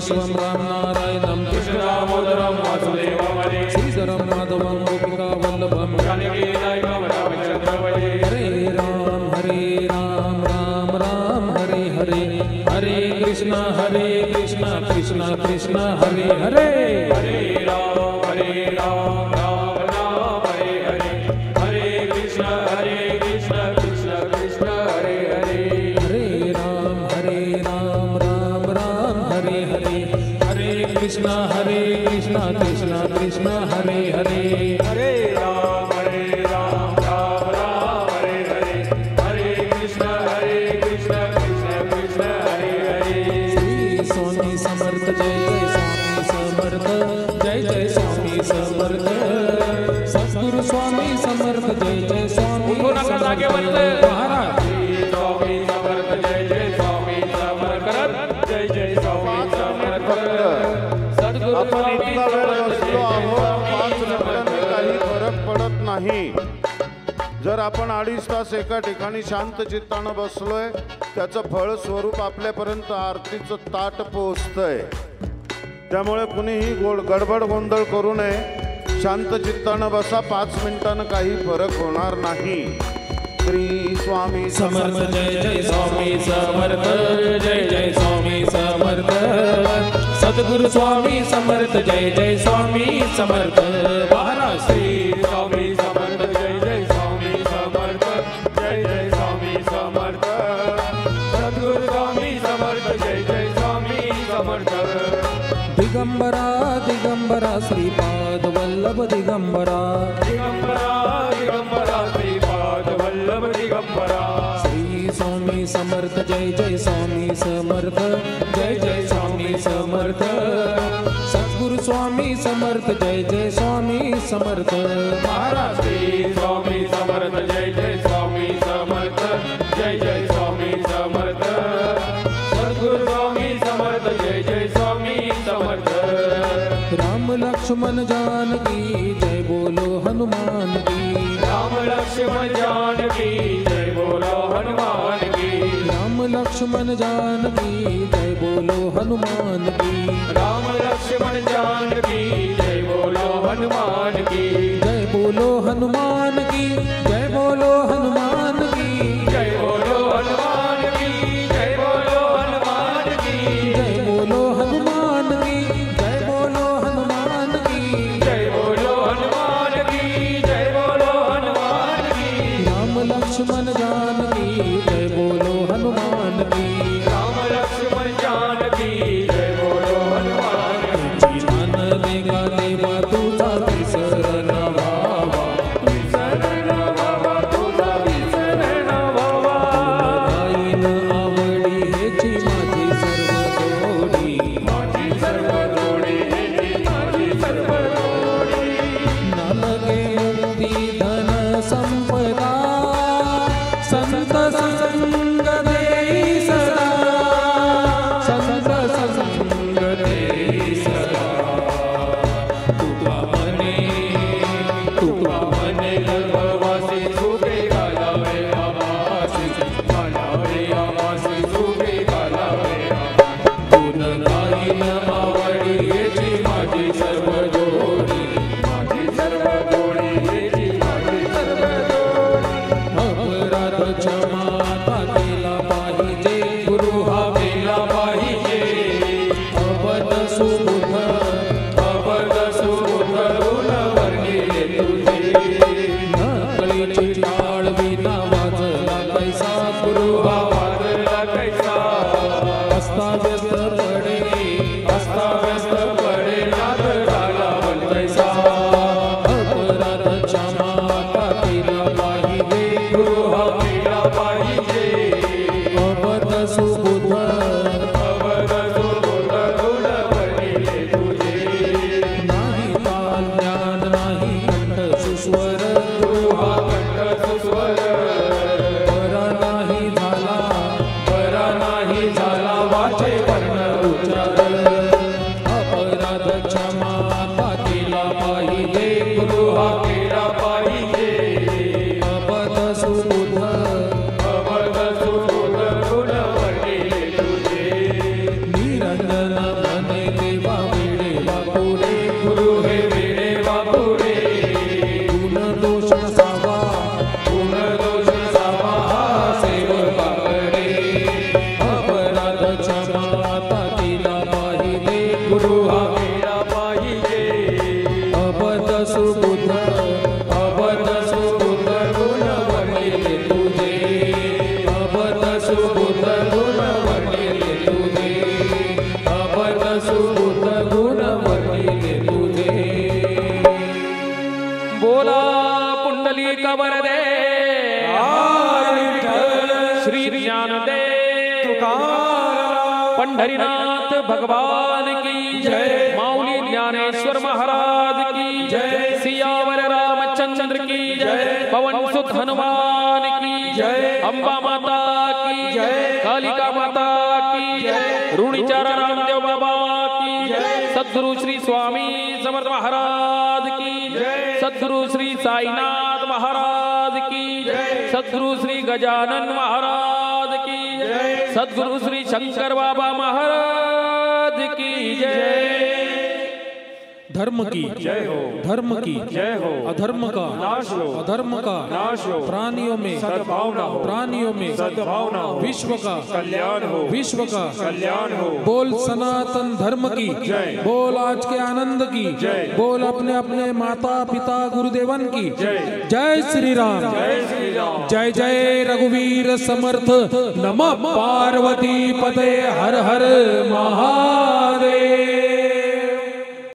परमेश्वरं राम नारायणं कृष्ण दामोदरं वासुदेवं हरे श्रीधरं माधवं गोपिका वल्लभं जानकी नायकं रामचन्द्रं हरे हरे राम राम राम हरे हरे हरे कृष्णा कृष्णा कृष्णा हरे हरे हरे राम राम राम हरे हरे हरे कृष्ण कृष्ण कृष्ण हरे हरे हरे राम राम राम हरे हरे हरे कृष्णा कृष्णा कृष्ण हरे हरे हरे राम राम राम हरे हरे हरे कृष्ण कृष्ण कृष्ण हरे हरे श्री स्वामी समर्थ जय जय स्वामी समर्थ जय जय स्वामी समर्थ सद्गुरु स्वामी समर्थ जय जय स्वामी उठो नका जागेवरचं. महाराज स्वामी समर्थ जय जय स्वामी समर्थ जय जय स्वामी समर्थ सद्गुरु आपण स्वामी इतका वेळ समर्थ बसलो आहोत, 5 जय मिनिटांनी काही फरक पडत नाही. जर आपण 2.5 तास एका ठिकाणी शांत चित्तानं बसलोय, त्याचं फळ स्वरूप आपल्यापर्यंत आरतीचं ताट पोहोचतंय. त्यामुळे कुणीही गडबड गोंधळ करू नये. शांत चित्तानं बसा. 5 मिनिटानं काही फरक होणार नाही. श्री स्वामी समर्थ जय जय स्वामी समर्थ जय जय स्वामी समर्थ सद्गुरु स्वामी समर्थ जय जय स्वामी समर्थ महाराज श्री स्वामी समर्थ जय जय स्वामी समर्थ जय जय स्वामी समर्थ सद्गुरु स्वामी समर्थ जय जय स्वामी समर्थ दिगंबरा दिगंबरा श्रीपाद वल्लभ दिगंबरा दिगंबरा दिगंबरा श्रीपाद वल्लभ दिगंबरा श्री स्वामी समर्थ जय जय स्वामी समर्थ जय जय स्वामी समर्थ सद्गुरु स्वामी समर्थ जय जय स्वामी समर्थ महाराज श्री स्वामी समर्थ जय जय स्वामी समर्थ जय जय स्वामी समर्थ सद्गुरु स्वामी समर्थ जय जय स्वामी समर्थ राम लक्ष्मण जानकी जय बोलो हनुमान की राम लक्ष्मण जानकी जय बोलो हनुमान की राम लक्ष्मण जानकी जय बोलो हनुमान की राम लक्ष्मण जानकी जय बोलो हनुमान की जय बोलो हनुमान की जय बोलो हनुमान की जय बोलो हनुमान की जय बोलो हनुमान की जय बोलो हनुमान की जय बोलो हनुमान की जय बोलो हनुमान की जय बोलो हनुमान की राम लक्ष्मण जानकी जय बोलो हनुमान की राम लक्ष्मण जानकी जय बोलो हनुमान की जीवन देगा देवा तुझा विसरण व्हावा विसरण व्हावा तुझा विसरण व्हावा गाईन आवडी हेची माझी सर्व जोडी माझी सर्व जोडी हेची माझी सर्व जोडी न लगे मुक्ती धन संपदा संत संग देई सदा संत संग देई सदा तुका मने गर्भवासी सुखे घालावे आवासी घालावे आवासी सुखे घालावे तुन गाईन आवडी हेची माझी सर्व जोडी माझी सर्व जोडी हेची माझी सर्व जोडी अपराध क्षमा केला पाहिजे गुरु हा केला पाहिजे अबद सुमुख अबद सुमुख गुण वर्णिले तुझे नकळीची टाळ विना वाजला कैसा गुरु हा वादला कैसा अस्ताव्यस्त पडे अस्ताव्यस्त पडे नाद झाला वंतैसा अपराध क्षमा केला पाहिजे गुरु हा केला ओंकार पंढरीनाथ भगवान की जय। माऊली ज्ञानेश्वर महाराज की जय। सियावर रामचंद्र की जय। पवन सुत हनुमान की जय। अम्बा माता की जय। कालिका माता की जय। रूणीचारा रामदेव बाबा की जय। सद्गुरु श्री स्वामी समर्थ महाराज की जय। सद्गुरु श्री साईनाथ महाराज की जय। सद्गुरु श्री गजानन महाराज की जय। सद्गुरु श्री शंकर बाबा महाराज की जय। धर्म की जय हो, धर्म की जय हो, अधर्म का नाश हो, अधर्म का नाश हो, प्राणियों में सद्भावना हो, प्राणियों में सद्भावना हो, विश्व का कल्याण हो, विश्व का कल्याण हो। बोल सनातन धर्म की जय। बोल आज के आनंद की जय। बोल अपने अपने माता पिता गुरुदेवन की जय। जय श्री राम, जय श्री राम। जय जय रघुवीर समर्थ। नमः पार्वती पते हर हर महादेव।